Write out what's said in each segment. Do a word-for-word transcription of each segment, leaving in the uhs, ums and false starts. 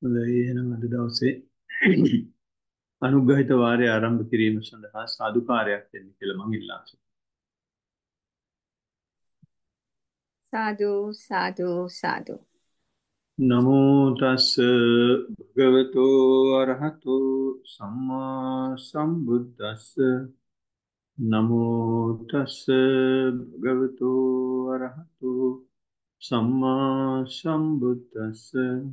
හොඳයි එහෙනම් අද දවසේ අනුග්‍රහිත වාරය ආරම්භ කිරීම සඳහා සාදුකාරයක් දෙන්න කියලා මම ඉල්ලා සිටිනවා. සාදු සාදු සාදු. නමෝ තස්ස භගවතෝ අරහතෝ සම්මා සම්බුද්දස්ස නමෝ තස්ස භගවතෝ අරහතෝ සම්මා සම්බුද්දස්ස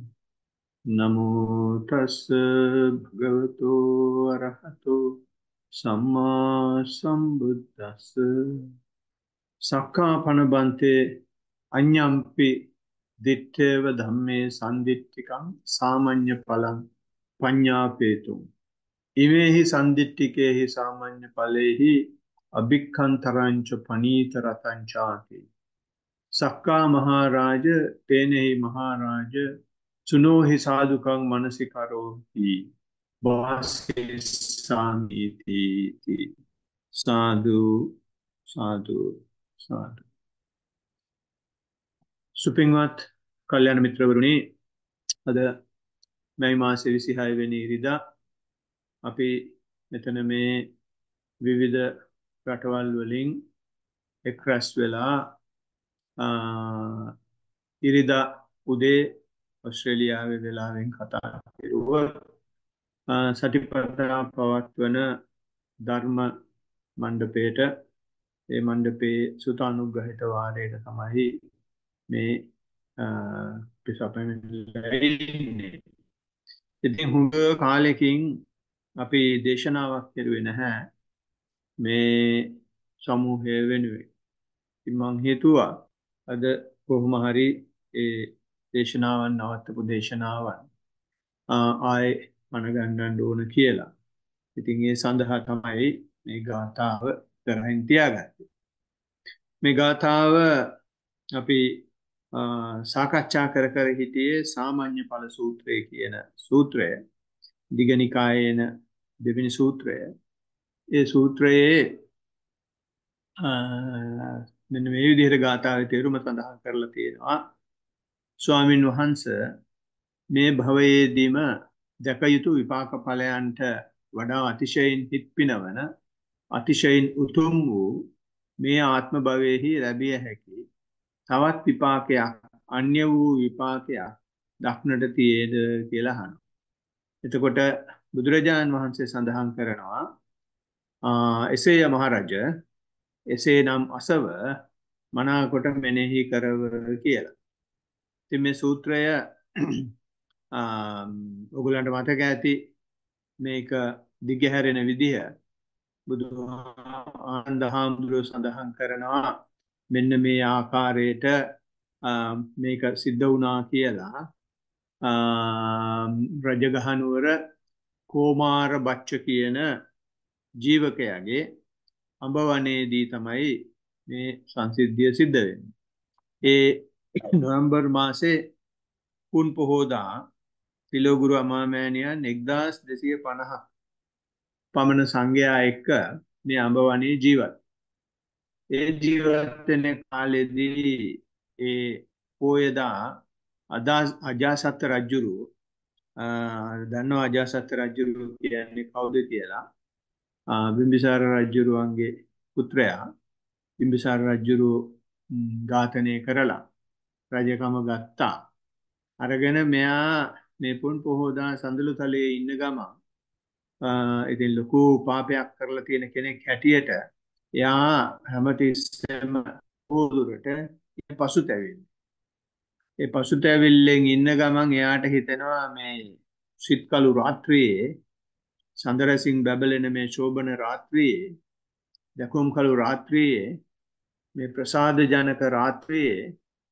නමෝ තස්ස භගවතෝ අරහතෝ සම්මා සම්බුද්දස්ස සක්කාපන බන්තේ අඤ්ඤම්පි දිත්තේව ධම්මේ සම්දිට්ඨිකං සාමඤ්ඤ ඵලං පඤ්ඤාපේතුං ඉමේහි සම්දිට්ඨිකේහි සාමඤ්ඤ ඵලේහි අභික්ඛන්තරංච පනීත රතං චාති සක්කා මහරජ තේනෙහි මහරජ සුනෝහි සාදුකං මනසිකරෝහි වාසේසාමීති සාදු සාදු සාදු. සුපින්වත් කල්යාණ මිත්‍රවරුනි, අද මැයි මාසේ විසිහය වෙනි ඉරිදා අපි මෙතන මේ විවිධ රටවල් වලින් එක් රැස් වෙලා ඉරිදා උදේ ඔස්ට්‍රේලියාවේ වෙලාවෙන් කතා කෙරුව සටිපට්ඨාන පවත්වන ධර්ම මණ්ඩපයට, ඒ මණ්ඩපේ සුතානුග්‍රහිත වාරයට තමයි මේ පිසපෙන්නේ. ඉතින් හුඟ කාලෙකින් අපි දේශනාවක් කෙරුවේ නැහැ මේ සමූහය වෙනුවෙන්. ඉතින් මං හිතුවා අද කොහොම හරි ඒ දේශනාවන් නවත්තපු දේශනාවන් ආයේ මනගන්නන්න ඕන කියලා. ඉතින් ඒ සඳහා තමයි මේ ගාථාව කරහින් තියාගත්තේ. මේ ගාථාව අපි සාකච්ඡා කර කර හිටියේ සාමාන්‍ය ඵල සූත්‍රය කියන සූත්‍රය, දිගනිකායේන දෙවෙනි සූත්‍රය. ඒ සූත්‍රයේ මෙන්න මේ විදිහට ගාථාවේ තේරුම සඳහන් කරලා තියෙනවා. ස්වාමින් වහන්සේ මේ භවයේදීම දැක යුතු විපාක ඵලයන්ට වඩා අතිශයින් හිත් පිනවන අතිශයින් උතුම් වූ මේ ආත්ම භවයේහි ලැබිය හැකි තවත් විපාකයක්, අන්‍ය වූ විපාකයක් දක්නට තියේද කියලා අහනවා. එතකොට බුදුරජාණන් වහන්සේ සඳහන් කරනවා, එසේය මහරජ, එසේ නම් අසව මනාකොට මෙනෙහි කරව කියලා. ඉතින් මේ සූත්‍රය ඔයගලන්ට මතක ඇති, මේක දිගහැරෙන විදිහ බුදුආනන්ද හාමුදුරුවෝ සඳහන් කරනවා මෙන්න මේ ආකාරයට මේක සිද්ධ වුණා කියලා. රජගහනුවර කෝමාර බච්ච කියන ජීවකයාගේ අඹවනේදී තමයි මේ සංසිද්ධිය සිද්ධ වෙන්නේ. ඒ නොවැම්බර් මාසේ පුන් පොහෝදා තිලෝගුරු අමාමෑණියන් එක්දාස් දෙසිය පනහ පමණ සංඝයා එක්ක මේ අඹවනේ ජීවත්. ඒ ජීවත් වෙන කාලෙදී ඒ පෝයදා අජාසත් රජුරු, දන්නවා අජාසත් රජුරු කියන්නේ කවුද කියලා? බිම්බිසාර රජුරුවන්ගේ පුත්‍රයා. බිම්බිසාර රජුරු ඝාතනය කරලා රජකම ගත්තා. අරගෙන මෙයා මේ පුන් පොහෝදා සඳලු තලයේ ඉන්න ගමන් ඉතින් ලොකු පාපයක් කරලා තියෙන කෙනෙක් හැටියට එයා හැමතිස්සෙම පොදුරට පසුතැවෙන්නේ. ඒ පසුතැවිල්ලෙන් ඉන්න ගමන් එයාට හිතෙනවා මේ සිත්කලු රාත්‍රියේ, සඳරසින් බැබලෙන මේ ශෝභන රාත්‍රියේ, දකුම් කලු රාත්‍රියේ, මේ ප්‍රසාද ජනක රාත්‍රියේ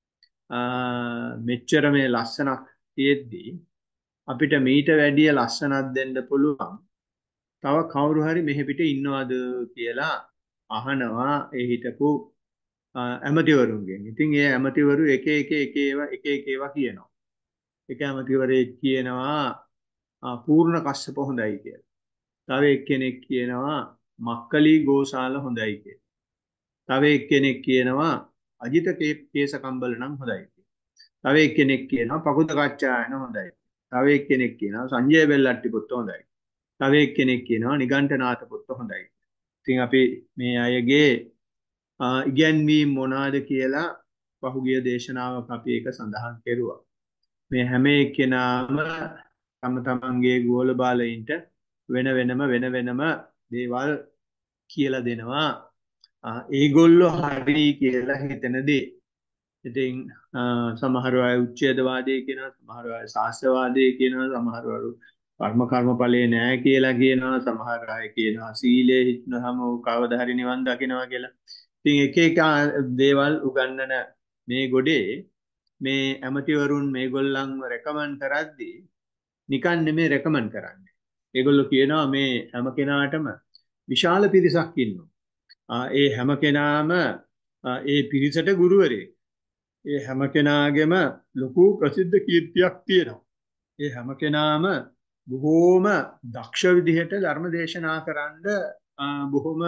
මෙච්චර මේ ලස්සනක් තියෙද්දී අපිට මීට වැඩිය ලස්සනක් දෙන්න පුළුවන් තව කවුරු හරි මෙහෙ පිට ඉන්නවද කියලා අහනවා ඒ හිටපු ඇමතිවරුන්ගෙන්. ඉතින් ඒ ඇමතිවරු එක එක එක ඒවා එක එක ඒවා කියනවා. එක ඇමතිවරයෙක් කියනවා පූර්ණ කස්සප හොඳයි කියලා. තව එක්කෙනෙක් කියනවා මක්කලි ගෝසාල හොඳයි කියලා. තව එක්කෙනෙක් කියනවා අජිත කේස කම්බල නම් හොඳයි කියලා. තව එක්කෙනෙක් කියනවා පකුත කච්චායන හොඳයි. තව එක්කෙනෙක් කියනවා සංජය බෙල්ලට්ටි පොත්ත හොඳයි. තව එක්කෙනෙක් කියනවා නිගණ්ඨනාථ පොත්ත හොඳයි. ඉතින් අපි මේ අයගේ ඉගැන්වීම් මොනවාද කියලා පහුගිය දේශනාවක අපි ඒක සඳහන් කෙරුවා. මේ හැම එක්කෙනාම තම තමන්ගේ ගෝල බාලයින්ට වෙන වෙනම වෙන වෙනම දේවල් කියලා දෙනවා. ඒගොල්ලෝ හරි කියලා හිතන දේ. ඉතින් සමහර අය උච්ඡේදවාදී කියනවා, සමහර අය ශාස්ත්‍රවාදී කියනවා, සමහර අය කර්ම කර්මඵලයේ නැහැ කියලා කියනවා, සමහර අය කියනවා සීලේ හිටනහම කවදා හරි නිවන් දකිනවා කියලා. ඉතින් එක එක දේවල් උගන්වන මේ ගොඩේ මේ ඇමතිවරුන් මේගොල්ලන්ව රෙකමන්ඩ් කරද්දී නිකන් නෙමෙයි රෙකමන්ඩ් කරන්නේ. ඒගොල්ලෝ කියනවා මේ හැම කෙනාටම විශාල පිරිසක් ඉන්නවා. ඒ හැම කෙනාම ඒ පිරිසට ගුරුවරයෙක්. ඒ හැම කෙනාගේම ලොකු ප්‍රසිද්ධ කීර්තියක් තියෙනවා. ඒ හැම කෙනාම බොහෝම දක්ෂ විදිහට ධර්ම දේශනා කරන්න බොහොම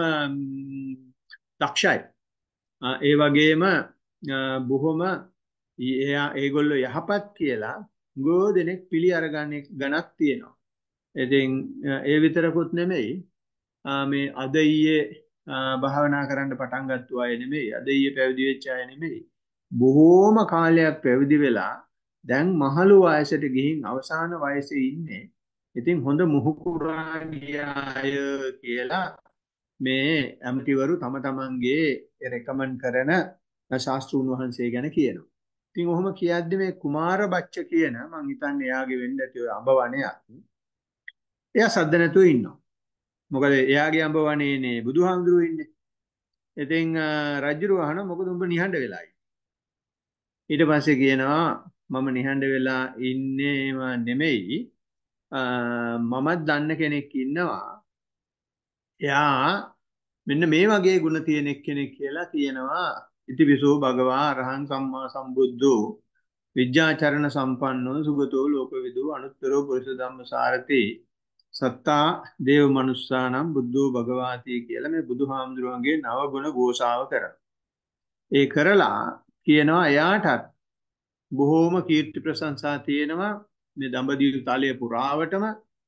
දක්ෂයි. ඒ වගේම බොහොම එයා ඒගොල්ලෝ යහපත් කියලා ගෝ දෙනෙක් පිළි අරගන්න ගණක් තියෙනවා. ඉතින් ඒ විතරකුත් නෙමෙයි මේ අද ඊයේ භාවනා කරන්න පටන් ගත්ත අය නෙමෙයි, අද ඊයේ පැවිදි වෙච්ච අය නෙමෙයි. බොහෝම කාලයක් පැවිදි වෙලා දැන් මහලු වයසට ගිහින් අවසාන වයසේ ඉන්නේ. ඉතින් හොඳ මුහුකුරා ගියාය කියලා මේ ඇමතිවරු තම තමන්ගේ රෙකමන්ඩ් කරන ශාස්ත්‍රූන් වහන්සේ ගැන කියනවා. ඉතින් ඔහොම කියද්දි මේ කුමාර බච්ච කියන මං හිතන්නේ එයාගේ වෙන්න ඇති ඔය අඹ වනයක්. එයා සද්ද නැතුව ඉන්නවා. මොකද එයාගේ අඹ වනයේනේ බුදුහාමුදුරුවෝ ඉන්නේ. ඉතින් රජුරු අහන මොකද උඹ නිහඬ වෙලා ඉන්නේ? ඊට පස්සේ කියනවා මම නිහඬ වෙලා ඉන්නේම නෙමෙයි, මමත් දන්න කෙනෙක් ඉන්නවා. එයා මෙන්න මේ වගේ ගුණ තියෙන කෙනෙක් කියලා කියනවා. ඉතිවිසෝ භගවා අරහං සම්මා සම්බුද්ධෝ විද්‍යාචරණ සම්පන්නෝ සුගතෝ ලෝකවිදු අනුත්තරෝ පුරුෂ ධම්මසාරති සත්තා දේව මනුස්සානම් බුද්ධෝ භගවාති කියලා මේ බුදුහාමුදුරුවන්ගේ නව ගුණ ഘോഷාව කරනවා. ඒ කරලා කියනවා එයාටත් බොහෝම කීර්ති ප්‍රශංසා තියෙනවා මේ දඹදිව තලයේ පුරාවටම.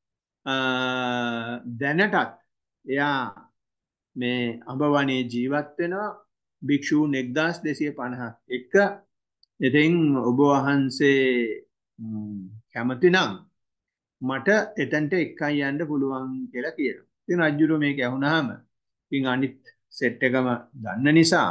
දැනටත් එයා මේ අඹවනේ ජීවත් වෙනවා භික්ෂූන් එක්දාස් දෙසිය පනහක් එක්ක. ඉතින් ඔබ වහන්සේ කැමති නම් මට එතනට එක්කන් යන්න පුළුවන් කියලා කියනවා. ඉතින් රජුරෝ මේක ඇහුණාම ඉතින් අනිත් සෙට් එකම දන්න නිසා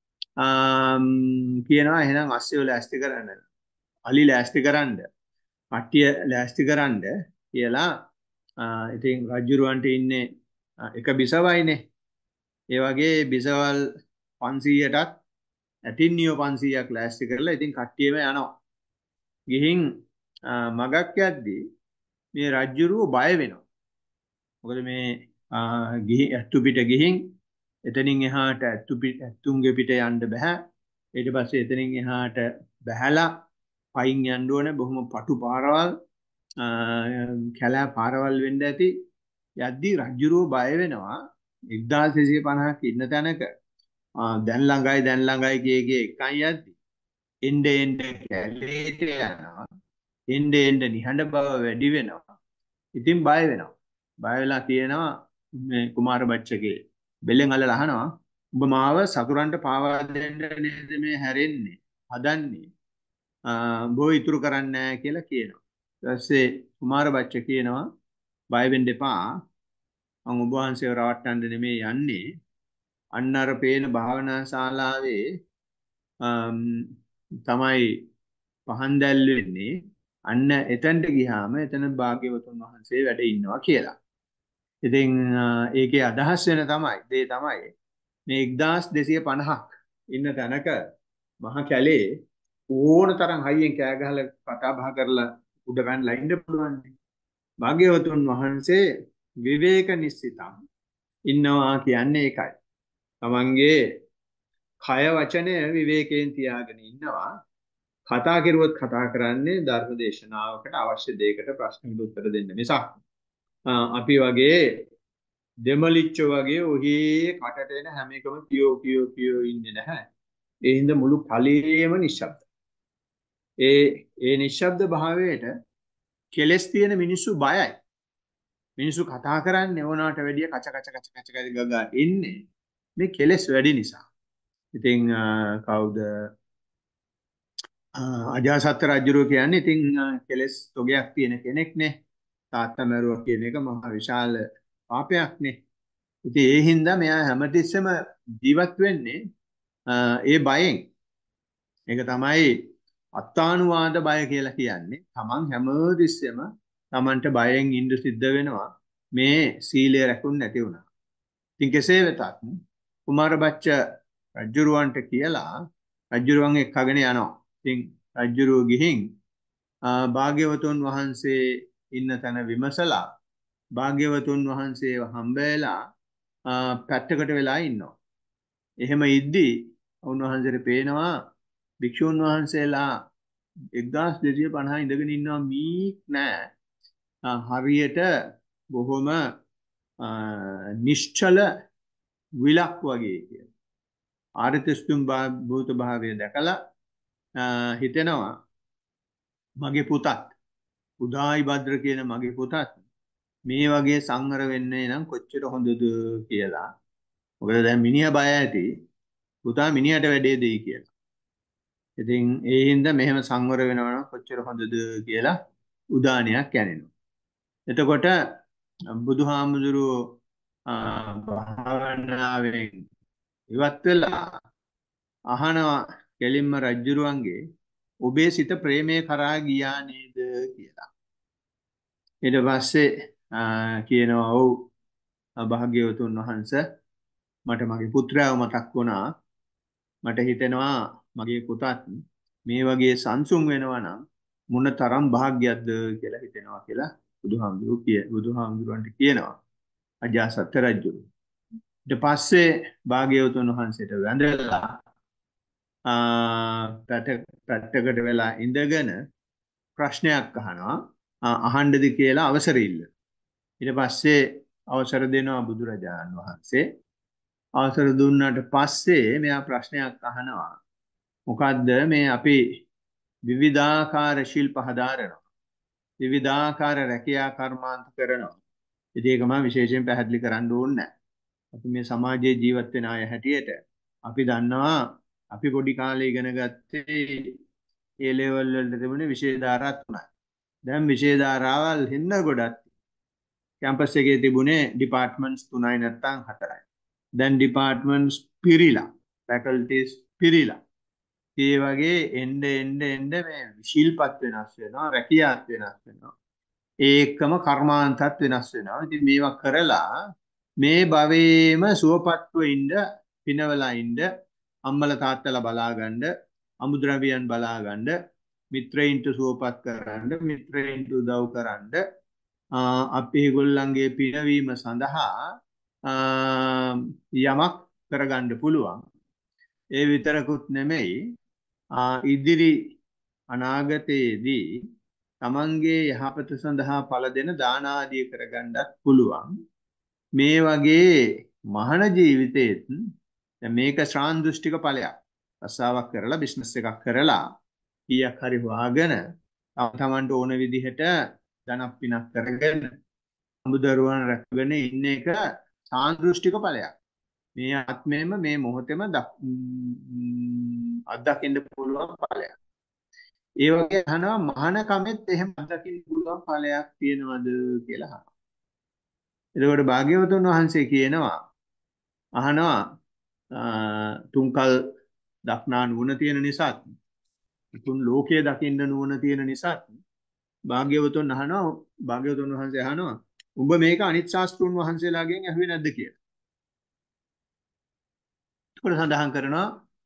කියනවා එහෙනම් අස්සෙව ලෑස්ති කරන්න, අලි ලෑස්ති කරන්න, කට්ටිය ලෑස්ති කරන්න කියලා. ඉතින් රජුරවන්ට ඉන්නේ එක බිසවයිනේ. ඒ වගේ බිසවල් පන්සීයටත් ඇටින්නියෝ පන්සීයක් ලෑස්ති කරලා ඉතින් කට්ටියම යනවා. ගිහින් මගක් යද්දී මේ රජුරුව බය වෙනවා. මොකද මේ ගිහි ඇත්තු පිට ගිහින් එතනින් එහාට ඇත්තු පිට ඇත්තුන්ගේ පිට යන්න බෑ. ඊට පස්සේ එතනින් එහාට බහැලා පයින් යන්න ඕනේ. බොහොම පටු පාරවල්, කැලෑ පාරවල් වෙන්න ඇති. යද්දී රජුරුව බය වෙනවා. එක්දාස් දෙසිය පනහක් ඉන්න තැනක දැන් ළඟයි දැන් ළඟයි කිය කිය එකන් යද්දී එnde එnde කැලේට යනවා. එnde එnde නිහඬ බව වැඩි වෙනවා. ඉතින් බය වෙනවා. බය වෙලා කියනවා මේ කුමාර බච්චගේ බෙල්ලෙන් අල්ලලා අහනවා ඔබ මාව සතුරන්ට පාවා දෙන්න නේද මේ හැරෙන්නේ හදන්නේ? බෝ ඉතුරු කරන්නේ නැහැ කියලා කියනවා. ඊට පස්සේ කුමාර බච්ච කියනවා බය වෙන්න එපා. මම ඔබ වහන්සේව රවට්ටන්න නෙමෙයි යන්නේ. අන්න අර පේන භාවනා ශාලාවේ තමයි පහන් දැල් වෙන්නේ. අන්න එතනට ගියාම එතන භාග්‍යවතුන් වහන්සේ වැඩ ඉන්නවා කියලා. ඉතින් ඒකේ අදහස් වෙන තමයි දේ තමයි මේ එක්දාස් දෙසිය පනහක් ඉන්න තැනක මහ කැලේ ඕන තරම් හයියෙන් කෑ ගහලා කතා බහ කරලා උඩ පැනලා ඉන්න පුළුවන්. භාග්‍යවතුන් වහන්සේ විවේක නිස්සිතම් ඉන්නවා කියන්නේ ඒකයි. තමන්ගේ කය වචනය විවේකයෙන් තියාගෙන ඉන්නවා. කතා කරුවොත් කතා කරන්නේ ධර්ම දේශනාවකට අවශ්‍ය දෙයකට ප්‍රශ්නකට උත්තර දෙන්න මිසක් අපි වගේ දෙමලිච්ච වගේ ඔහේ කටට එන හැම එකම කියෝ කියෝ කියෝ ඉන්නේ නැහැ. ඒ හින්දා මුළු කලයේම නිශ්ශබ්ද. ඒ ඒ නිශ්ශබ්ද භාවයට කෙලස් තියෙන මිනිස්සු බයයි. මිනිස්සු කතා කරන්නේ ඕනාට වැඩිය කච කච කච කච කච ගගා ඉන්නේ මේ කෙලස් වැඩි නිසා. ඉතින් කවුද අජාසත් රජුරෝ කියන්නේ ඉතින් කෙලස් තොගයක් තියෙන කෙනෙක්නේ. තාත්තා මරුවා කියන එක මහා විශාල පාපයක්නේ. ඉතින් ඒ හින්දා මෙයා හැමතිස්සෙම ජීවත් වෙන්නේ ඒ බයෙන්. ඒක තමයි අත්තානුවාද බය කියලා කියන්නේ. Taman හැමතිස්සෙම Tamanට බයෙන් ඉඳ සිද්ධ වෙනවා මේ සීලය රැකුන් නැති වුණා. ඉතින් කෙසේ වෙතත් කුමාර බච්ච රජුරවන්ට කියලා රජුරවන් එක්කගෙන යනවා. ඉතින් රජුරෝ ගිහින් භාග්‍යවතුන් වහන්සේ ඉන්න තැන විමසලා භාග්‍යවතුන් වහන්සේව හම්බෙලා පැත්තකට වෙලා ඉන්නවා. එහෙම ඉද්දී උන්වහන්සේට පේනවා භික්ෂුන් වහන්සේලා එක්දාස් දෙසිය පනහ ඉඳගෙන ඉන්නවා මීක් නෑ. හරියට බොහොම නිශ්චල විලක් වගේ කියලා. ආර්යතිස්තුම් භූත භාවය දැකලා හිතෙනවා මගේ පුතත් උදායි භද්‍ර කියන මගේ පුතත් මේ වගේ සංවර වෙන්නේ නම් කොච්චර හොඳද කියලා. මොකද දැන් මිනිහා බය ඇති පුතා මිනිහට වැඩේ දෙයි කියලා. ඉතින් ඒ හින්දා මෙහෙම සංවර වෙනවා නම් කොච්චර හොඳද කියලා උදානයක් යනිනවා. එතකොට බුදුහාමුදුරුවෝ භාවනාවෙන් ඉවත් වෙලා අහනවා කෙලින්ම රජ්ජුරුවන්ගේ ඔබේ සිත ප්‍රේමයේ කරා ගියා නේද කියලා. ඊට පස්සේ කියනවා ඔව් භාග්‍යවතුන් වහන්සේ මට මගේ පුත්‍රයාව මතක් වුණා. මට හිතෙනවා මගේ පුතත් මේ වගේ සංසුන් වෙනවා නම් මොන තරම් භාග්‍යයක්ද කියලා හිතෙනවා කියලා බුදුහාමුදුරුවෝ කිය බුදුහාමුදුරුවන්ට කියනවා අජාසත් රජුරු. ඊට පස්සේ භාග්‍යවතුන් වහන්සේට වැඳලා පැත්තකට වෙලා ඉඳගෙන ප්‍රශ්නයක් අහනවා. අහන්නද කියලා අවසර ඉල්ල. ඊට පස්සේ අවසර දෙනවා බුදුරජාණන් වහන්සේ. අවසර දුන්නාට පස්සේ මෙයා ප්‍රශ්නයක් අහනවා. මොකද්ද මේ අපි විවිධාකාර ශිල්ප හදාරනවා. විවිධාකාර රැකියා කර්මාන්ත කරනවා. ඉතින් ඒක මම විශේෂයෙන් පැහැදිලි කරන්න ඕනේ නැහැ. අපි මේ සමාජයේ ජීවත් වෙන අය හැටියට අපි දන්නවා අපි පොඩි කාලේ ඉගෙන ගත්තේ ඒ ලෙවල් වලට තිබුණේ විෂය ධාරා තුනයි. දැන් විෂය ධාරාවල් හින්න ගොඩක්. කැම්පස් එකේ තිබුණේ ඩිපාර්ට්මන්ට්ස් තුනයි නැත්නම් හතරයි. දැන් ඩිපාර්ට්මන්ට්ස් පිරිලා, ෆැකල්ටිස් පිරිලා. ඒ වගේ එන්න එන්න එන්න මේ ශිල්පත් වෙනස් වෙනවා, රැකියාත් වෙනස් වෙනවා. ඒකම කර්මාන්තත් වෙනස් වෙනවා. ඉතින් මේවා කරලා මේ භවයේම සුවපත්ව ඉන්න, පිනවලා ඉන්න, අම්මලා තාත්තලා බලාගන්න, අමුද්‍රව්‍යයන් බලාගන්න, මිත්‍රයින්ට සුවපත් කරන්න, මිත්‍රයින්ට උදව් කරන්න, අපි ඒගොල්ලන්ගේ පිනවීම සඳහා යමක් කරගන්න පුළුවන්. ඒ විතරකුත් නෙමෙයි ඉදිරි අනාගතයේදී තමන්ගේ යහපත සඳහා පළ දෙන දාන ආදිය කරගන්නත් පුළුවන්. මේ වගේ මහාන ජීවිතේත් මේක ශ්‍රාන්දෘෂ්ටික ඵලයක්. රස්සාවක් කරලා බිස්නස් එකක් කරලා කීයක් හරි හොයාගෙන තමන්ට ඕන විදිහට ධනක් පිනක් කරගෙන අමුදරුවන් රැකගෙන ඉන්න එක ශ්‍රාන්දෘෂ්ටික ඵලයක්. මේ ආත්මයේම මේ මොහොතේම අත්දකින්න පුළුවන් ඵලයක්. ඒ වගේ අහනවා මහාන කමෙත් එහෙම අත්දකින්න පුළුවන් ඵලයක් තියෙනවද කියලා අහනවා. එතකොට භාග්‍යවතුන් වහන්සේ කියනවා අහනවා තුන්කල් දක්නා නුවණ තියෙන නිසා තුන් ලෝකයේ දකින්න නුවණ තියෙන නිසා භාග්‍යවතුන් අහනවා භාග්‍යවතුන් වහන්සේ අහනවා උඹ මේක අනිත් ශාස්ත්‍රුන් වහන්සේලාගෙන් ඇහුවේ නැද්ද කියලා. ඒකට සඳහන් කරනවා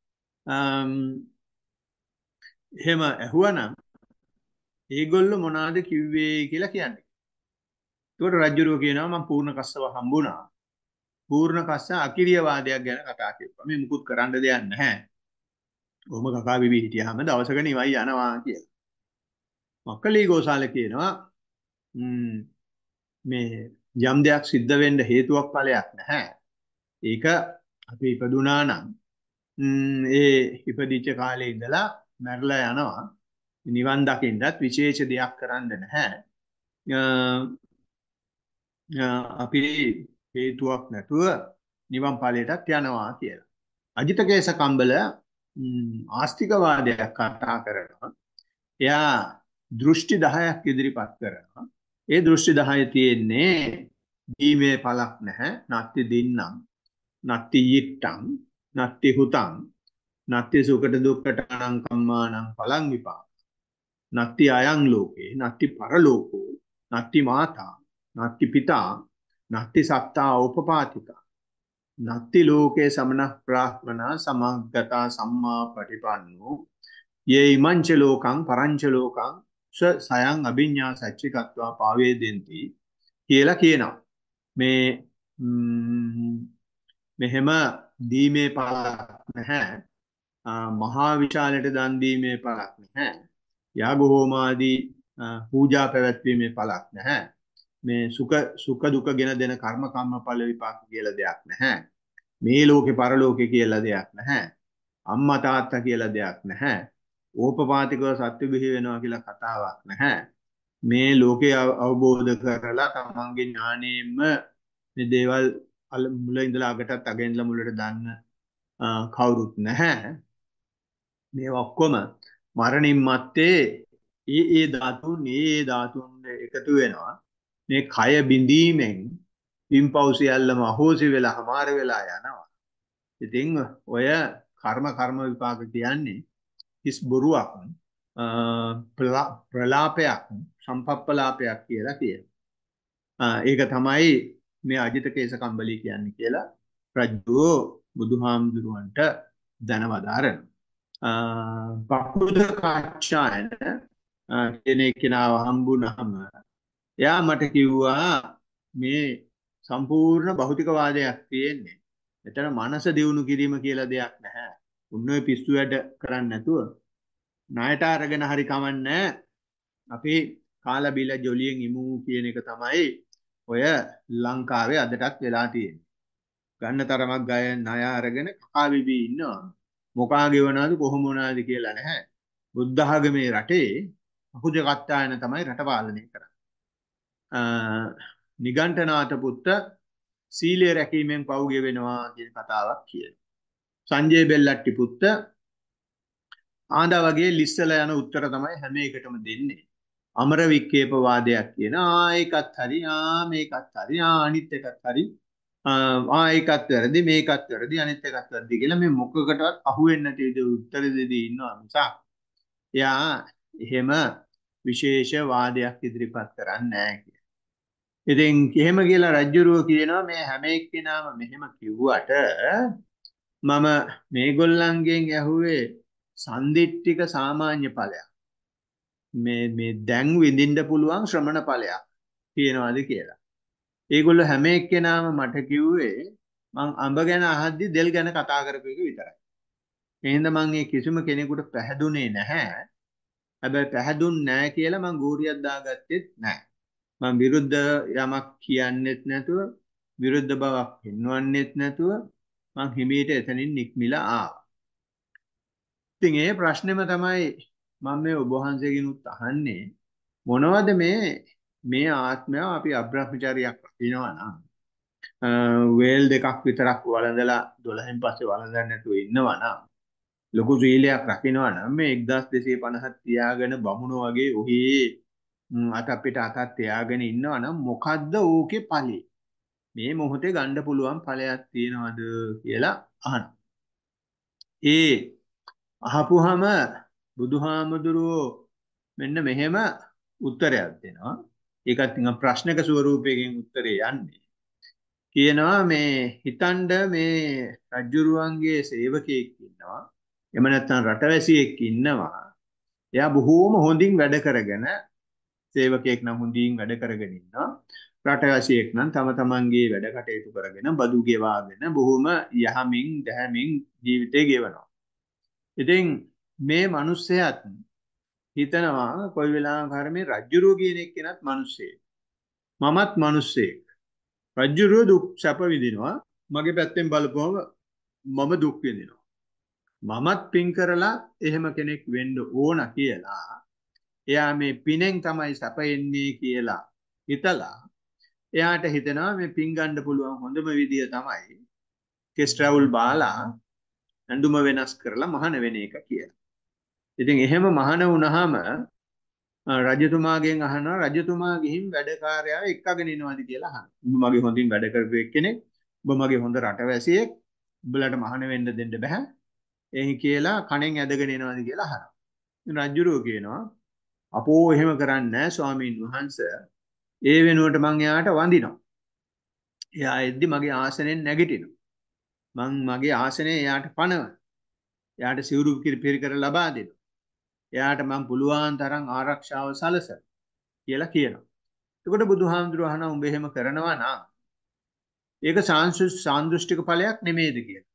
එහෙම ඇහුවනම් ඒගොල්ලෝ මොනවාද කිව්වේ කියලා කියන්නේ. ඒකට රජුරෝ කියනවා මම පූර්ණ කස්සව හම්බුණා. පූර්ණ කස්ස අකිරියවාදයක් ගැන කතා කරනවා. මේ මුකුත් කරන්න දෙයක් නැහැ. කොහොම කකා බිබී හිටියාම දවසක නිවයි යනවා කියලා. මක්කලී ගෝසාල කියනවා මේ යම් දෙයක් සිද්ධ වෙන්න හේතුවක් ඵලයක් නැහැ. ඒක අපි ඉපදුනා නම් ඒ ඉපදිච්ච කාලේ ඉඳලා මැරලා යනවා. නිවන් දකින්නත් විශේෂ දෙයක් කරන්න නැහැ. අපි හේතුවක් නැතුව නිවන් ඵලයටත් යනවා කියලා. අජිතකේස කම්බල ආස්තිකවාදයක් කතා කරනවා. එයා දෘෂ්ටි දහයක් ඉදිරිපත් කරනවා. ඒ දෘෂ්ටි දහය තියෙන්නේ දීමේ පළක් නැහැ. නත්ති දින්නම්, නත්ති yittං, නත්ති හුතං, නත්ති සුකට දුක්කට අනං කම්මානං පලං විපාක. නත්ති අයං ලෝකේ, නත්ති පරලෝකෝ, නත්ති මාතා, නත්ති පිතා, නත්ති සත්තා උපපාතිකා. නත්ති ලෝකේ සමනഃ බ්‍රාහ්මනා සමග්ගතා සම්මා පටිපන්නෝ යේ ඉමංච ලෝකං පරංච ලෝකං සයං අභිඤ්ඤා සච්චිකත්වා පාවේදෙන්ති කියලා කියනවා. මේ මෙහෙම දීමේ පළක් නැහැ. මහා විශාලයට දන් දීමේ පළක් නැහැ. යාග හෝමාදී පූජා පැවැත්වීමේ පළක් නැහැ. මේ සුඛ සුඛ දුක ගෙන දෙන කර්ම කම්ම ඵල විපාක කියලා දෙයක් නැහැ. මේ ලෝකේ පරලෝකේ කියලා දෙයක් නැහැ. අම්මා තාත්තා කියලා දෙයක් නැහැ. ඕපපාතිකව සත්‍ය බිහි වෙනවා කියලා කතාවක් නැහැ. මේ ලෝකේ අවබෝධ කරලා තමන්ගේ ඥාණයෙන්ම මේ දේවල් මුල ඉඳලා අගටත් අග ඉඳලා මුලට දාන්න කවුරුත් නැහැ. මේ ඔක්කොම මරණින් මත්තේ ඒ ඒ ධාතුන් ඒ ධාතුන් එකතු වෙනවා. මේ කය බිඳීමෙන් පින්පව් සියල්ලම අහෝසි වෙලා හමාර වෙලා යනවා. ඉතින් ඔය කර්ම කර්ම විපාක කියන්නේ කිස් බොරුවක් ප්‍රලාපයක් සම්පප්පලාපයක් කියලා කියනවා. ඒක තමයි මේ අජිත කේස කම්බලී කියන්නේ කියලා රජ්ජුව බුදුහාමුදුරුවන්ට දැනවදාරනවා. බකුද කාච්චායන කෙනෙක් කෙනාව හම්බුනහම එයා මට කිව්වා මේ සම්පූර්ණ භෞතිකවාදයක් තියෙන්නේ. එතන මනස දියුණු කිරීම කියලා දෙයක් නැහැ. උන්නෝ පිස්සු වැඩ කරන්නේ නැතුව ණයට අරගෙන හරි කමන්නේ අපි කාලා බීලා ජොලියෙන් ඉමු කියන එක තමයි ඔය ලංකාවේ අදටත් වෙලා තියෙන්නේ. ගන්න තරමක් ගය ණය අරගෙන කකා බිබී ඉන්නවා. මොකා ගෙවනවද කොහොම වුණාද කියලා නැහැ. බුද්ධ ආගමේ රටේ අකුජ කත්තායන තමයි රට පාලනය කරන්නේ. නිගණ්ඨනාත පුත්ත සීලය රැකීමෙන් පව් ගෙවෙනවා කියන කතාවක් කියනවා. සංජය බෙල්ලට්ටි පුත්ත ආඳා වගේ ලිස්සලා යන උත්තර තමයි හැම එකටම දෙන්නේ. අමර වික්කේප වාදයක් කියන ආ ඒකත් හරි ආ මේකත් හරි ආ අනිත් එකත් හරි ආ ඒකත් වැරදි මේකත් වැරදි අනිත් එකත් වැරදි කියලා මේ මොකකටවත් අහුවෙන්නේ නැති විදිහ උත්තර දෙදී ඉන්නවා මිසක් එයා එහෙම විශේෂ වාදයක් ඉදිරිපත් කරන්නේ නැහැ කියලා. ඉතින් එහෙම කියලා රජ්ජුරුව කියනවා මේ හැම එක්කෙනාම මෙහෙම කිව්වට මම මේගොල්ලන්ගෙන් ඇහුවේ සන්දිට්ඨික සාමාන්‍ය ඵලයක්. මේ මේ දැන් විඳින්න පුළුවන් ශ්‍රමණ ඵලයක් කියනවාද කියලා. ඒගොල්ලෝ හැම එක්කෙනාම මට කිව්වේ මං අඹ ගැන අහද්දි දෙල් ගැන කතා කරපු එක විතරයි. එහෙනම් මං මේ කිසිම කෙනෙකුට පැහැදුනේ නැහැ. හැබැයි පැහැදුන්නේ නැහැ කියලා මං ගෝරියක් දාගත්තෙත් නැහැ. මං විරුද්ධ යමක් කියන්නෙත් නැතුව විරුද්ධ බවක් පෙන්වන්නෙත් නැතුව මං හිමීට එතනින් නික්මිලා ආවා. ඉතින් ඒ ප්‍රශ්නේම තමයි මම මේ ඔබ වහන්සේගෙනුත් අහන්නේ මොනවද මේ මේ ආත්මය අපි අබ්‍රහ්මචාරියක් රකින්නවා නම් වේල් දෙකක් විතරක් වළඳලා දොළහෙන් පස්සේ වළඳන්නේ නැතුව ඉන්නවා නම් ලොකු සීලයක් රකින්නවා නම් මේ එක්දාස් දෙසිය පනහක් තියාගෙන බමුණෝ වගේ ඔහේ අත අපිට අතක් තියාගෙන ඉන්නවා නම් මොකද්ද ඕකේ ඵලෙ මේ මොහොතේ ගන්න පුළුවන් ඵලයක් තියනවද කියලා අහනවා. ඒ අහපුවාම බුදුහාමුදුරුවෝ මෙන්න මෙහෙම උත්තරයක් දෙනවා. ඒකත් නිකන් ප්‍රශ්නක ස්වරූපයකින් උත්තරේ යන්නේ. කියනවා මේ හිතන්න මේ රජුරුවන්ගේ සේවකයෙක් ඉන්නවා. එහෙම නැත්නම් රටවැසියෙක් ඉන්නවා. එයා බොහෝම හොඳින් වැඩ කරගෙන සේවකයෙක් නම් හොඳින් වැඩ කරගෙන ඉන්නවා. රටවැසියෙක් නම් තම තමන්ගේ වැඩ කටයුතු කරගෙන බදු ගෙවාගෙන බොහොම යහමින් දැහැමින් ජීවිතේ ගෙවනවා. ඉතින් මේ මිනිස්සයාත් හිතනවා කොයි වෙලාවක හරි මේ රජ්ජුරුව කියන එක්කෙනත් මිනිස්සෙක්. මමත් මිනිස්සෙක්. රජ්ජුරුව දුක් සැප විඳිනවා. මගේ පැත්තෙන් බලපුවම මම දුක් විඳිනවා. මමත් පින් කරලා එහෙම කෙනෙක් වෙන්න ඕන කියලා. එයා මේ පිනෙන් තමයි සැප එන්නේ කියලා හිතලා එයාට හිතෙනවා මේ පින් ගන්න පුළුවන් හොඳම විදිය තමයි කෙස් ට්‍රැවල් බාලා ඇඳුම වෙනස් කරලා මහාන වෙන එක කියලා. ඉතින් එහෙම මහාන වුණාම රජතුමාගෙන් අහනවා රජතුමා ගිහින් වැඩකාරයා එක්කගෙන ඉනවද කියලා අහනවා. උඹ මගේ හොඳින් වැඩ කරපු එක්කෙනෙක්, උඹ මගේ හොඳ රටවැසියෙක්, උඹලට මහාන වෙන්න දෙන්න බෑ. එහි කියලා කණෙන් ඇදගෙන එනවද කියලා අහනවා. රජුරෝ කියනවා අපෝ එහෙම කරන්නේ නැහැ ස්වාමීන් වහන්සේ. ඒ වෙනුවට මං එයාට වඳිනවා. එයා එද්දි මගේ ආසනෙන් නැගිටිනවා. මං මගේ ආසනේ එයාට පනවනවා. එයාට සිවුරු පිරිකර ලබා දෙනවා. එයාට මං පුළුවන් තරම් ආරක්ෂාව සලසනවා කියලා කියනවා. එතකොට බුදුහාමුදුරුවෝ අහනවා උඹ එහෙම කරනවා නම් ඒක සාන්දෘෂ්ටික ඵලයක් නෙමෙයිද කියලා.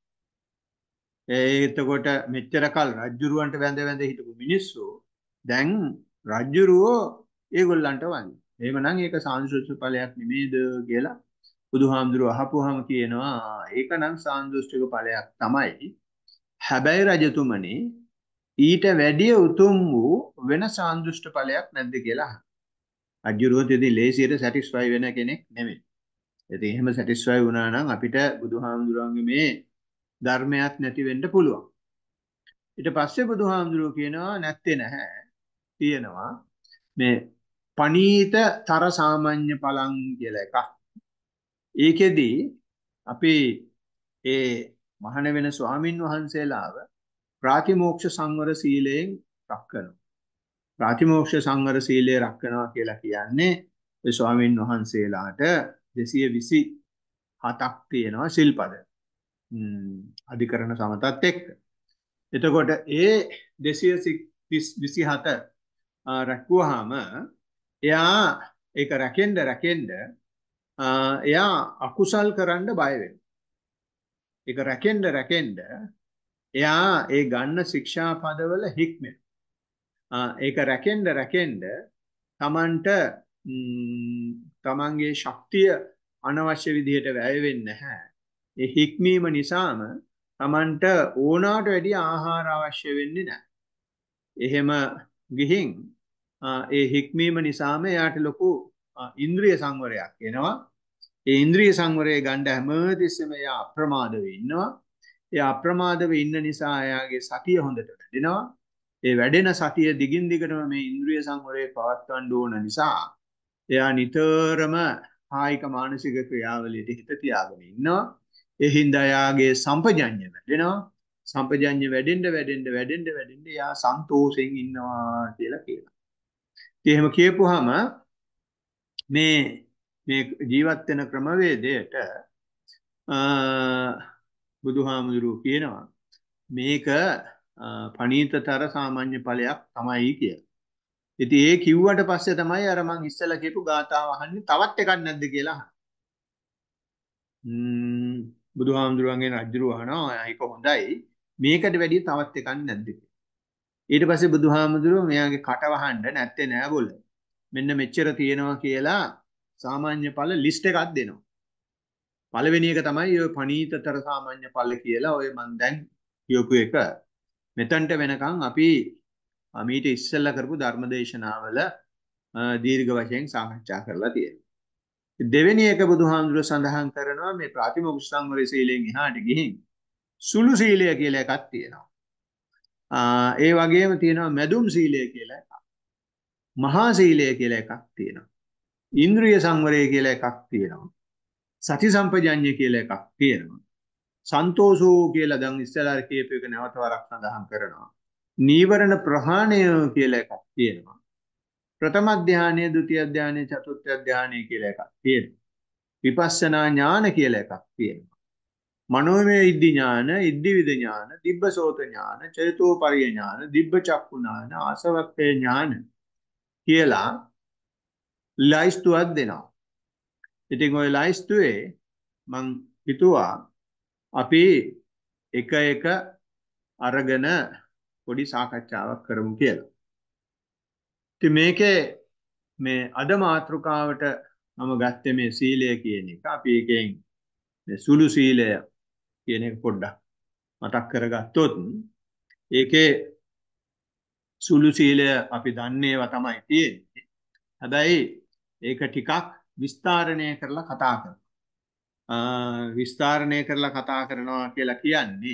එතකොට මෙච්චර කල් රජ්ජුරුවන්ට වැඳ වැඳ හිටපු මිනිස්සු දැන් රජ්ජුරුවෝ ඒගොල්ලන්ට වඳිනවා. එහෙමනම් ඒක සාන්දෘෂ්ටික ඵලයක් නෙමෙයිද කියලා බුදුහාමුදුරුවෝ අහපුවාම කියනවා ඒක නම් සාන්දෘෂ්ටික ඵලයක් තමයි. හැබැයි රජතුමනි ඊට වැඩිය උතුම් වූ වෙන සාන්දෘෂ්ට ඵලයක් නැද්ද කියලා අහනවා. රජ්ජුරුවෝ ඉතින් ලේසියට සැටිස්ෆයි වෙන කෙනෙක් නෙමෙයි. ඉතින් එහෙම සැටිස්ෆයි වුණා නම් අපිට බුදුහාමුදුරුවන්ගේ මේ ධර්මයක් නැති වෙන්න පුළුවන්. ඊට පස්සේ බුදුහාමුදුරුවෝ කියනවා නැත්තේ නැහැ. තියෙනවා මේ පනීත තර සාමාන්‍ය ඵලං කියලා එකක්. ඒකෙදි අපි ඒ මහාන වෙන ස්වාමින් වහන්සේලාව ප්‍රාතිමෝක්ෂ සංවර සීලයෙන් රැකනවා. ප්‍රාතිමෝක්ෂ සංවර සීලය රැකනවා කියලා කියන්නේ ඒ ස්වාමින් වහන්සේලාට දෙසිය විසි හතක් තියෙනවා සිල්පද. අධිකරණ සමතත් එක්ක. එතකොට ඒ දෙසිය විසි හත රැකුවාම එයා ඒක රැකෙන්න රැකෙන්න එයා අකුසල් කරන්න බය වෙනවා. ඒක රැකෙන්න රැකෙන්න එයා ඒ ගන්න ශික්ෂා පදවල හික්මෙනවා. ඒක රැකෙන්න රැකෙන්න තමන්ට තමන්ගේ ශක්තිය අනවශ්‍ය විදිහට වැය වෙන්නේ නැහැ. ඒ හික්මීම නිසාම තමන්ට ඕනාට වැඩි ආහාර අවශ්‍ය වෙන්නේ නැහැ. එහෙම ගිහින් ඒ හික්මීම නිසාම එයාට ලොකු ඉන්ද්‍රිය සංවරයක් එනවා. ඒ ඉන්ද්‍රිය සංවරයේ ගන්න හැමතිස්සෙම එයා අප්‍රමාදව ඉන්නවා. ඒ අප්‍රමාදව ඉන්න නිසා එයාගේ සතිය හොඳට වැඩෙනවා. ඒ වැඩෙන සතිය දිගින් දිගටම මේ ඉන්ද්‍රිය සංවරය පවත්වන්න ඕන නිසා එයා නිතරම කායික මානසික ක්‍රියාවලියට හිත තියාගෙන ඉන්නවා. ඒ හින්දා එයාගේ සම්පජඤ්ඤය වැඩෙනවා. සම්පජඤ්ඤය වැඩෙන්න වැඩෙන්න වැඩෙන්න වැඩෙන්න එයා සන්තෝෂයෙන් ඉන්නවා කියලා කියනවා. ඉතින් එහෙම කියපුවාම මේ මේ ජීවත් වෙන ක්‍රමවේදයට බුදුහාමුදුරුවෝ කියනවා මේක පණීතතර සාමාන්‍ය ඵලයක් තමයි කියලා. ඉතින් ඒ කිව්වට පස්සේ තමයි අර මං ඉස්සෙල්ලා කියපු ගාථාව අහන්නේ තවත් එකක් නැද්ද කියලා. ම්ම් බුදුහාමුදුරුවන්ගේ රජුරුව අහනවා ඒක හොඳයි මේකට වැඩිය තවත් එකක් නැද්ද කියලා. ඊට පස්සේ බුදුහාමුදුරුවෝ මෙයාගේ කට වහන්න නැත්තේ නෑ බොල. මෙන්න මෙච්චර තියෙනවා කියලා සාමාන්‍ය ඵල ලිස්ට් එකක් දෙනවා. පළවෙනි එක තමයි ඔය පණීතතර සාමාන්‍ය ඵල කියලා ඔය මං දැන් කියපු එක. මෙතනට වෙනකන් අපි මීට ඉස්සෙල්ලා කරපු ධර්මදේශනාවල දීර්ඝ වශයෙන් සාකච්ඡා කරලා තියෙනවා. දෙවෙනි එක බුදුහාමුදුරුවෝ සඳහන් කරනවා මේ ප්‍රාතිමෝක්ෂ සංවර සීලයෙන් එහාට ගිහින් සුළු සීලය කියලා එකක් තියෙනවා. ඒ වගේම තියෙනවා මැදුම් සීලය කියලා එකක්. මහා සීලය කියලා එකක් තියෙනවා. ඉන්ද්‍රිය සංවරය කියලා එකක් තියෙනවා. සති සම්පජඤ්ඤය කියලා එකක් තියෙනවා. සන්තෝෂෝ කියලා දැන් ඉස්සෙල්ලා කියපු එක නැවත වරක් සඳහන් කරනවා. නීවරණ ප්‍රහාණය කියලා එකක් තියෙනවා. ප්‍රථම ධානය, ဒုတိ ය ධානය, චතුර්ථ ධානය කියලා එකක් තියෙනවා. විපස්සනා ඥාන කියලා එකක් තියෙනවා. මනෝමය ඉද්ධි ඥාන, ඉද්ධි විද ඥාන, දිබ්බසෝත ඥාන, චේතෝපරිය ඥාන, දිබ්බ චක්ඛු ඥාන, ආසවක්ඛය ඥාන කියලා ලයිස්තුවක් දෙනවා. ඉතින් ওই ලයිස්තුවේ මං හිතුවා අපි එක එක අරගෙන පොඩි සාකච්ඡාවක් කරමු කියලා. ඉතින් මේකේ මේ අද මාතෘකාවට මම ගත්තේ මේ සීලය කියන එක. අපි එකෙන් මේ සුළු සීලය කියන එක පොඩ්ඩක් මතක් කරගත්තොත් ඒකේ සුළු සීලය අපි දන්නේවා තමයි තියෙන්නේ. හැබැයි ඒක ටිකක් විස්තරණය කරලා කතා කරනවා. විස්තරණය කරලා කතා කරනවා කියලා කියන්නේ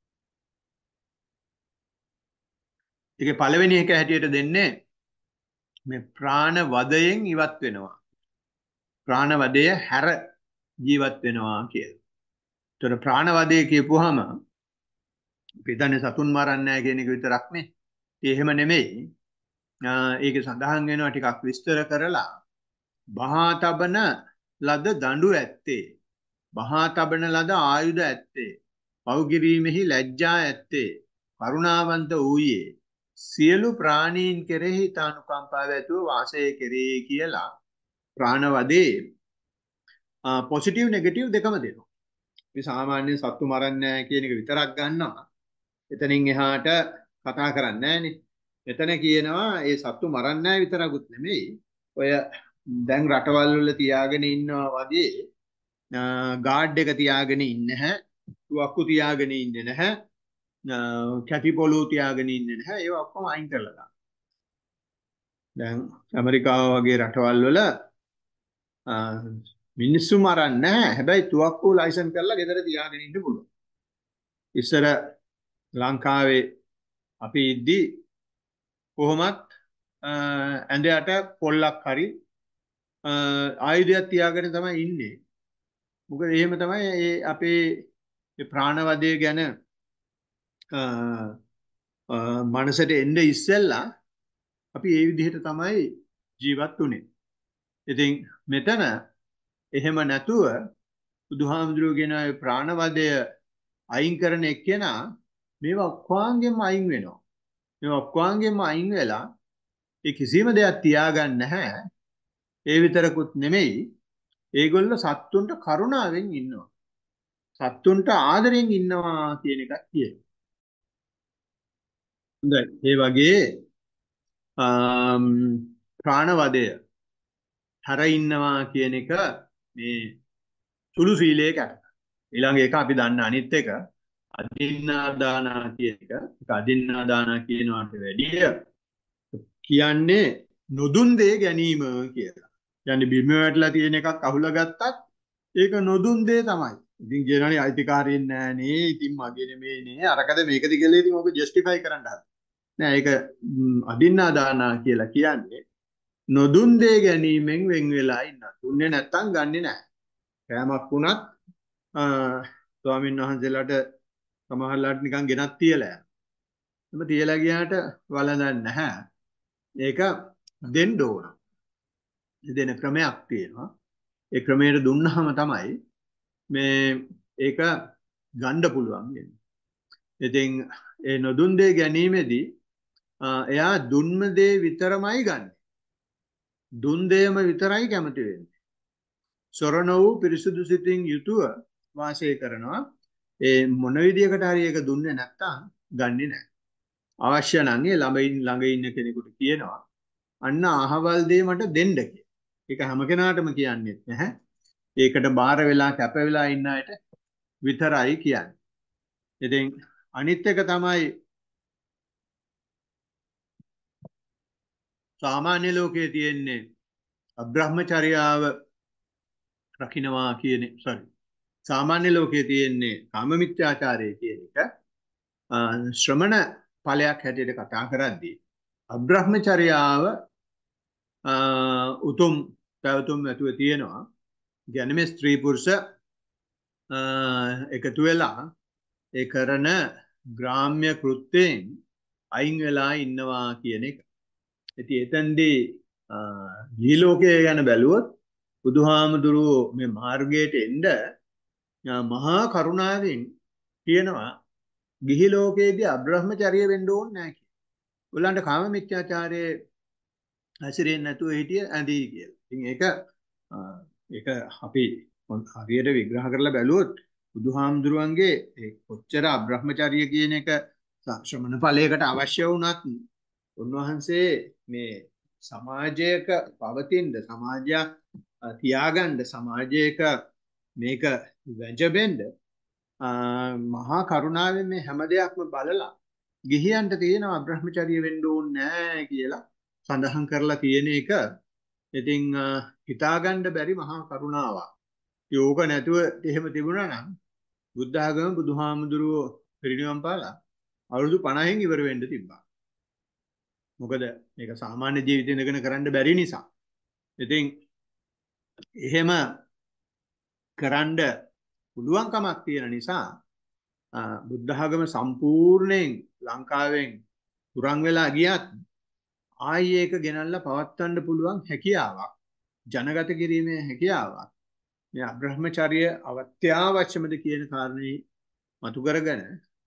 ඒකේ පළවෙනි එක හැටියට දෙන්නේ මේ ප්‍රාණ වදයෙන් ඉවත් වෙනවා. ප්‍රාණ වදය හැර ජීවත් වෙනවා කියලා. ඒතර ප්‍රාණ වදය කියපුවාම පිටන්නේ සතුන් මරන්නේ නැහැ කියන එක විතරක්නේ. ඒ එහෙම නෙමෙයි. ඒකේ සඳහන් වෙනවා ටිකක් විස්තර කරලා බහා තබන ලද දඬු ඇත්තේ, බහා තබන ලද ආයුධ ඇත්තේ, පව්ගිරීමෙහි ලැජ්ජා ඇත්තේ, කරුණාවන්ත වූයේ, සියලු ප්‍රාණීන් කෙරෙහි තානුකම්පාව ඇතුව වාසය කෙරේ කියලා ප්‍රාණවදේ පොසිටිව් නෙගටිව් දෙකම දෙනවා. අපි සාමාන්‍ය සත්තු මරන්නේ නැහැ කියන එක විතරක් ගන්නවා. එතනින් එහාට කතා කරන්නේ නැහනේ. එතන කියනවා ඒ සත්තු මරන්නේ නැහැ විතරකුත් නෙමෙයි. ඔය දැන් රටවල් වල තියාගෙන ඉන්නවා වගේ ගාඩ් එක තියාගෙන ඉන්නේ නැහැ. තුවක්කු තියාගෙන ඉන්නේ නැහැ. කැටි පොළු තියාගෙන ඉන්නේ නැහැ. ඒවා ඔක්කොම අයින් කරලා දානවා. දැන් ඇමරිකාව වගේ රටවල් වල මිනිස්සු මරන්නේ නැහැ. හැබැයි තුවක්කු ලයිසන් කරලා ගෙදර තියාගෙන ඉන්න පුළුවන්. ඉස්සර ලංකාවේ අපි ඉද්දි කොහොමත් ඇඳයට පොල්ලක් හරි ආයුධයක් තියාගෙන තමයි ඉන්නේ. මොකද එහෙම තමයි ඒ අපේ ප්‍රාණවදය ගැන මනසට එන්න ඉස්සෙල්ලා අපි ඒ විදිහට තමයි ජීවත් වුනේ. ඉතින් මෙතන එහෙම නැතුව බුදුහාමුදුරුවෝ කියන ප්‍රාණවදය අයින් කරන එක්කෙනා මේවා ඔක්කොංගෙම අයින් වෙනවා. මේවා ඔක්කොංගෙම අයින් වෙලා ඒ කිසිම දෙයක් තියාගන්න නැහැ. ඒ විතරකුත් නෙමෙයි. ඒගොල්ලෝ සත්තුන්ට කරුණාවෙන් ඉන්නවා. සත්තුන්ට ආදරෙන් ඉන්නවා කියන එකක් කියනවා. හොඳයි. ඒ වගේ ප්‍රාණවදය හර ඉන්නවා කියන එක මේ සුළු සීලයක අට. ඊළඟ එක අපි දන්න අනිත් එක අදින්නාදානා කියන එක. ඒක අදින්නාදානා කියනවාට වැඩිය කියන්නේ නොදුන් දේ ගැනීම කියලා. කියන්නේ බිම වැටලා තියෙන එකක් අහුලා ගත්තත් ඒක නොදුන් දේ තමයි. ඉතින් කියනවානේ අයිතිකාරයෙන් නෑනේ. ඉතින් මගේ නෙමෙයිනේ. අරකද මේකද කියලා ඉතින් ඔබ ජස්ටිෆයි කරන්න හදනවා. නෑ ඒක අදින්නාදානා කියලා කියන්නේ නොදුන් දේ ගැනීමෙන් වෙන් වෙලා ඉන්න. දුන්නේ නැත්තම් ගන්නෙ නෑ. කෑමක් වුණත් ස්වාමීන් වහන්සේලාට සමහරලාට නිකන් ගෙනත් තියලා යනවා. එම තියලා ගියාට වළඳන්නේ නැහැ. ඒක දෙන්න ඕන. දෙන ක්‍රමයක් තියෙනවා. ඒ ක්‍රමයට දුන්නාම තමයි මේ ඒක ගන්න පුළුවන් වෙන්නේ. ඉතින් ඒ නොදුන් දේ ගැනීමේදී එයා දුන්ම දේ විතරමයි ගන්න. දුන් දෙයම විතරයි කැමති වෙන්නේ. සොරණ වූ පිරිසුදු සිතින් යුතුව වාසය කරනවා. ඒ මොන විදියකට හරි ඒක දුන්නේ නැත්තම් ගන්නෙ නැහැ. අවශ්‍ය නම් ඒ ළඟින් ළඟ ඉන්න කෙනෙකුට කියනවා අන්න අහවල් දේ මට දෙන්න කියලා. ඒක හැම කෙනාටම කියන්නේ නැහැ. ඒකට බාර වෙලා කැප වෙලා ඉන්න අයට විතරයි කියන්නේ. ඉතින් අනිත් එක තමයි සාමාන්‍ය ලෝකයේ තියෙන්නේ අබ්‍රහ්මචර්යාව රකින්නවා කියන්නේ sorry සාමාන්‍ය ලෝකයේ තියෙන්නේ කාම මිත්‍යාචාරය කියන එක ශ්‍රමණ ඵලයක් හැටියට කතා කරද්දී අබ්‍රහ්මචර්යාව උතුම් පැවතුම් ඇතුව තියෙනවා. කියන්නේ මේ ස්ත්‍රී පුරුෂ එකතු වෙලා ඒ කරන ග්‍රාම්‍ය කෘත්‍යයෙන් අයින් වෙලා ඉන්නවා කියන එක. ඉතින් එතෙන්දී ගිහි ලෝකයේ ගැන බැලුවොත් බුදුහාමුදුරුවෝ මේ මාර්ගයට එන්න මහා කරුණාවෙන් කියනවා ගිහි ලෝකයේදී අබ්‍රහ්මචර්ය වෙන්න ඕනේ නැහැ කියලා. ඔයගලන්ට කාම මිත්‍යාචාරයේ හැසිරෙන්නේ නැතුව හිටිය ඇඳී කියලා. ඉතින් ඒක ඒක අපි හරියට විග්‍රහ කරලා බැලුවොත් බුදුහාමුදුරුවන්ගේ ඒ කොච්චර අබ්‍රහ්මචර්ය කියන එක ශ්‍රමණ ඵලයකට අවශ්‍ය වුණත් උන්වහන්සේ මේ සමාජයක පවතින සමාජයක් තියාගන්න සමාජයක මේක වැජබෙන්න මහා කරුණාවෙන් මේ හැම දෙයක්ම බලලා ගිහියන්ට තියෙනවා බ්‍රහ්මචර්ය වෙන්න ඕනේ නැහැ කියලා සඳහන් කරලා තියෙන එක ඉතින් හිතාගන්න බැරි මහා කරුණාවක්. යෝග නැතුව එහෙම තිබුණා නම් බුද්ධ ආගම බුදුහාමුදුරුවෝ පිරිනිවන් පාලා අවුරුදු පනහෙන් ඉවර වෙන්න තිබ්බා. මොකද මේක සාමාන්‍ය ජීවිතේ ඉඳගෙන කරන්න බැරි නිසා. ඉතින් එහෙම කරන්න පුළුවන් කමක් තියෙන නිසා බුද්ධ ආගම සම්පූර්ණයෙන් ලංකාවෙන් තුරන් වෙලා ගියත් ආයි ඒක ගෙනල්ලා පවත්වන්න පුළුවන් හැකියාවක් ජනගත කිරීමේ හැකියාවක් මේ අබ්‍රහ්මචර්ය අවත්‍යාවශ්‍යමද කියන කාරණේ මතු කරගෙන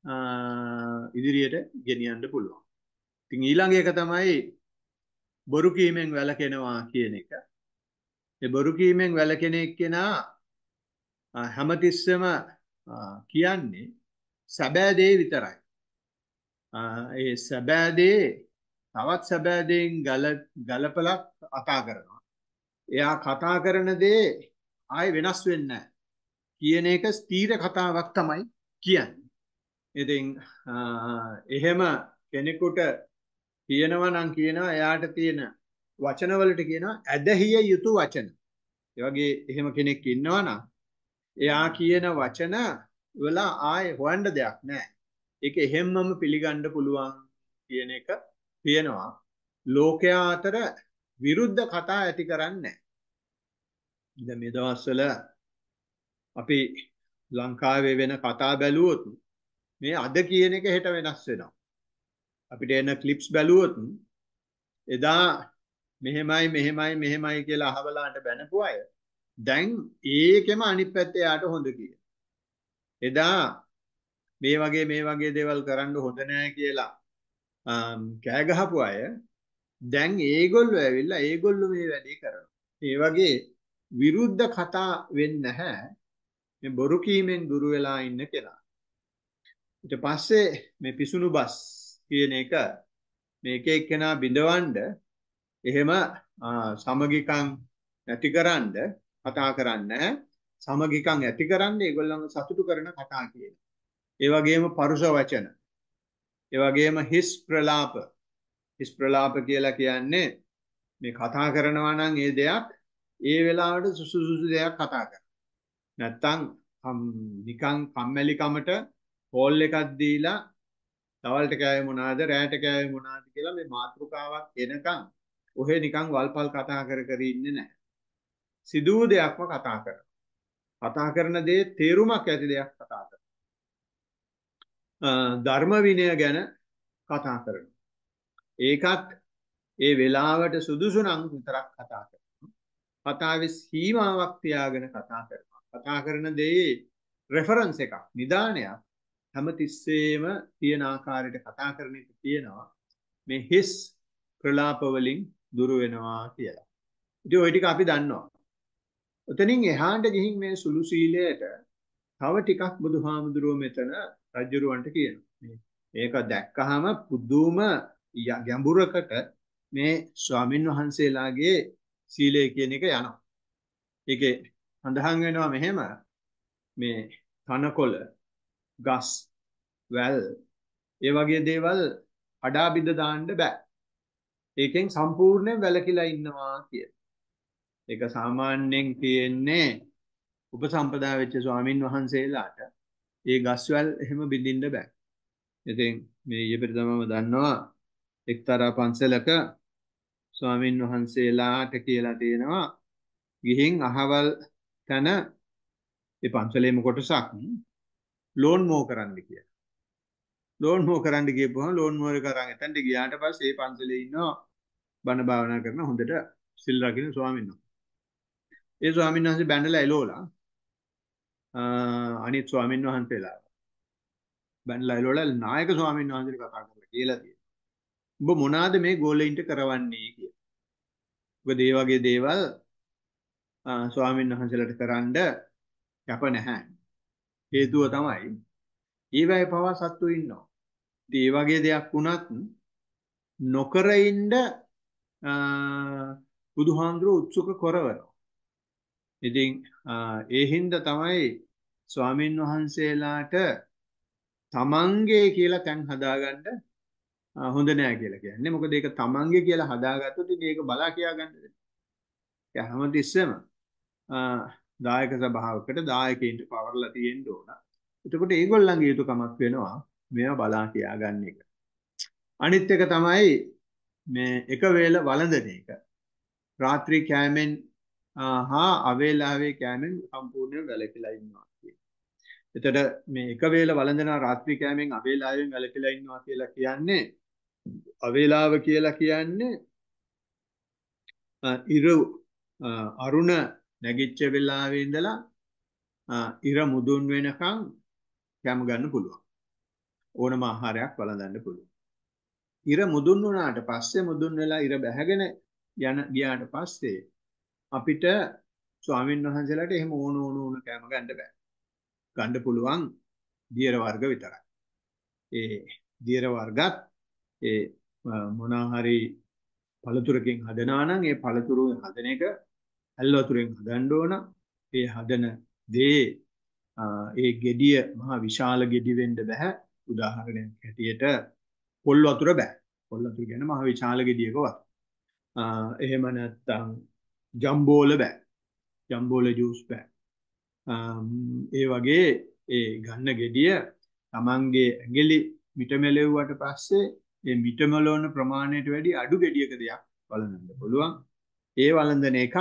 ඉදිරියට ගෙනියන්න පුළුවන්. ඉතින් ඊළඟ එක තමයි බොරු කීමෙන් වැළකෙනවා කියන එක. ඒ බොරු කීමෙන් වැළකෙන එක්කෙනා හැමතිස්සෙම කියන්නේ සැබෑ දේ විතරයි. ඒ සැබෑ දේ තවත් සැබෑ දෙයින් ගල ගලපලා කතා කරනවා. එයා කතා කරන දේ ආයෙ වෙනස් වෙන්නේ නැහැ කියන එක ස්ථීර කතාවක් තමයි කියන්නේ. ඉතින් එහෙම කෙනෙකුට කියනවා නම් කියනවා එයාට තියෙන වචන වලට කියනවා ඇදහිය යුතු වචන. ඒ වගේ එහෙම කෙනෙක් ඉන්නවා නම් එයා කියන වචන වල ආයෙ හොයන්න දෙයක් නැහැ. ඒක එහෙම්මම පිළිගන්න පුළුවන් කියන එක තියෙනවා. ලෝකයා අතර විරුද්ධ කතා ඇති කරන්නේ නැහැ. දැන් මේ දවස්වල අපි ලංකාවේ වෙන කතා බැලුවොත් මේ අද කියන එක හෙට වෙනස් වෙනවා. අපිට එන ක්ලිප්ස් බැලුවොත් එදා මෙහෙමයි මෙහෙමයි මෙහෙමයි කියලා අහවලාට බැනපු අය දැන් ඒකෙම අනිත් පැත්තේ යාට හොඳ කිය. එදා මේ වගේ මේ වගේ දේවල් කරන්න හොඳ නෑ කියලා කෑ ගහපු අය දැන් ඒගොල්ලෝ ඇවිල්ලා ඒගොල්ලෝ මේ වැඩේ කරනවා. ඒ වගේ විරුද්ධ කතා වෙන්නේ නැහැ. මේ බොරු කීමෙන් දුර වෙලා ඉන්න කෙනා. ඊට පස්සේ මේ පිසුණු බස් කියන එක මේක එක්කෙනා බිඳවන්න එහෙම සමගිකම් ඇතිකරන්න කතා කරන්නේ සමගිකම් ඇතිකරන්න ඒගොල්ලන්ව සතුටු කරන කතා කියන. ඒ වගේම පරුෂ වචන. ඒ වගේම හිස් ප්‍රලාප. හිස් ප්‍රලාප කියලා කියන්නේ මේ කතා කරනවා නම් ඒ දෙයක් ඒ වෙලාවට සුසුසුසු දෙයක් කතා කරනවා. නැත්තම් නිකන් කම්මැලිකමට කෝල් එකක් දීලා දවල්ට කෑවේ මොනවාද රැට කෑවේ මොනවාද කියලා මේ මාතෘකාවක් එනකන් ඔහෙ නිකන් වල්පල් කතා කර කර ඉන්නේ නැහැ. සිදු දෙයක්ම කතා කරනවා. කතා කරන දේ තේරුමක් ඇති දෙයක් කතා කරනවා. ධර්ම විනය ගැන කතා කරනවා. ඒකත් ඒ වෙලාවට සුදුසු නම් විතරක් කතා කරනවා. කතාවේ සීමාවක් තියාගෙන කතා කරනවා. කතා කරන දේ රෙෆරන්ස් එකක් නිදානයක් හැමතිස්සෙම තියෙන ආකාරයට කතා කරන එක තියෙනවා මේ හිස් ප්‍රලාප වලින් දුර වෙනවා කියලා. ඉතින් ওই ටික අපි දන්නවා. උතනින් එහාට ගිහින් මේ සුළු සීලයට තව ටිකක් බුදුහාමුදුරුවෝ මෙතන රජුරවන්ට කියනවා. මේක දැක්කහම පුදුම ගැඹුරකට මේ ස්වාමින් වහන්සේලාගේ සීලය කියන එක යනවා. ඒකේ සඳහන් වෙනවා මෙහෙම මේ තනකොළ ගස් වැල් ඒ වගේ දේවල් අඩා බිඳ දාන්න බෑ. ඒකෙන් සම්පූර්ණයෙන් වැළකීලා ඉන්නවා කිය. ඒක සාමාන්‍යයෙන් කියන්නේ උපසම්පදා වෙච්ච ස්වාමින් වහන්සේලාට ඒ ගස්වැල් එහෙම බිඳින්න බෑ. ඉතින් මේ ඊපෙරදමම දන්නවා එක්තරා පන්සලක ස්වාමින් වහන්සේලාට කියලා තියෙනවා ගිහින් අහවල් තන ඒ පන්සලේම කොටසක් ලෝන් මෝ කරන්න කියලා. ලෝන් මෝ කරන්න ගියපුවම ලෝන් මෝ එක අරන් එතනට ගියාට පස්සේ ඒ පන්සලේ ඉන්නවා බණ භාවනා කරන හොඳට සිල් රකින්න ස්වාමීන් වහන්සේ. ඒ ස්වාමීන් වහන්සේ බැනලා එලෝලා අනිත් ස්වාමීන් වහන්සේලා බැනලා එලෝලා නායක ස්වාමීන් වහන්සේට කතා කරලා කියලා තියෙනවා. ඔබ මොනවාද මේ ගෝලෙයින්ට කරවන්නේ කියලා. මොකද මේ වගේ දේවල් ස්වාමීන් වහන්සේලාට කරන්න කැප නැහැ. හේතුව තමයි ඊවැය පවා සත්තු ඉන්නවා. ඉතින් මේ වගේ දෙයක් වුණත් නොකර ඉන්න බුදුහාමුදුරුවෝ උත්සුක කරවනවා. ඉතින් ඒ හින්දා තමයි ස්වාමින් වහන්සේලාට තමන්ගේ කියලා තැන් හදාගන්න හොඳ නෑ කියලා කියන්නේ. මොකද ඒක තමන්ගේ කියලා හදාගත්තොත් ඉතින් ඒක බලා කියා ගන්න දෙන්න. ඒ හැමතිස්සෙම දායක සභාවකට දායකයින්ට පවර්ලා තියෙන්න ඕන. එතකොට ඒගොල්ලන්ගේ යුතුකමක් වෙනවා මේවා බලා කියාගන්න එක. අනිත් එක තමයි මේ එක වේල වළඳන එක. රාත්‍රී කෑමෙන් හා අවේලාවේ කෑමෙන් සම්පූර්ණයෙන් වැළකීලා ඉන්නවා කියන්නේ. එතකොට මේ එක වේල වළඳන රාත්‍රී කෑමෙන් අවේලාවෙන් වැළකීලා ඉන්නවා කියලා කියන්නේ අවේලාව කියලා කියන්නේ ඉර අරුණ නැගිච්ච වෙලාවේ ඉඳලා ඉර මුදුන් වෙනකන් කැම ගන්න පුළුවන්. ඕනම ආහාරයක් වළඳන්න පුළුවන්. ඉර මුදුන් වුණාට පස්සේ මුදුන් වෙලා ඉර බැහැගෙන යන ගියාට පස්සේ අපිට ස්වාමීන් වහන්සේලාට එහෙම ඕන ඕන ඕන කැම ගන්න බෑ. ගන්න පුළුවන් දියර වර්ග විතරයි. ඒ දියර වර්ගත් ඒ මොනවා හරි පළතුරකින් හදනවා නම් ඒ පළතුරු හදන එක ඇල් වතුරෙන් හදන්න ඕන. ඒ හදන දේ ඒ gediya මහා විශාල ගෙඩි වෙන්න බෑ. උදාහරණයක් හැටියට පොල් වතුර බෑ. පොල් වතුර කියන්නේ මහා විශාල ගෙඩියක වතුර. එහෙම නැත්නම් ජම්බෝල බෑ. ජම්බෝල ජූස් බෑ. ඒ වගේ ඒ ගන්න ගෙඩිය තමන්ගේ ඇඟිලි මිට මෙලෙව්වට පස්සේ ඒ මිට මෙලවන ප්‍රමාණයට වැඩි අඩු ගෙඩියක දෙයක් වළඳන්න පුළුවන්. ඒ වළඳන එකත්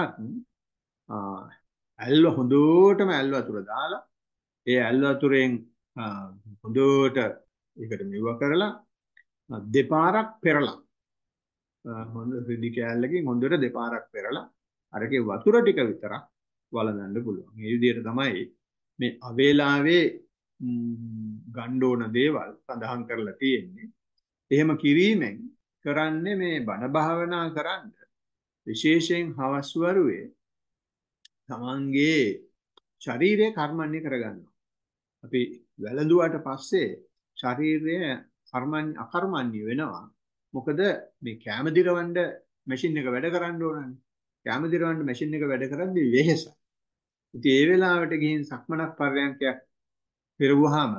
ඇල්ල හොඳටම ඇල් වතුර දාලා ඒ ඇල් වතුරෙන් හොඳට ඒකට මෙව කරලා දෙපාරක් පෙරලා හොඳ රෙදි කෑල්ලකින් හොඳට දෙපාරක් පෙරලා අරකේ වතුර ටික විතරක් වළඳන්න පුළුවන්. මේ විදිහට තමයි මේ අවේලාවේ ගන්න ඕන දේවල් සඳහන් කරලා තියෙන්නේ. එහෙම කිරීමෙන් කරන්නේ මේ බණ භාවනා කරන්න විශේෂයෙන් හවස් වරුවේ තමන්ගේ ශරීරය කර්මන්නේ කරගන්නවා. අපි වැළඳුවාට පස්සේ ශරීරය කර්මන්නේ අකර්මන්නේ වෙනවා. මොකද මේ කැම දිරවන්න මැෂින් එක වැඩ කරන්න ඕනනේ. කැම දිරවන්න මැෂින් එක වැඩ කරද්දී වෙහෙසයි. ඉතින් ඒ වෙලාවට ගිහින් සක්මනක් පර්යන්කයක් පෙරවුවාම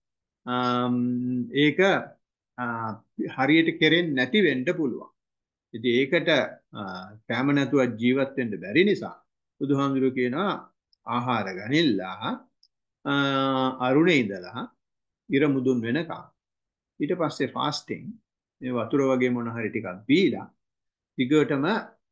ඒක හරියට කෙරෙන්නේ නැති වෙන්න පුළුවන්. ඉතින් ඒකට කැම නැතුව ජීවත් වෙන්න බැරි නිසා බුදුහාමුදුරුවෝ කියනවා ආහාර ගනිල්ලා අරුණේ ඉඳලා ඉර මුදුන් වෙනකම් ඊට පස්සේ ෆාස්ටිං මේ වතුර වගේ මොන හරි ටිකක් බීලා ටිකටම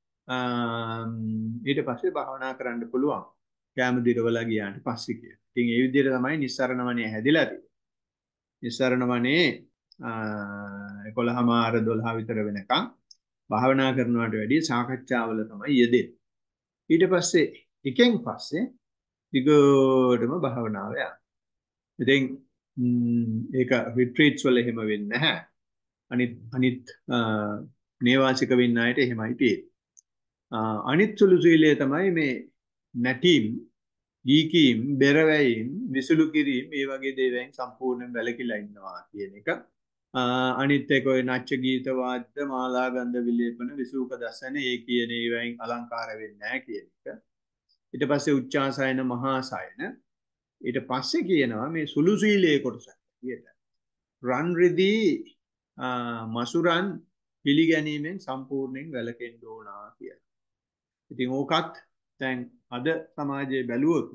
ඊට පස්සේ භාවනා කරන්න පුළුවන් කැම දිරවලා ගියාට පස්සේ කියලා. ඉතින් ඒ විදිහට තමයි නිස්සරණ වනේ හැදිලා තියෙන්නේ. නිස්සරණ වනේ එකොළහමාර දොළහ විතර වෙනකම් භාවනා කරනවට වැඩිය සාකච්ඡාවල තමයි යෙදෙන්නේ. ඊට පස්සේ එකෙන් පස්සේ ටිකටම භාවනාව යනවා. ඉතින් ඒක රිට්‍රීට්ස් වල එහෙම වෙන්නේ නැහැ. අනිත් අනිත් නේවාසික වෙන්න අයට එහෙමයි තියෙන්නේ. අනිත් සුළු සීලය තමයි මේ නැටීම්, දීකීම්, බෙරවැයීම්, විසුළු කිරීම මේ වගේ දේවල් සම්පූර්ණයෙන් වැළකීලා ඉන්නවා කියන එක. අනිත් එක ඔය නැච්ච ගීත වාද්‍ය මාලා ගන්ධ විලේපන විසූක දසන ඒ කියන ඒවායින් අලංකාර වෙන්නේ නැහැ කියන එක. ඊට පස්සේ උච්චාසයන මහාසයන ඊට පස්සේ කියනවා මේ සුළු සීලයේ කොටසක් විදියට රන් රිදී මසුරන් පිළිගැනීමෙන් සම්පූර්ණයෙන් වැළකෙන්න ඕනා කියලා. ඉතින් ඕකත් දැන් අද සමාජයේ බැලුවොත්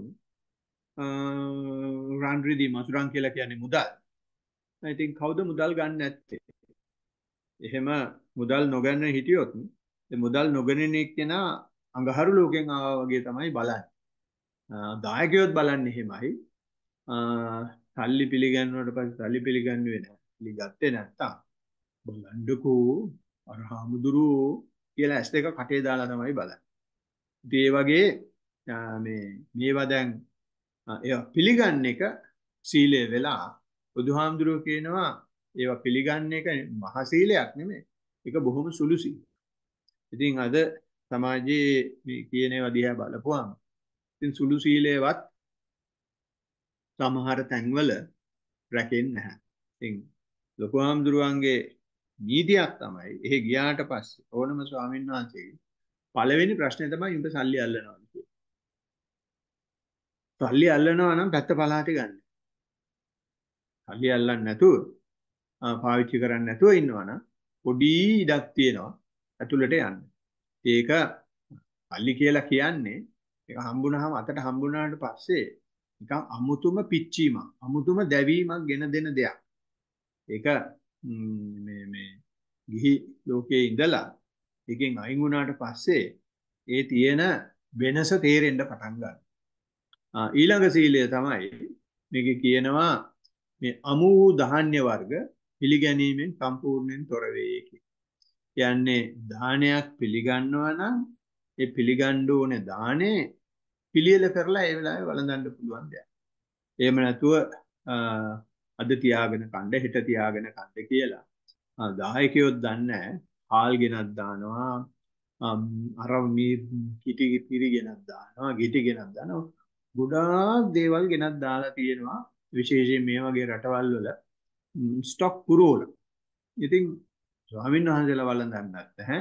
රන් රිදී මසුරන් කියලා කියන්නේ මුදල්. ඉතින් කවුද මුදල් ගන්න නැත්තේ? එහෙම මුදල් නොගන්න හිටියොත් ඒ මුදල් නොගන්න එක්කෙනා අඟහරු ලෝකෙන් ආවා වගේ තමයි බලන්නේ. දායකයොත් බලන්නේ එහෙමයි. සල්ලි පිළිගන්නුවට පස්සේ සල්ලි පිළිගන්නුවේ නැහැ. පිළිගත්තේ නැත්තම් බලන්නකෝ අර හාමුදුරුවෝ කියලා ඇස් දෙක කටේ දාලා තමයි බලන්නේ. ඉතින් ඒ වගේ මේ මේවා දැන් ඒවා පිළිගන්න එක සීලය වෙලා බුදුහාමුදුරුවෝ කියනවා ඒවා පිළිගන්න එක මහා සීලයක් නෙමෙයි. ඒක බොහොම සුළු සීලයක්. ඉතින් අද සමාජයේ මේ කියන ඒවා දිහා බලපුවාම ඉතින් සුළු සීලයවත් සමහර තැන්වල රැකෙන්නේ නැහැ. ඉතින් ලොකු හාමුදුරුවන්ගේ නීතියක් තමයි එහෙ ගියාට පස්සේ ඕනම ස්වාමීන් වහන්සේගේ පළවෙනි ප්‍රශ්නේ තමයි උඹ සල්ලි අල්ලනවා කියන්නේ. සල්ලි අල්ලනවා නම් පැත්ත පළාට ගන්න. සල්ලි අල්ලන්නේ නැතුව පාවිච්චි කරන්නේ නැතුව ඉන්නවනම් පොඩි ඉඩක් තියෙනවා ඇතුළට යන්න. ඒක පල්ලි කියලා කියන්නේ ඒක හම්බුනහම අතට හම්බුනාට පස්සේ නිකන් අමුතුම පිච්චීමක්, අමුතුම දැවීමක් ගෙන දෙන දෙයක්. ඒක මේ මේ ගිහි ලෝකයේ ඉඳලා එකෙන් අයින් වුණාට පස්සේ ඒ තියෙන වෙනස තේරෙන්න පටන් ගන්නවා. ඊළඟ සීලය තමයි මේකේ කියනවා මේ අමු වූ ධාන්‍ය වර්ග පිළිගැනීමෙන් සම්පූර්ණයෙන් තොර වේ කියන්නේ දානයක් පිළිගන්නවා නම් ඒ පිළිගන්න ඕනේ දානේ පිළියෙල කරලා ඒ වෙලාවේ වළඳන්න පුළුවන් දෙයක්. එහෙම නැතුව අද තියාගෙන කණ්ඩ හෙට තියාගෙන කණ්ඩ කියලා. දායකයොත් දන්නේ හාල් ගෙනත් දානවා, අර මේ කිටි කිරි ගෙනත් දානවා, ගිටි ගෙනත් දානවා. ගොඩාක් දේවල් ගෙනත් දාලා තියෙනවා විශේෂයෙන් මේ වගේ රටවල් වල ස්ටොක් පුරවල. ඉතින් ස්වාමීන් වහන්සේලා වළඳන්නත් නැහැ.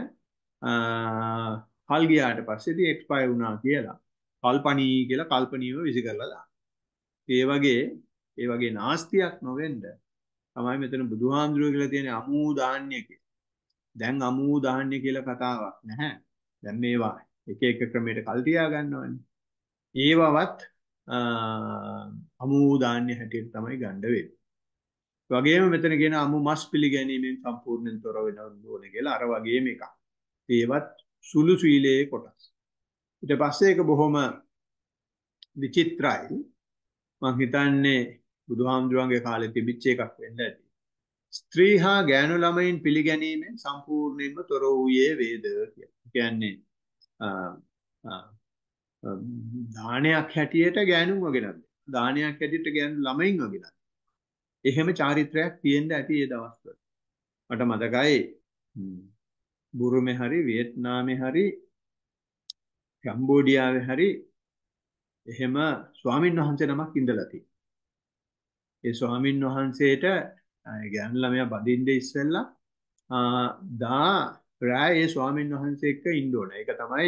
කල් ගියාට පස්සේ ඉතින් එක්ස්පයර් වුණා කියලා කල්පණී කියලා කල්පණීව විසි කරලා දානවා. ඒ වගේ ඒ වගේ නාස්තියක් නොවෙන්න තමයි මෙතන බුදුහාමුදුරුවෝ කියලා තියෙන අමූ ධාන්‍ය කියලා. දැන් අමූ ධාන්‍ය කියලා කතාවක් නැහැ. දැන් මේවා එක එක ක්‍රමයකට කල් තියා ගන්නවනේ. ඒවවත් අමූ ධාන්‍ය හැටියට තමයි ගන්න වෙන්නේ. ඒ වගේම මෙතන කියන අමු මස් පිළිගැනීමෙන් සම්පූර්ණයෙන් තොර වෙන්න ඕනේ කියලා අර වගේම එකක්. ඒවත් සුළු සීලයේ කොටස්. ඊට පස්සේ ඒක බොහොම විචිත්‍රයි. මම හිතන්නේ බුදුහාමුදුරන්ගේ කාලේ තිබිච්ච එකක් වෙන්න ඇති. ස්ත්‍රී හා ගෑනු ළමයින් පිළිගැනීමෙන් සම්පූර්ණයෙන්ම තොර වූයේ වේද කියලා. කියන්නේ දානයක් හැටියට ගෑනුන්ව ගෙනත් දානයක් හැටියට ගෑනු ළමයින්ව ගෙනත් එහෙම චාරිත්‍රයක් තියෙන්න ඇති ඒ දවස්වල. මට මතකයි බුරුමේ හරි වියට්නාමේ හරි කම්බෝඩියාවේ හරි එහෙම ස්වාමින් වහන්සේ නමක් ඉඳලා තියෙනවා. ඒ ස්වාමින් වහන්සේට ගෑනු ළමයා බඳින්න ඉස්සෙල්ලා දා රාය ඒ ස්වාමින් වහන්සේ එක්ක ඉන්න ඕන. ඒක තමයි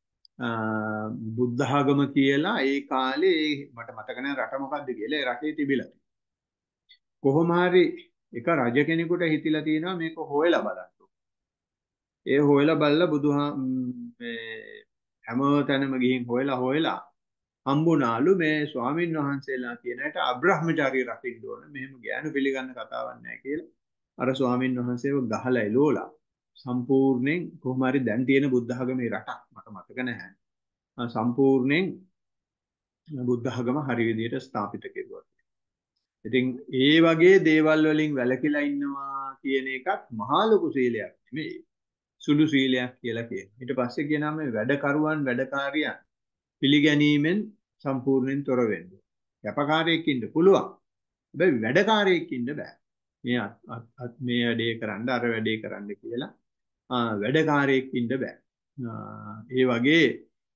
බුද්ධ ආගම කියලා ඒ කාලේ මට මතක නැහැ රට මොකද්ද කියලා ඒ රටේ තිබිලා. කොහොම හරි එක රජ කෙනෙකුට හිතිලා තියෙනවා මේක හොයලා බලන්න. ඒ හොයලා බලලා බුදුහා මේ හැමතැනම ගිහින් හොයලා හොයලා හම්බුණාලු මේ ස්වාමින් වහන්සේලා කියන එකට අබ්‍රහ්මචාරී රකින්න ඕන. මෙහෙම ගෑනු පිළිගන්න කතාවක් නැහැ කියලා. අර ස්වාමින් වහන්සේව ගහලා එලෝලා සම්පූර්ණයෙන් කොහොම හරි දැන් තියෙන බුද්ධ ආගමේ රටක් මට මතක නැහැ. සම්පූර්ණයෙන් බුද්ධ ආගම හරි විදිහට ස්ථාපිත කෙරුවා. ඉතින් ඒ වගේ දේවල් වලින් වැළකීලා ඉන්නවා කියන එකත් මහා ලොකු සීලයක් නෙමෙයි. සුළු සීලයක් කියලා කියනවා. ඊට පස්සේ කියනවා මේ වැඩකරුවන් වැඩකාරියන් පිළිගැනීමෙන් සම්පූර්ණයෙන් තොර වෙන්න. යපකාරයෙක් ඉන්න පුළුවන්. හැබැයි වැඩකාරයෙක් ඉන්න බෑ. මේ මේ වැඩේ කරන්න අර වැඩේ කරන්න කියලා වැඩකාරයෙක් ඉන්න බෑ. ඒ වගේ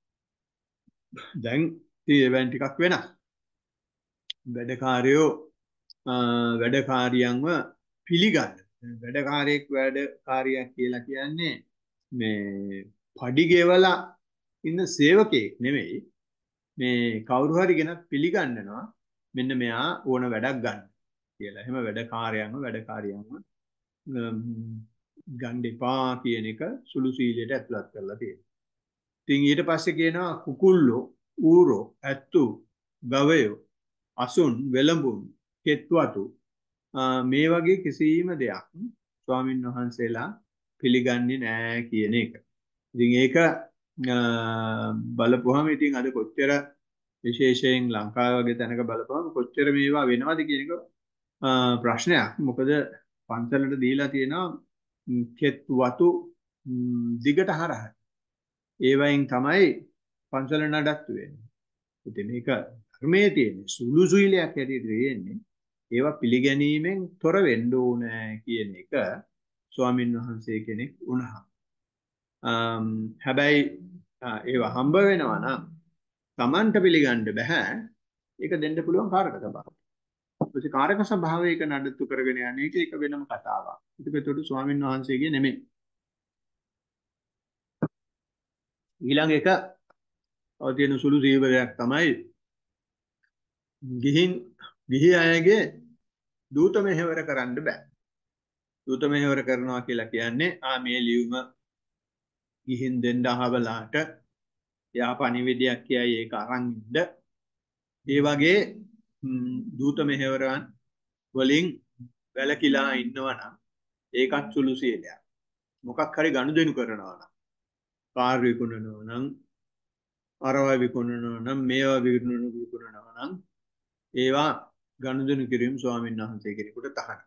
දැන් ඒවෙන් ටිකක් වෙනස්. වැඩකාරයෝ වැඩකාරියන්ව පිළිගන්න. වැඩකාරයෙක් වැඩකාරියක් කියලා කියන්නේ මේ පඩි ගෙවලා ඉන්න සේවකයෙක් නෙමෙයි. මේ කවුරු හරි ගෙනත් පිළිගන්නනවා මෙන්න මෙයා ඕන වැඩක් ගන්න කියලා. එහෙම වැඩකාරයන්ව වැඩකාරියන්ව ගන්න එපා කියන එක සුළු සීලයට ඇතුළත් කරලා තියෙනවා. ඉතින් ඊට පස්සේ කියනවා කුකුල්ලෝ, ඌරෝ, ඇත්තු, ගවයෝ, අසුන්, වෙලඹුන්, කෙත්වතු මේ වගේ කිසිම දෙයක් ස්වාමින් වහන්සේලා පිළිගන්නේ නැහැ කියන එක. ඉතින් ඒක බලපුවහම ඉතින් අද කොච්චර විශේෂයෙන් ලංකාව වගේ තැනක බලපුවම කොච්චර මේවා වෙනවද කියන එක ප්‍රශ්නයක්. මොකද පන්සලට දීලා තියෙනවා කෙත් වතු දිගට හරහා. ඒ වයින් තමයි පන්සල නඩත්තු වෙන්නේ. ඉතින් මේක ධර්මයේ තියෙන සුළු සුයිලයක් හැටියට තියෙන්නේ. ඒවා පිළිගැනීමෙන් තොර වෙන්න ඕන කියන එක ස්වාමින් වහන්සේ කෙනෙක් වුණා. හැබැයි ඒවා හම්බ වෙනවා නම් Tamanට පිළිගන්න බෑ. ඒක දෙන්න පුළුවන් කාරක සභාවට. ඊපස්සේ කාරක සභාවයක නඩත්තු කරගෙන යන්නේ ඒක එක වෙනම කතාවක්. ඒක ඒකට ස්වාමින් වහන්සේගේ නෙමෙයි. ඊළඟ එක ඔය තියෙන සුළු සීවරයක් තමයි ගිහින් ගිහි අයගේ දූත මෙහෙවර කරන්න බෑ. දූත මෙහෙවර කරනවා කියලා කියන්නේ ආ මේ ලියුම ගිහින් දෙන්න අහවලාට එයා පණිවිඩයක් කියයි ඒක අරන් ඉන්න. ඒ වගේ දූත මෙහෙවරන් වලින් වැළකීලා ඉන්නවා නම් ඒකත් සුළු සීලයක්. මොකක් හරි ගනුදෙනු කරනවා නම් කාර් විකුණනවා නම් අරවා විකුණනවා නම් මේවා විකුණනවා නම් ඒවා ගනුදෙනු කිරීම ස්වාමීන් වහන්සේ කෙනෙකුට තහනම්.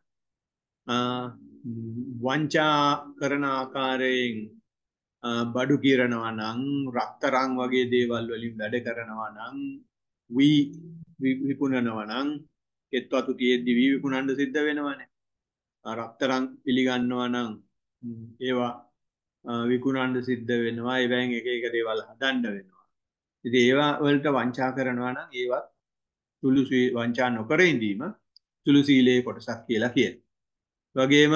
වංචා කරන ආකාරයෙන් බඩු කිරනවා නම් රත්තරන් වගේ දේවල් වලින් වැඩ කරනවා නම් වී විකුණනවා නම් කෙත්වතු තියෙද්දි වී විකුණන්න සිද්ධ වෙනවනේ. රත්තරන් පිළිගන්නවා නම් ඒවා විකුණන්න සිද්ධ වෙනවා. ඒවෙන් එක එක දේවල් හදන්න වෙනවා. ඉතින් ඒවා වලට වංචා කරනවා නම් ඒවත් සුළු වංචා නොකර ඉඳීම සුළු සීලයේ කොටසක් කියලා කියනවා. වගේම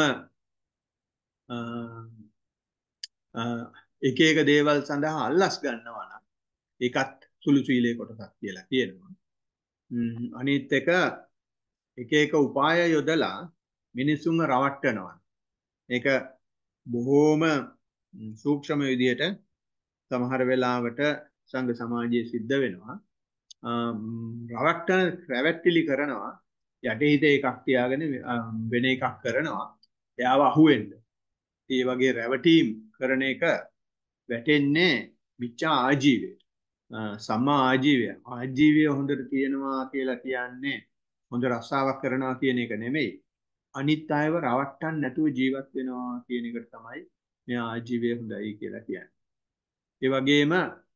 එක එක දේවල් සඳහා අල්ලස් ගන්නවා නම් ඒකත් සුළු සීලයේ කොටසක් කියලා කියනවා. අනිත් එක එක එක උපාය යොදලා මිනිසුන්ව රවට්ටනවා. ඒක බොහෝම සූක්ෂම විදියට සමහර වෙලාවට සංඝ සමාජයේ සිද්ධ වෙනවා. රවට්ටන රැවැට්ටිලි කරනවා. යටිහිත එකක් තියාගෙන වෙන එකක් කරනවා. එයාව අහුවෙන්න. ඒ වගේ රැවටීම් කරන එක වැටෙන්නේ මිච්ඡා ආජීවයට. සම්මා ආජීවය. ආජීවය හොඳට තියෙනවා කියලා කියන්නේ හොඳ රස්සාවක් කරනවා කියන එක නෙමෙයි. අනිත් අයව රවට්ටන්න නැතුව ජීවත් වෙනවා කියන එකට තමයි මේ ආජීවය හොඳයි කියලා කියන්නේ. ඒ වගේම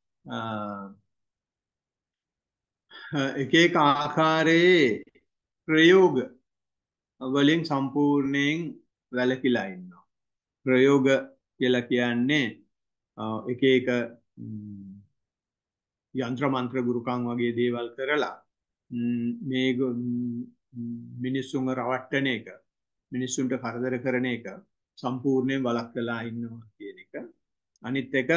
එක එක ආකාරයේ ප්‍රයෝග වලින් සම්පූර්ණයෙන් වැළකීලා ඉන්නවා. ප්‍රයෝග කියලා කියන්නේ එක එක යంత్ర මන්ත්‍ර ගුරුකම් වගේ දේවල් කරලා මේ මිනිස්සුන්ව රවට්ටන එක, මිනිස්සුන්ට කරදර කරන එක සම්පූර්ණයෙන් වළක්වලා ඉන්නවා කියන එක. අනිත් එක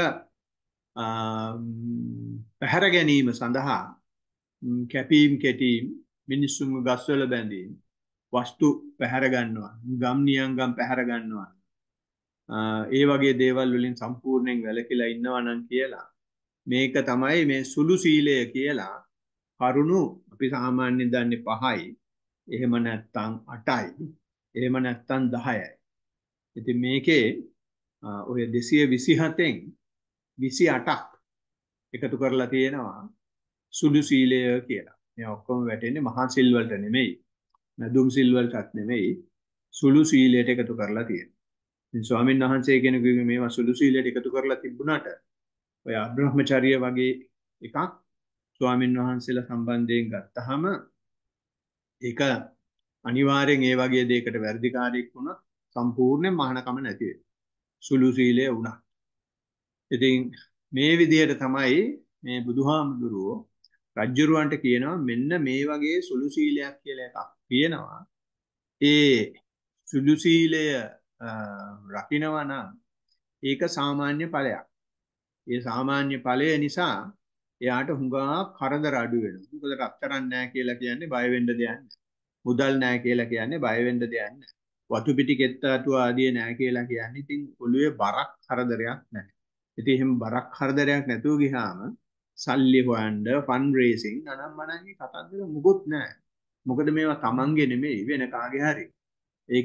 පැහැර ගැනීම සඳහා කැපීම් කෙටීම්, මිනිස්සුන්ව ගස්වල බැඳීම්, වස්තු පැහැර ගන්නවා, ගම් නියංගම් පැහැර ගන්නවා. ඒ වගේ දේවල් වලින් සම්පූර්ණයෙන් වැළකීලා ඉන්නවා නම් කියලා මේක තමයි මේ සුළු සීලය කියලා. කරුණු අපි සාමාන්‍යයෙන් දන්නේ පහයි. එහෙම නැත්නම් අටයි. එහෙම නැත්නම් දහයයි. ඉතින් මේකේ ඔය දෙසිය විසිහතෙන් විසිඅටක් එකතු කරලා තියෙනවා සුළු සීලය කියලා. මේ ඔක්කොම වැටෙන්නේ මහා සිල් වලට නෙමෙයි. නදුම් සිල් වලටත් නෙමෙයි. සුළු සීලයට එකතු කරලා තියෙනවා. ඉතින් ස්වාමීන් වහන්සේ කෙනෙකුගේ මේවා සුළු සීලයට එකතු කරලා තිබුණාට ඔය අබ්‍රහ්මචර්ය වගේ එකක් ස්වාමීන් වහන්සේලා සම්බන්ධයෙන් ගත්තාම ඒක අනිවාර්යෙන් ඒ වගේ දෙයකට වැඩිකාරයෙක් වුණා සම්පූර්ණයෙන් මහානකම නැති වෙනවා. සුළු සීලය වුණා. ඉතින් මේ විදිහට තමයි මේ බුදුහාමුදුරුවෝ රජ්ජුරුවන්ට කියනවා මෙන්න මේ වගේ සුළු සීලයක් කියලා එකක් කියනවා. ඒ සුළු සීලය රකින්නවා නම් ඒක සාමාන්‍ය ඵලයක්. ඒ සාමාන්‍ය ඵලය නිසා එයාට හුඟා කරදර අඩු වෙනවා. මොකද රත්තරන් නැහැ කියලා කියන්නේ බය වෙන්න දෙයක් නැහැ. මුදල් නැහැ කියලා කියන්නේ බය වෙන්න දෙයක් නැහැ. වතු පිටි කෙත්තාටු ආදී නැහැ කියලා කියන්නේ ඉතින් ඔළුවේ බරක් කරදරයක් නැහැ. ඉතින් එහෙම බරක් කරදරයක් නැතුව ගියාම සල්ලි හොයන්න ෆන් රේසින් අනම් මනන්ගේ කතන්දර මුකුත් නැහැ. මොකද මේවා තමන්ගේ නෙමෙයි වෙන කාගේ හරි. ඒක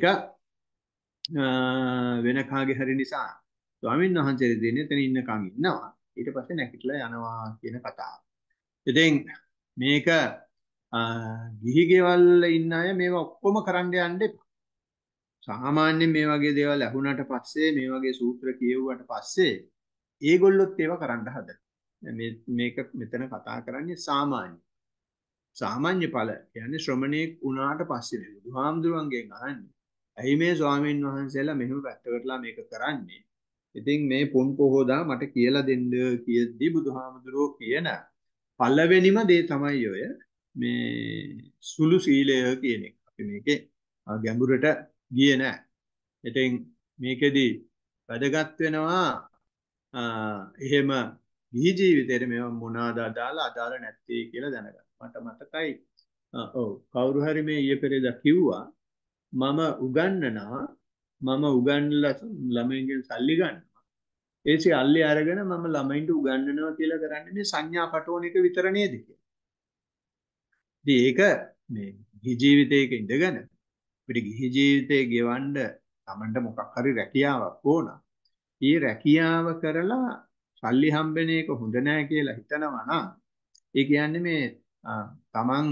වෙන කාගේ හරි නිසා ස්වාමීන් වහන්සේ දෙන්නේ එතන ඉන්නකම් ඉන්නවා. ඊට පස්සේ නැගිටලා යනවා කියන කතාව. ඉතින් මේක ගිහි ගෙවල් ඉන්න අය මේවා ඔක්කොම කරන්න යන්න එපා. සාමාන්‍යයෙන් මේ වගේ දේවල් අහුණාට පස්සේ මේ වගේ සූත්‍ර කියවුවට පස්සේ ඒගොල්ලොත් ඒවා කරන්න හදනවා. මේ මේක මෙතන කතා කරන්නේ සාමාන්‍ය. සාමාන්‍ය ඵල කියන්නේ ශ්‍රමණේක් වුණාට පස්සේ නේ බුදුහාමුදුරන්ගෙන් අහන්නේ. ඇයි මේ ස්වාමීන් වහන්සේලා මෙහෙම පැත්තකටලා මේක කරන්නේ? ඉතින් මේ පොන් පොහොදා මට කියලා දෙන්න කියද්දි බුදුහාමුදුරෝ කියන පළවෙනිම දේ තමයි ඔය මේ සුළු සීලය කියන එක. අපි මේකේ ගැඹුරට ගියේ නැහැ. ඉතින් මේකෙදි වැදගත් වෙනවා එහෙම ගිහි ජීවිතේට මේවා මොනවාද අදාළ අදාළ නැත්තේ කියලා දැනගන්න. මට මතකයි ඔව් කවුරු හරි මේ ඊයේ පෙරේදා කිව්වා මම උගන්වනවා මම උගන්වලා ළමයින්ගෙන් සල්ලි ගන්නවා. ඒ සියල්ලි අරගෙන මම ළමයින්ට උගන්වනවා කියලා කරන්නේ මේ සංඥා පටවන එක විතර නේද කියලා. ඉතින් ඒක මේ ගිහි ජීවිතයක ඉඳගෙන අපිට ගිහි ජීවිතේ ගෙවන්න Tamanට මොකක් හරි රැකියාවක් ඕන. ඒ රැකියාව කරලා සල්ලි හම්බෙන එක හොඳ නෑ කියලා හිතනවා නම් ඒ කියන්නේ මේ Taman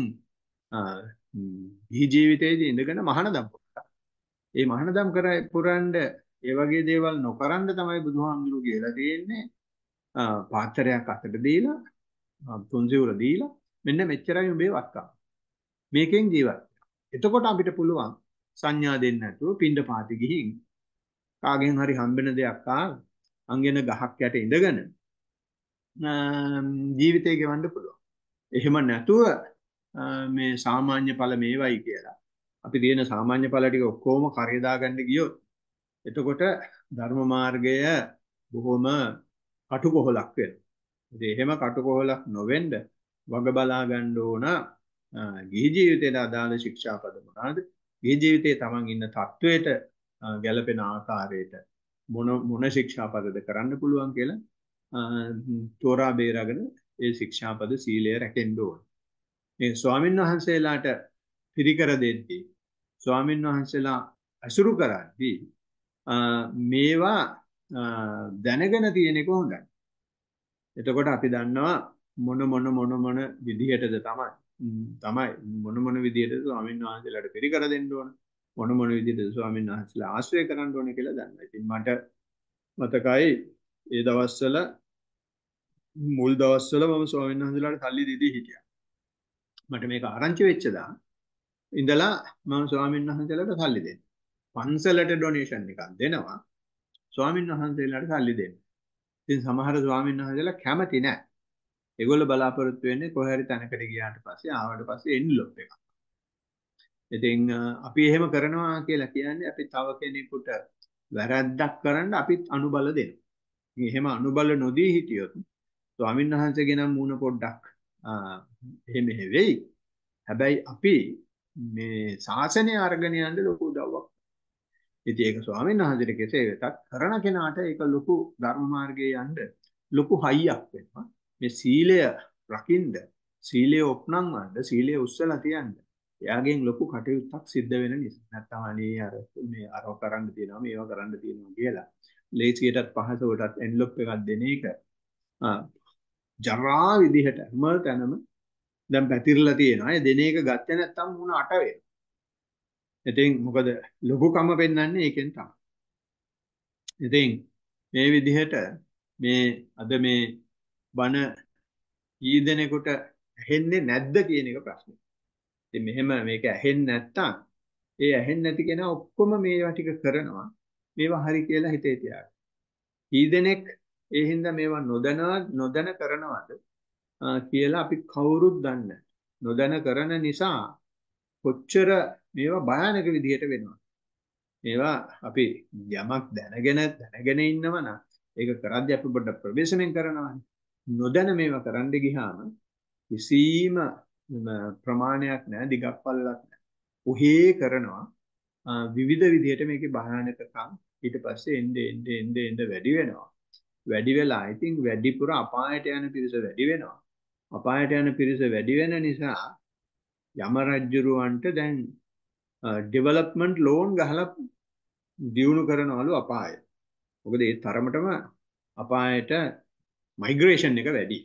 ගිහි ජීවිතයේදී ඉඳගෙන මහානදම් පුරනවා. ඒ මහානදම් කරයි පුරන්න ඒ වගේ දේවල් නොකරන්න තමයි බුදුහාමුදුරු කියලා තියෙන්නේ. පාත්‍රයක් අතට දීලා තුන්සිවුර දීලා මෙන්න මෙච්චරයි උඹේ වත්කම්. මේකෙන් ජීවත්. එතකොට අපිට පුළුවන් සංඥා දෙන්න නැතුව පින්ඩ පාති ගිහින් කාගෙන් හරි හම්බෙන දෙයක් ආ අංගෙන ගහක් යට ඉඳගෙන ජීවිතේ ගෙවන්න පුළුවන්. එහෙම නැතුව මේ සාමාන්‍ය ඵල මේවයි කියලා අපි තියෙන සාමාන්‍ය ඵල ටික ඔක්කොම කරේ දාගන්න ගියොත් එතකොට ධර්ම මාර්ගය බොහොම කටුකොහලක් වෙනවා. ඉතින් එහෙම කටුකොහලක් නොවෙන්න වග බලා ගන්න ඕන ගිහි ජීවිතයට අදාළ ශික්ෂාපද මොනවාද? ගිහි ජීවිතයේ තමන් ඉන්න තත්වයට ගැළපෙන ආකාරයට මොන මොන ශික්ෂාපදද කරන්න පුළුවන් කියලා තෝරා බේරගෙන ඒ ශික්ෂාපද සීලය රැකෙන්න ඕන. මේ ස්වාමීන් වහන්සේලාට පිරිකර දෙද්දී ස්වාමීන් වහන්සේලා අසුරු කරද්දී මේවා දැනගෙන තියෙන එක හොඳයි. එතකොට අපි දන්නවා මොන මොන මොන මොන විදිහටද තමයි තමයි මොන මොන විදිහටද ස්වාමීන් වහන්සේලාට පිරිකර දෙන්න ඕන මොන මොන විදිහටද ස්වාමීන් වහන්සේලා ආශ්‍රය කරන්න ඕනේ කියලා දන්නවා. ඉතින් මට මතකයි ඒ දවස්වල මුල් දවස්වල මම ස්වාමීන් වහන්සේලාට සල්ලි දීදී හිටියා. මට මේක ආරංචි වෙච්ච දා ඉඳලා මම ස්වාමීන් වහන්සේලාට සල්ලි දෙන්නවා. පන්සලට ඩොනේෂන් එකක් දෙනවා. ස්වාමීන් වහන්සේලාට සල්ලි දෙන්න. ඉතින් සමහර ස්වාමීන් වහන්සේලා කැමති නැහැ. ඒගොල්ලෝ බලාපොරොත්තු වෙන්නේ කොහේ හරි තැනකට ගියාට පස්සේ ආවට පස්සේ එන්ලොප් එකක්. ඉතින් අපි එහෙම කරනවා කියලා කියන්නේ අපි තව කෙනෙකුට වැරද්දක් කරන්න අපිත් අනුබල දෙනවා. ඉතින් එහෙම අනුබල නොදී හිටියොත් ස්වාමීන් වහන්සේගේ නම් මූණ පොඩ්ඩක් එහෙම වෙයි. හැබැයි අපි මේ ශාසනය අරගෙන යන්න ලොකු උදව්වක්. ඉතින් ඒක ස්වාමීන් වහන්සේට කෙසේ වෙතත් කරන කෙනාට ඒක ලොකු ධර්ම මාර්ගයේ යන්න ලොකු හයියක් වෙනවා. මේ සීලය රකින්න, සීලය ඔප්නම් වන්න, සීලය උස්සලා තියන්න. එයාගෙන් ලොකු කටයුත්තක් සිද්ධ වෙන නිසා. නැත්තම් අනේ අර මේ අරව කරන්න තියෙනවා, මේවා කරන්න තියෙනවා කියලා. ලේසියටත් පහසුවටත් එන්ලොප් එකක් දෙන එක ජරා විදිහට හැම තැනම දැන් පැතිරලා තියෙනවා. ඒ දෙන එක ගත්තේ නැත්තම් මුණ අට වෙනවා. ඉතින් මොකද ලොකුකම පෙන්වන්නේ ඒකෙන් තමයි. ඉතින් මේ විදිහට මේ අද මේ බණ ඊ දෙනෙකුට ඇහෙන්නේ නැද්ද කියන එක ප්‍රශ්නේ. ඉතින් මෙහෙම මේක ඇහෙන්නේ නැත්තම් ඒ ඇහෙන්නේ නැති කෙනා ඔක්කොම මේවා ටික කරනවා. මේවා හරි කියලා හිතේ තියාගන්න. ඊ දෙනෙක් ඒ හින්දා මේවා නොදනවා නොදැන කරනවද කියලා අපි කවුරුත් දන්නේ නොදැන කරන නිසා කොච්චර මේවා භයානක විදිහට වෙනවා. මේවා අපි යමක් දැනගෙන දැනගෙන ඉන්නව නම් ඒක කරද්දී අපි පොඩ්ඩක් ප්‍රවේශමෙන් කරනවානේ. නොදැන මේවා කරන්න ගියාම කිසිම ප්‍රමාණයක් නැහැ, දිගක් පළලක් නැහැ. ඔහේ කරනවා විවිධ විදිහට මේකේ භයානකකම් ඊට පස්සේ එnde එnde එnde එnde වැඩි වෙනවා. වැඩි වෙලා I think වැඩිපුර අපායට යන පිරිස වැඩි වෙනවා. අපායට යන පිරිස වැඩි වෙන නිසා යම රජුරවන්ට දැන් ඩෙවලොප්මන්ට් ලෝන් ගහලා දියුණු කරනවලු අපාය. මොකද ඒ තරමටම අපායට මයිග්‍රේෂන් එක වැඩි.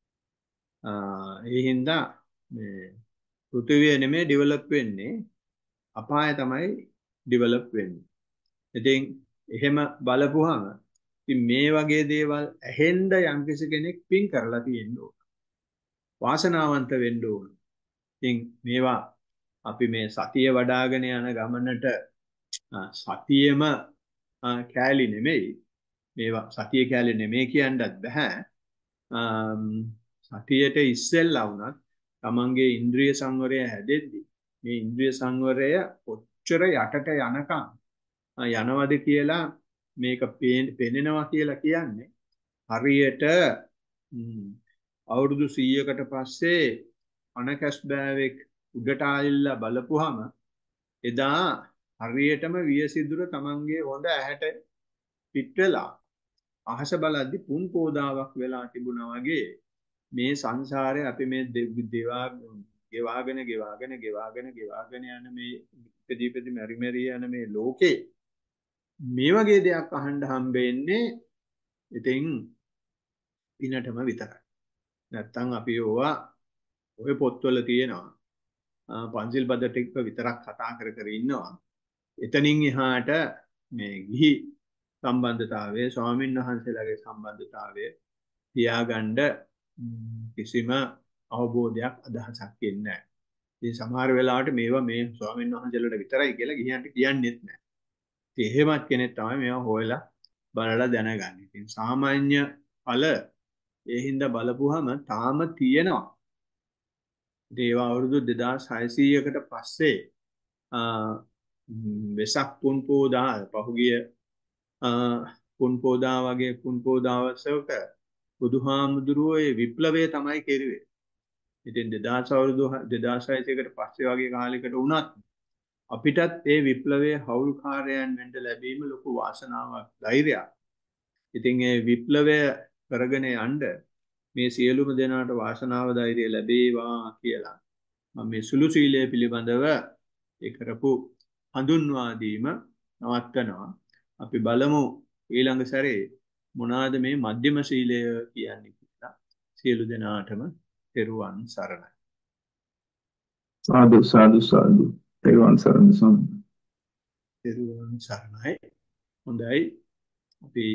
ඒ හින්දා මේ පෘථිවිය නෙමෙයි ඩෙවලොප් වෙන්නේ අපාය තමයි ඩෙවලොප් වෙන්නේ. ඉතින් එහෙම බලපුවාම ඉතින් මේ වගේ දේවල් ඇහෙන්න යම්කිසි කෙනෙක් පින් කරලා තියෙන්න ඕන. වාසනාවන්ත වෙන්න ඕන. ඉතින් මේවා අපි මේ සතිය වඩ아가න යන ගමනට සතියෙම කෑලි නෙමෙයි. මේවා සතිය කෑලි නෙමෙයි කියන්නත් බෑ. සතියට ඉස්සෙල්ලා වුණත් තමන්ගේ ඉන්ද්‍රිය සංවරය හැදෙද්දි මේ ඉන්ද්‍රිය සංවරය කොච්චර යටට යනකම් යනවද කියලා මේක පෙනෙනවා කියලා කියන්නේ හරියට අවුරුදු සීයකට පස්සේ අනකස් බෑවෙක් උඩට ආවිල්ලා බලපුවාම එදා හරියටම වියසිදුර තමන්ගේ හොඳ ඇහැට පිට වෙලා අහස බලද්දි පුන් පෝදාවක් වෙලා තිබුණා වගේ මේ සංසාරේ අපි මේ දේවා ගෙවාගෙන ගෙවාගෙන ගෙවාගෙන ගෙවාගෙන යන මේ ඉපදී ඉපදී මෙරි මෙරි යන මේ ලෝකේ මේ වගේ දෙයක් අහන්න හම්බෙන්නේ ඉතින් පිනටම විතරයි. නැත්තම් අපි ඕවා ඔය පොත්වල තියෙනවා. පන්සිල් පද ටික විතරක් කතා කර කර ඉන්නවා. එතනින් එහාට මේ ගිහි සම්බන්ධතාවය ස්වාමීන් වහන්සේලාගේ සම්බන්ධතාවය තියාගන්න කිසිම අවබෝධයක් අදහසක් එන්නේ නැහැ. ඉතින් සමහර වෙලාවට මේවා මේ ස්වාමීන් වහන්සේලාට විතරයි කියලා ගියන්ට කියන්නේත් නැහැ. ඉතින් එහෙමත් කෙනෙක් තමයි මේවා හොයලා බලලා දැනගන්නේ. ඉතින් සාමාන්‍ය ඵල ඒ හින්දා බලපුවහම තාම තියෙනවා. ඒවා අවුරුදු දෙදාස් හයසීයකට පස්සේ වෙසක් පුන් පෝදා පහුගිය පුන් පෝදා වගේ පුන් පෝදාවසක බුදුහාමුදුරුවෝ ඒ විප්ලවය තමයි කෙරුවේ. ඉතින් දෙදාස් අවුරුදු දෙදාස් හයසීයකට පස්සේ වගේ කාලයකට වුණත් අපිටත් ඒ විප්ලවයේ හවුල්කාරයන් වෙන්න ලැබීම ලොකු වාසනාවක්, ධෛර්යයක්. ඉතින් ඒ විප්ලවය කරගෙන යන්න මේ සියලුම දෙනාට වාසනාව ධෛර්යය ලැබේවා කියලා මම මේ සුළු සීලය පිළිබඳව ඒ කරපු හඳුන්වා දීම නවත්වනවා. අපි බලමු ඊළඟ සැරේ මොනවාද මේ මධ්‍යම සීලය කියන්නේ කියලා. සියලු දෙනාටම තෙරුවන් සරණයි. සාදු සාදු සාදු. තෙරුවන් සරණයි ස්වාමීනි. තෙරුවන් සරණයි. හොඳයි. අපි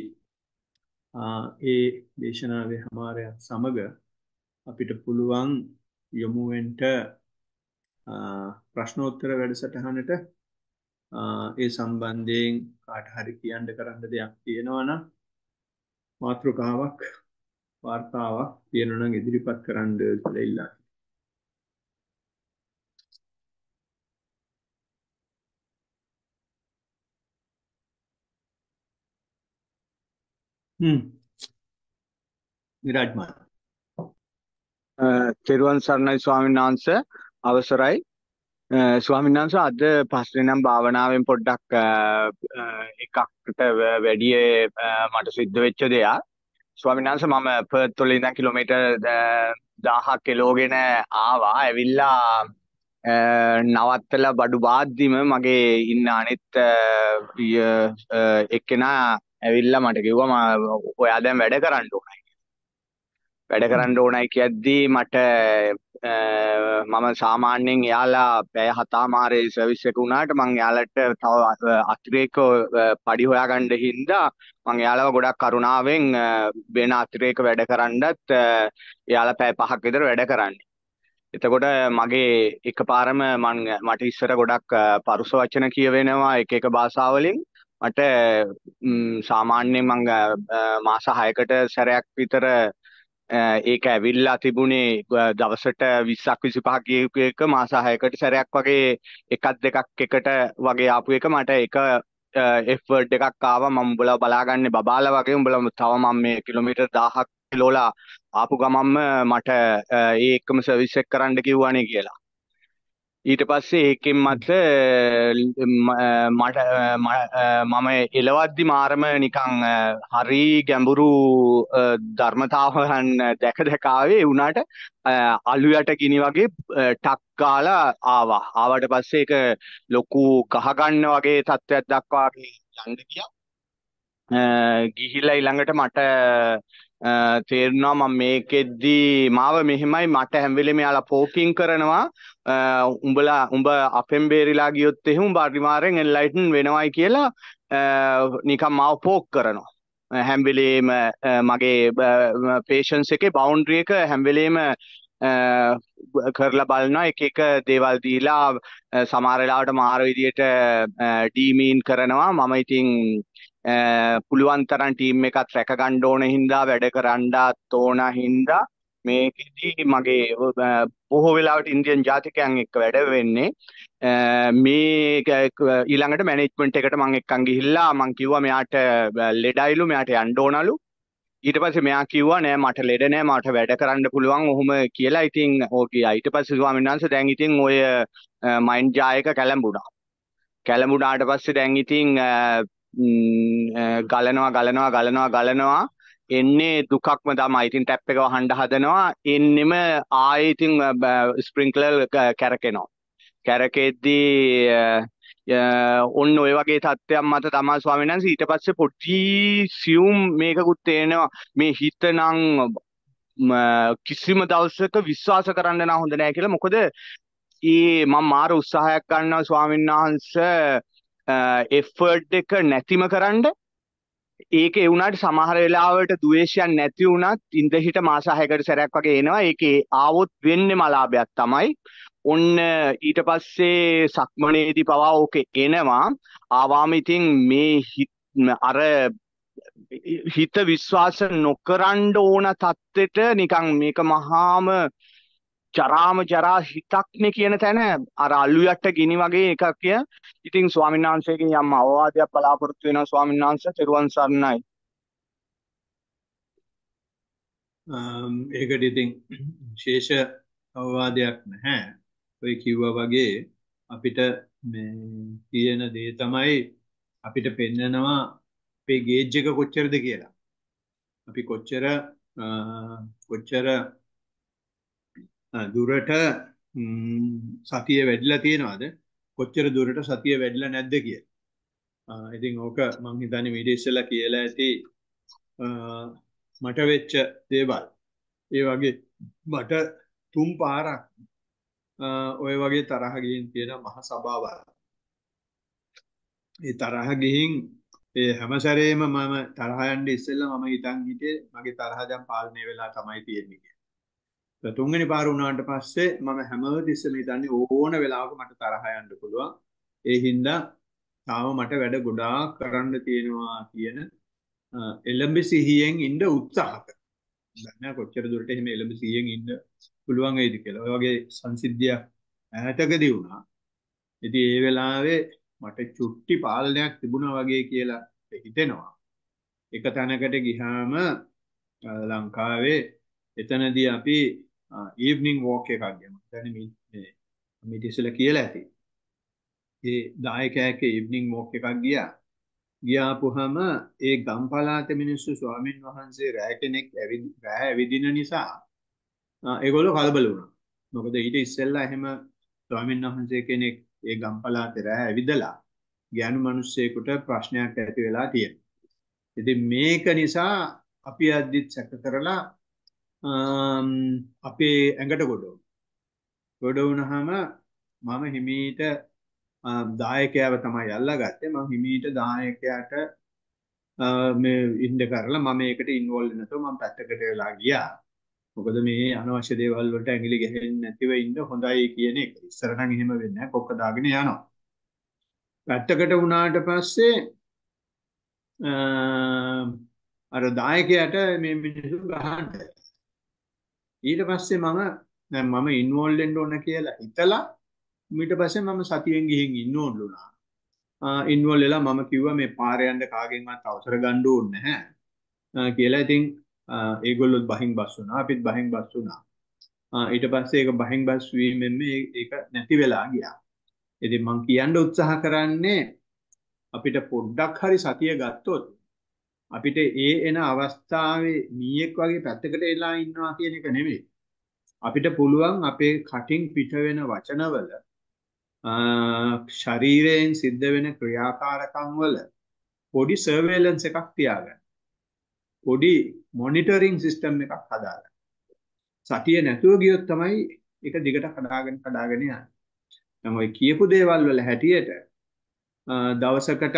ඒ දේශනාවේ හමාරයන් සමග අපිට පුළුවන් යොමු වෙන්න ප්‍රශ්නෝත්තර වැඩසටහනට ඒ සම්බන්ධයෙන් කාට හරි කියන්න කරන්න දෙයක් තියෙනවා නම් මාතෘකාවක් වාර්තාවක් තියෙනවා නම් ඉදිරිපත් කරන්න කියලා ඉල්ලනවා. හ්ම් විරාජ් මාත් තෙරුවන් සරණයි ස්වාමීන් වහන්සේ. අවසරයි ස්වාමීන් වහන්සේ. අද පස්සේ නම් භාවනාවෙන් පොඩ්ඩක් එකකට වැඩි මට සිද්ධ වෙච්ච දෙයක්. ස්වාමීන් වහන්සේ මම පර්ත් වල ඉඳන් කිලෝමීටර් දහයක් කිලෝගෙන ආවා. ඇවිල්ලා නවත්තලා බඩු බාද්දිම මගේ ඉන්න අනිත් එක්කෙනා ඇවිල්ලා මට කිව්වා ඔයා දැන් වැඩ කරන්න ඕනයි. වැඩ කරන්න ඕනයි කියද්දී මට මම සාමාන්‍යයෙන් යාලා පැය හතමාරේ සර්විස් එක වුණාට මං යාලට තව අතිරේක පඩි හොයාගන්න හින්දා මං යාලව ගොඩක් කරුණාවෙන් වෙන අතිරේක වැඩ කරන්නත් යාලා පැය පහක් විතර වැඩ කරන්නේ. එතකොට මගේ එකපාරම මං මට ඉස්සර ගොඩක් පරුස වචන කියවෙනවා එක එක භාෂාවලින්. මට සාමාන්‍යයෙන් මං මාස හයකට සැරයක් විතර ඒක ඇවිල්ලා තිබුණේ දවසට විස්සක් විසිපහක් ගියපු එක මාස හයකට සැරයක් වගේ එකක් දෙකක් එකට වගේ ආපු එක මට එක එෆ් වර්ඩ් එකක් ආවා. මම උඹලා බලාගන්නේ බබාලා වගේ. උඹලා තව මම මේ කිලෝමීටර් දහයක් කිලෝලා ආපු ගමන්ම මට ඒ එක්කම සර්විස් එක කරන්න කිව්වනේ කියලා. ඊට පස්සේ ඒකෙන් මත මට මම එලවද්දි මාරම නිකන් හරි ගැඹුරු ධර්මතාවයන් දැක දැක ආවේ. උනාට අලු යට ගිනි වගේ ටක් ගාලා ආවා. ආවට පස්සේ ඒක ලොකු ගහ ගන්න වගේ තත්ත්වයක් දක්වා යන්න ගියා. ගිහිලා ඊළඟට මට තේරුණා මම මේකෙද්දි මාව මෙහෙමයි මට හැම වෙලෙම යාලා පෝකින් කරනවා. උඹලා උඹ අපෙන් බේරිලා ගියොත් එහෙම උඹ අනිවාර්යෙන් එන්ලයිටන් වෙනවයි කියලා නිකන් මාව පෝක් කරනවා. හැම වෙලෙම මගේ පේෂන්ස් එකේ බවුන්ඩරි එක හැම වෙලෙම කරලා බලනවා. එක එක දේවල් දීලා සමහර වෙලාවට මාර විදියට ඩීමීන් කරනවා. මම ඉතින් පුළුවන් තරම් ටීම් එකත් රැක ගන්න ඕන හින්දා වැඩ කරන්නත් ඕන හින්දා මේකෙදි මගේ බොහෝ වෙලාවට ඉන්දියන් ජාතිකයන් එක්ක වැඩ වෙන්නේ. මේ ඊළඟට මැනේජ්මන්ට් එකට මම එක්කන් ගිහිල්ලා මම කිව්වා මෙයාට ලෙඩයිලු මෙයාට යන්න ඕනලු. ඊට පස්සේ මෙයා කිව්වා නෑ මට ලෙඩ නෑ මට වැඩ කරන්න පුළුවන් ඔහොම කියලා. ඉතින් ඕකේ ඊට පස්සේ ස්වාමීන් වහන්සේ දැන් ඉතින් ඔය මයින්ඩ් ජායක කැළඹුණා. කැළඹුණාට පස්සේ දැන් ඉතින් ම්, අ, ගලනවා ගලනවා ගලනවා ගලනවා එන්නේ දුකක්ම තමයි. ඉතින් ටැප් එක වහන්න හදනවා එන්නෙම ආයෙ ඉතින් ස්ප්‍රින්ක්ලර් කැරකෙනවා. කැරකෙද්දී අ, අ, ඔන්න ඔය වගේ තත්ත්වයක් මත තමයි ස්වාමීන් වහන්සේ ඊට පස්සේ පොඩි සියුම් මේකකුත් තේනවා මේ හිතනම් ම, කිසිම දවසක විශ්වාස කරන්න නම් හොඳ නැහැ කියලා. මොකද ඒ මම මාර උත්සාහයක් ගන්නවා ස්වාමීන් වහන්සේ එෆර්ට් එක නැතිම කරන්න. ඒක ඒ වුණාට සමහර වෙලාවට ද්වේෂයක් නැති වුණත් ඉඳහිට මාස හයකට සැරයක් වගේ එනවා. ඒකේ ආවොත් වෙන්නේ මලාභයක් තමයි. ඔන්න ඊට පස්සේ සක්මනේදී පවා ඕකේ එනවා. ආවාම ඉතින් මේ හිත- අර හිත විශ්වාස නොකරන්න ඕන තත්ත්වෙට නිකන් මේක මහාම ජරාම ජරා හිතක්නේ කියන තැන අර අලු යට ගිනි වගේ එකක් කිය. ඉතින් ස්වාමීන් වහන්සේගෙන් යම් අවවාදයක් බලාපොරොත්තු වෙනවා ස්වාමීන් වහන්සේ. තෙරුවන් සරණයි. අම්, ඒකට ඉතින් විශේෂ අවවාදයක් නැහැ. ඔය කිව්වා වගේ අපිට මේ තියෙන දේ තමයි අපිට පෙන්නනවා අපේ ගේජ් එක කොච්චරද කියලා. අපි කොච්චර අ, කොච්චර අ, දුරට ම්, සතිය වැඩිලා තියෙනවද? කොච්චර දුරට සතිය වැඩිලා නැද්ද කියලා. අ, ඉතින් ඕක මං හිතන්නේ මීඩිය ඉස්සෙල්ලා කියලා ඇති අ, මට වෙච්ච දේවල්. ඒ වගේ මට තුන් පාරක් අ, ඔය වගේ තරහ ගිහින් තියෙන මහ සභාවල්. ඒ තරහ ගිහින් ඒ හැම සැරේම මම තරහ යන්න ඉස්සෙල්ලා මම හිතන් හිටියේ මගේ තරහ දැන් පාලනය වෙලා තමයි තියෙන්නේ කියලා. ඒ තුන්වෙනි පාර වුණාට පස්සේ මම හැමතිස්සෙම හිතන්නේ ඕන වෙලාවක මට තරහ යන්න පුළුවන්. ඒ හින්දා තාම මට වැඩ ගොඩාක් කරන්න තියෙනවා කියන අ, එළඹ සිහියෙන් ඉන්න උත්සාහ කරනවා. දන්නේ කොච්චර දුරට එහෙම එළඹ සිහියෙන් ඉන්න පුළුවන් වේද කියලා. ඔය වගේ සංසිද්ධියක් ඈතකදී වුණා. ඉතින් ඒ වෙලාවේ මට චුට්ටි පාලනයක් තිබුණා වගේ කියලා හිතෙනවා. එක තැනකට ගියාම අ, ලංකාවේ එතනදී අපි ඊවනිං වෝක් එකක් ගියා. දැන් මේ මේ මීට ඉස්සෙල්ලා කියලා ඇති. ඒ දායකයෙක් ඊවනිං වෝක් එකක් ගියා. ගියාපුහම ඒ ගම් පළාතේ මිනිස්සු ස්වාමින් වහන්සේ රැය කෙනෙක් ඇවිත් රැය ඇවිදින නිසා අ, ඒගොල්ලෝ කලබල වුණා. මොකද ඊට ඉස්සෙල්ලා එහෙම ස්වාමින් වහන්සේ කෙනෙක් ඒ ගම් පළාතේ රැය ඇවිදලා ගෑනු මිනිස්සෙකුට ප්‍රශ්නයක් ඇති වෙලා තියෙනවා. ඉතින් මේක නිසා අපි අද්දිත් සැක කරලා අම්, අපේ ඇඟට ගොඩ වුණා. ගොඩ වුණාම මම හිමීට අ, දායකයාව තමයි අල්ලගත්තේ. මම හිමීට දායකයාට අ, මේ ඉන්න කරලා මම ඒකට ඉන්වෝල්ව් නැතුව මම පැත්තකට වෙලා ගියා. මොකද මේ අනවශ්‍ය දේවල් වලට ඇඟිලි ගහන්නේ නැතිව ඉන්න හොඳයි කියන එක. ඉස්සර නම් එහෙම වෙන්නේ නැහැ. කොක්ක දාගෙන යනවා. පැත්තකට වුණාට පස්සේ අ, අර දායකයාට මේ මිනිස්සු ගහන්න. ඊට පස්සේ මම දැන් මම ඉන්වෝල්ව් වෙන්න ඕන කියලා හිතලා ඊට පස්සේ මම සතියෙන් ගිහින් ඉන්න ඕන වුණා. ඉන්වෝල්ව් වෙලා මම කිව්වා මේ පාරේ යන්න කාගෙන්වත් අවසර ගන්න ඕනේ නැහැ අ, කියලා. ඉතින් අ, ඒගොල්ලොත් බහින් බස් වුණා. අපිත් බහින් බස් වුණා. අ, ඊට පස්සේ ඒක බහින් බස් වීමෙන් මේ- ඒක නැති වෙලා ගියා. ඉතින් මම කියන්න උත්සාහ කරන්නේ අපිට පොඩ්ඩක් හරි සතිය ගත්තොත් අපිට ඒ එන අවස්ථාවේ මීයක් වගේ පැත්තකට එලා ඉන්නවා කියන එක නෙමෙයි. අපිට පුළුවන් අපේ කටින් පිට වෙන වචනවල අ, ශරීරයෙන් සිද්ධ වෙන ක්‍රියාකාරකම් වල පොඩි සර්වේලන්ස් එකක් තියාගන්න. පොඩි මොනිටරින් සිස්ටම් එකක් හදාගන්න. සතිය නැතුව ගියොත් තමයි ඒක දිගට කඩාගෙන කඩාගෙන යන්නේ. දැන් ඔය කියපු දේවල් වල හැටියට අ, දවසකට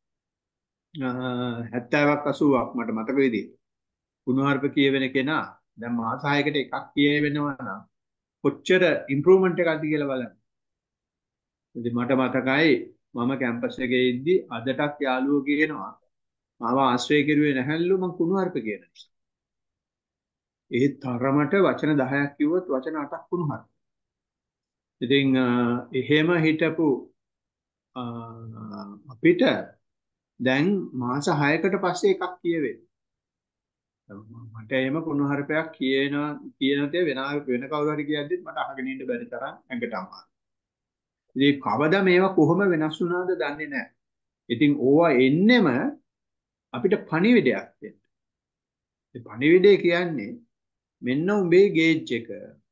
හැත්තෑවක් අසූවක් මට මතක විදිහට කුණුහරුප කියවෙන කෙනා දැන් මාස හයකට එකක් කියවෙනවා නම් කොච්චර ඉම්ප්‍රූව්මන්ට් එකක්ද කියලා බලන්න. ඉතින් මට මතකයි මම කැම්පස් එකේ ඉද්දි අදටත් යාළුවෝ කියනවා මාව ආශ්‍රය කෙරුවේ නැහැලු මං කුණුහරුප කියන නිසා. ඒ තරමට වචන දහයක් කිව්වොත් වචන අටක් කුණුහරුප. ඉතින් අ, එහෙම හිටපු අ, අපිට දැන් මාස හයකට පස්සේ එකක් කියවෙන්නේ. මට එහෙම කුණුහරුපයක් කියන කියන තේ වෙන වෙන කවුරු හරි කියද්දිත් මට අහගෙන ඉන්න බැරි තරම් ඇඟට අමාරුයි. ඉතින් කවදා මේවා කොහොම වෙනස් වුණාද දන්නේ නැහැ. ඉතින් ඕවා එන්නෙම අපිට පණිවිඩයක් දෙන්න. ඒ පණිවිඩය කියන්නේ මෙන්න උඹේ ගේජ් එක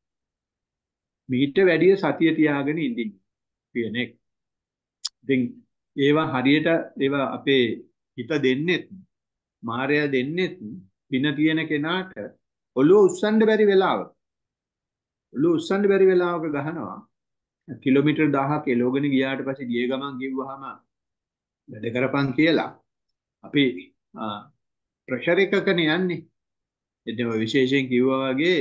මීට වැඩිය සතිය තියාගෙන ඉඳින්න කියන එක. ඉතින් ඒවා හරියට ඒවා අපේ හිත දෙන්නෙත් මායя දෙන්නෙත් පින තියෙන කෙනාට ඔළුව උස්සන්න බැරි වෙලාවක ඔළුව උස්සන්න බැරි වෙලාවක ගහනවා කිලෝමීටර් දහයක් එලෝගෙන ගියාට පස්සේ ගිය ගමන් ගිහුවාම වැඩ කරපන් කියලා අපි ප්‍රෙෂර් එකකනේ යන්නේ. එතන විශේෂයෙන් කිව්වා වගේ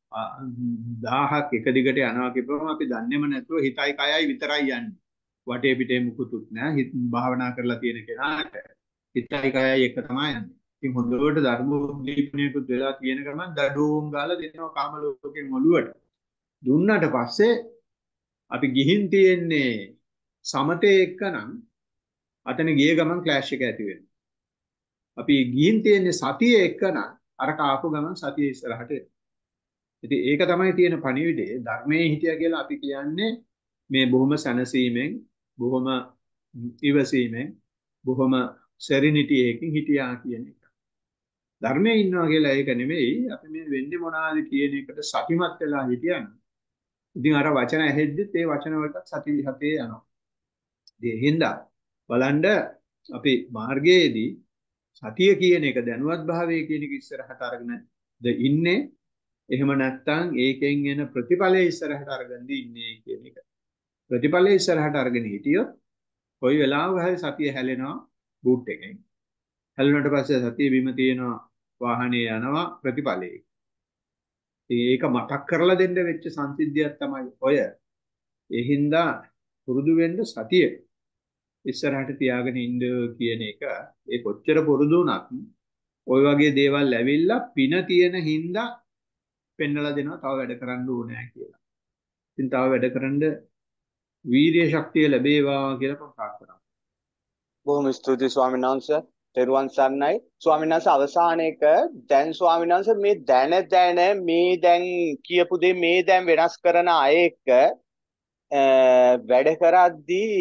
දහයක් එක දිගට යනවා කියපුවම අපි දන්නේම නැතුව හිතයි කයයි විතරයි යන්නේ. වටේ පිටේ මුකුතුත් නැහැ. හිත භාවනා කරලා තියෙන කෙනාට හිතයි කයයි එක තමයි යන්නේ. ඉතින් හොඳට ධර්මෝද්දීපනයකුත් වෙලා තියෙන ගමන් දඩෝම් ගාලා දෙනවා කාම ලෝකයෙන් ඔළුවට. දුන්නට පස්සේ අපි ගිහින් තියෙන්නේ සමතේ එක්කනම් අතන ගිය ගමන් ක්ලෑෂ් එක ඇති වෙනවා. අපි ගිහින් තියෙන්නේ සතියේ එක්කනම් අර කාපු ගමන් සතියේ ඉස්සරහට එනවා. ඉතින් ඒක තමයි තියෙන පණිවිඩය. ධර්මයේ හිටියා කියලා අපි කියන්නේ මේ බොහොම සැනසීමෙන්, බොහොම ඉවසීමෙන්, බොහොම සෙරිනිටි එකකින් හිටියා කියන එක. ධර්මයේ ඉන්නවා කියලා ඒක නෙමෙයි. අපි මේ වෙන්නේ මොනවාද කියන එකට සතිමත් වෙලා හිටියනම් ඉතින් අර වචන ඇහෙද්දිත් ඒ වචන වලට සති විහතේ යනවා. ඒ හින්දා බලන්න අපි මාර්ගයේදී සතිය කියන එක දැනුවත් භාවය කියන එක ඉස්සරහට අරගෙනද ඉන්නේ. එහෙම නැත්නම් ඒකෙන් එන ප්‍රතිඵලය ඉස්සරහට අරගෙනද ඉන්නේ කියන එක. ප්‍රතිඵලය ඉස්සරහට අරගෙන හිටියොත් කොයි වෙලාවක හරි සතිය හැලෙනවා බූට් එකෙන්. හැලුණාට පස්සේ සතිය බිම තියෙනවා වාහනේ යනවා ප්‍රතිඵලයේ. ඒක මතක් කරලා දෙන්න වෙච්ච සංසිද්ධියක් තමයි ඔය. ඒ හින්දා පුරුදු වෙන්න සතිය ඉස්සරහට තියාගෙන ඉන්න කියන එක ඒ කොච්චර පුරුදු වුණත් ওই වගේ දේවල් ඇවිල්ලා පින තියෙන හින්දා පෙන්නලා දෙනවා තව වැඩ කරන්න ඕනේ කියලා. ඉතින් තව වැඩ කරන්න වීර්ය ශක්තිය ලැබේවා කියලා ප්‍රාර්ථනා කරනවා. බොහොම ස්තුතියි ස්වාමීන් වහන්සේ. තෙරුවන් සරණයි. ස්වාමීන් වහන්සේ අවසානයේක දැන් ස්වාමීන් වහන්සේ මේ දැන දැන මේ දැන් කියපු දේ මේ දැන් වෙනස් කරන අය එක්ක වැඩ කරද්දී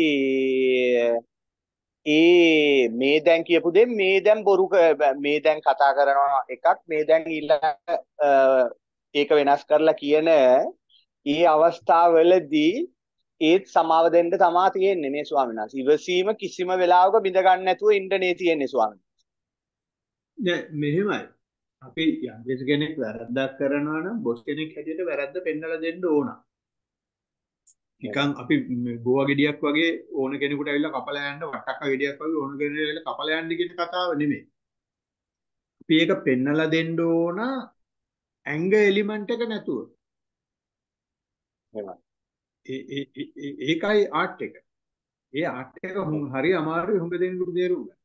ඒ මේ දැන් කියපු දේ මේ දැන් බොරු මේ දැන් කතා කරනවා එකක් මේ දැන් ඊළඟ ඒක වෙනස් කරලා කියන ඒ අවස්ථාවවලදී ඒත් සමාව දෙන්න තමා තියෙන්නේ නේ ස්වාමීන් වහන්සේ. ඉවසීම කිසිම වෙලාවක බිඳ ගන්න නැතුව ඉන්ටර්නේ තියෙන්නේ ස්වාමීන් වහන්සේ. නෑ මෙහෙමයි. අපි යම් කෙනෙක් වැරද්දක් කරනවා නම් බොස් කෙනෙක් හැටියට වැරද්ද පෙන්නලා දෙන්න ඕන. නිකන් අපි ගෝවා ගෙඩියක් වගේ ඕන කෙනෙකුට ඇවිල්ලා කපලා යන්න වට්ටක්ක ගෙඩියක් වගේ ඕන කෙනෙකුට ඇවිල්ලා කපලා යන්න කියන කතාව නෙමෙයි. අපි ඒක පෙන්නලා දෙන්න ඕන ඇංග එලිමන්ට් එක නැතුව. එහෙමයි. ඒකයි ආර්ට් එක. ඒ ආර්ට් එක හරි අමාරුයි හුඟ දෙනෙකුට තේරුම් ගන්න.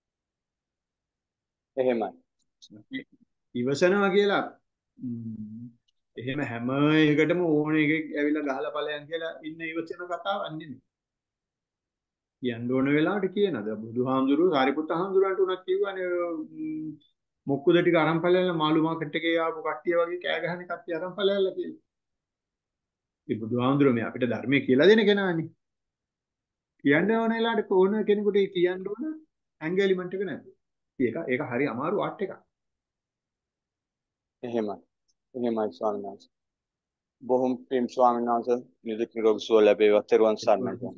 එහෙමයි. ඉවසනවා කියලා එහෙම හැම එකටම ඕන එකෙක් ඇවිල්ලා ගහලා ඵලයන් කියලා ඉන්න ඉවසන කතාවක් නෙමෙයි. කියන්න ඕන වෙලාවට කියනද බුදුහාමුදුරුවෝ සාරිපුත්ත හාමුදුරුවන්ට උනත් කිව්වනේ මොක්කුද ටික අරන් ඵලයන් මාළු මාකට් එකේ ආපු කට්ටිය වගේ කෑ ගහන කට්ටිය අරන් ඵලයන්ලා කියලා. ඒ බුදුහාමුදුරුවෝ මේ අපිට ධර්මයේ කියලා දෙන කෙනානේ. කියන්න ඕන වෙලාවට ඕන කෙනෙකුට කියන්න ඕන ඇන්ගලිමන්ට් එක නැද්ද? ඒක ඒක හරි අමාරු ආර්ට් එකක්. එහෙමයි. එහෙමයි ස්වාමීන් වහන්සේ. බොහොම පින් ස්වාමීන් වහන්සේ නිදුක් නිරෝගී සුව ලැබේවා. තෙරුවන් සරණයි.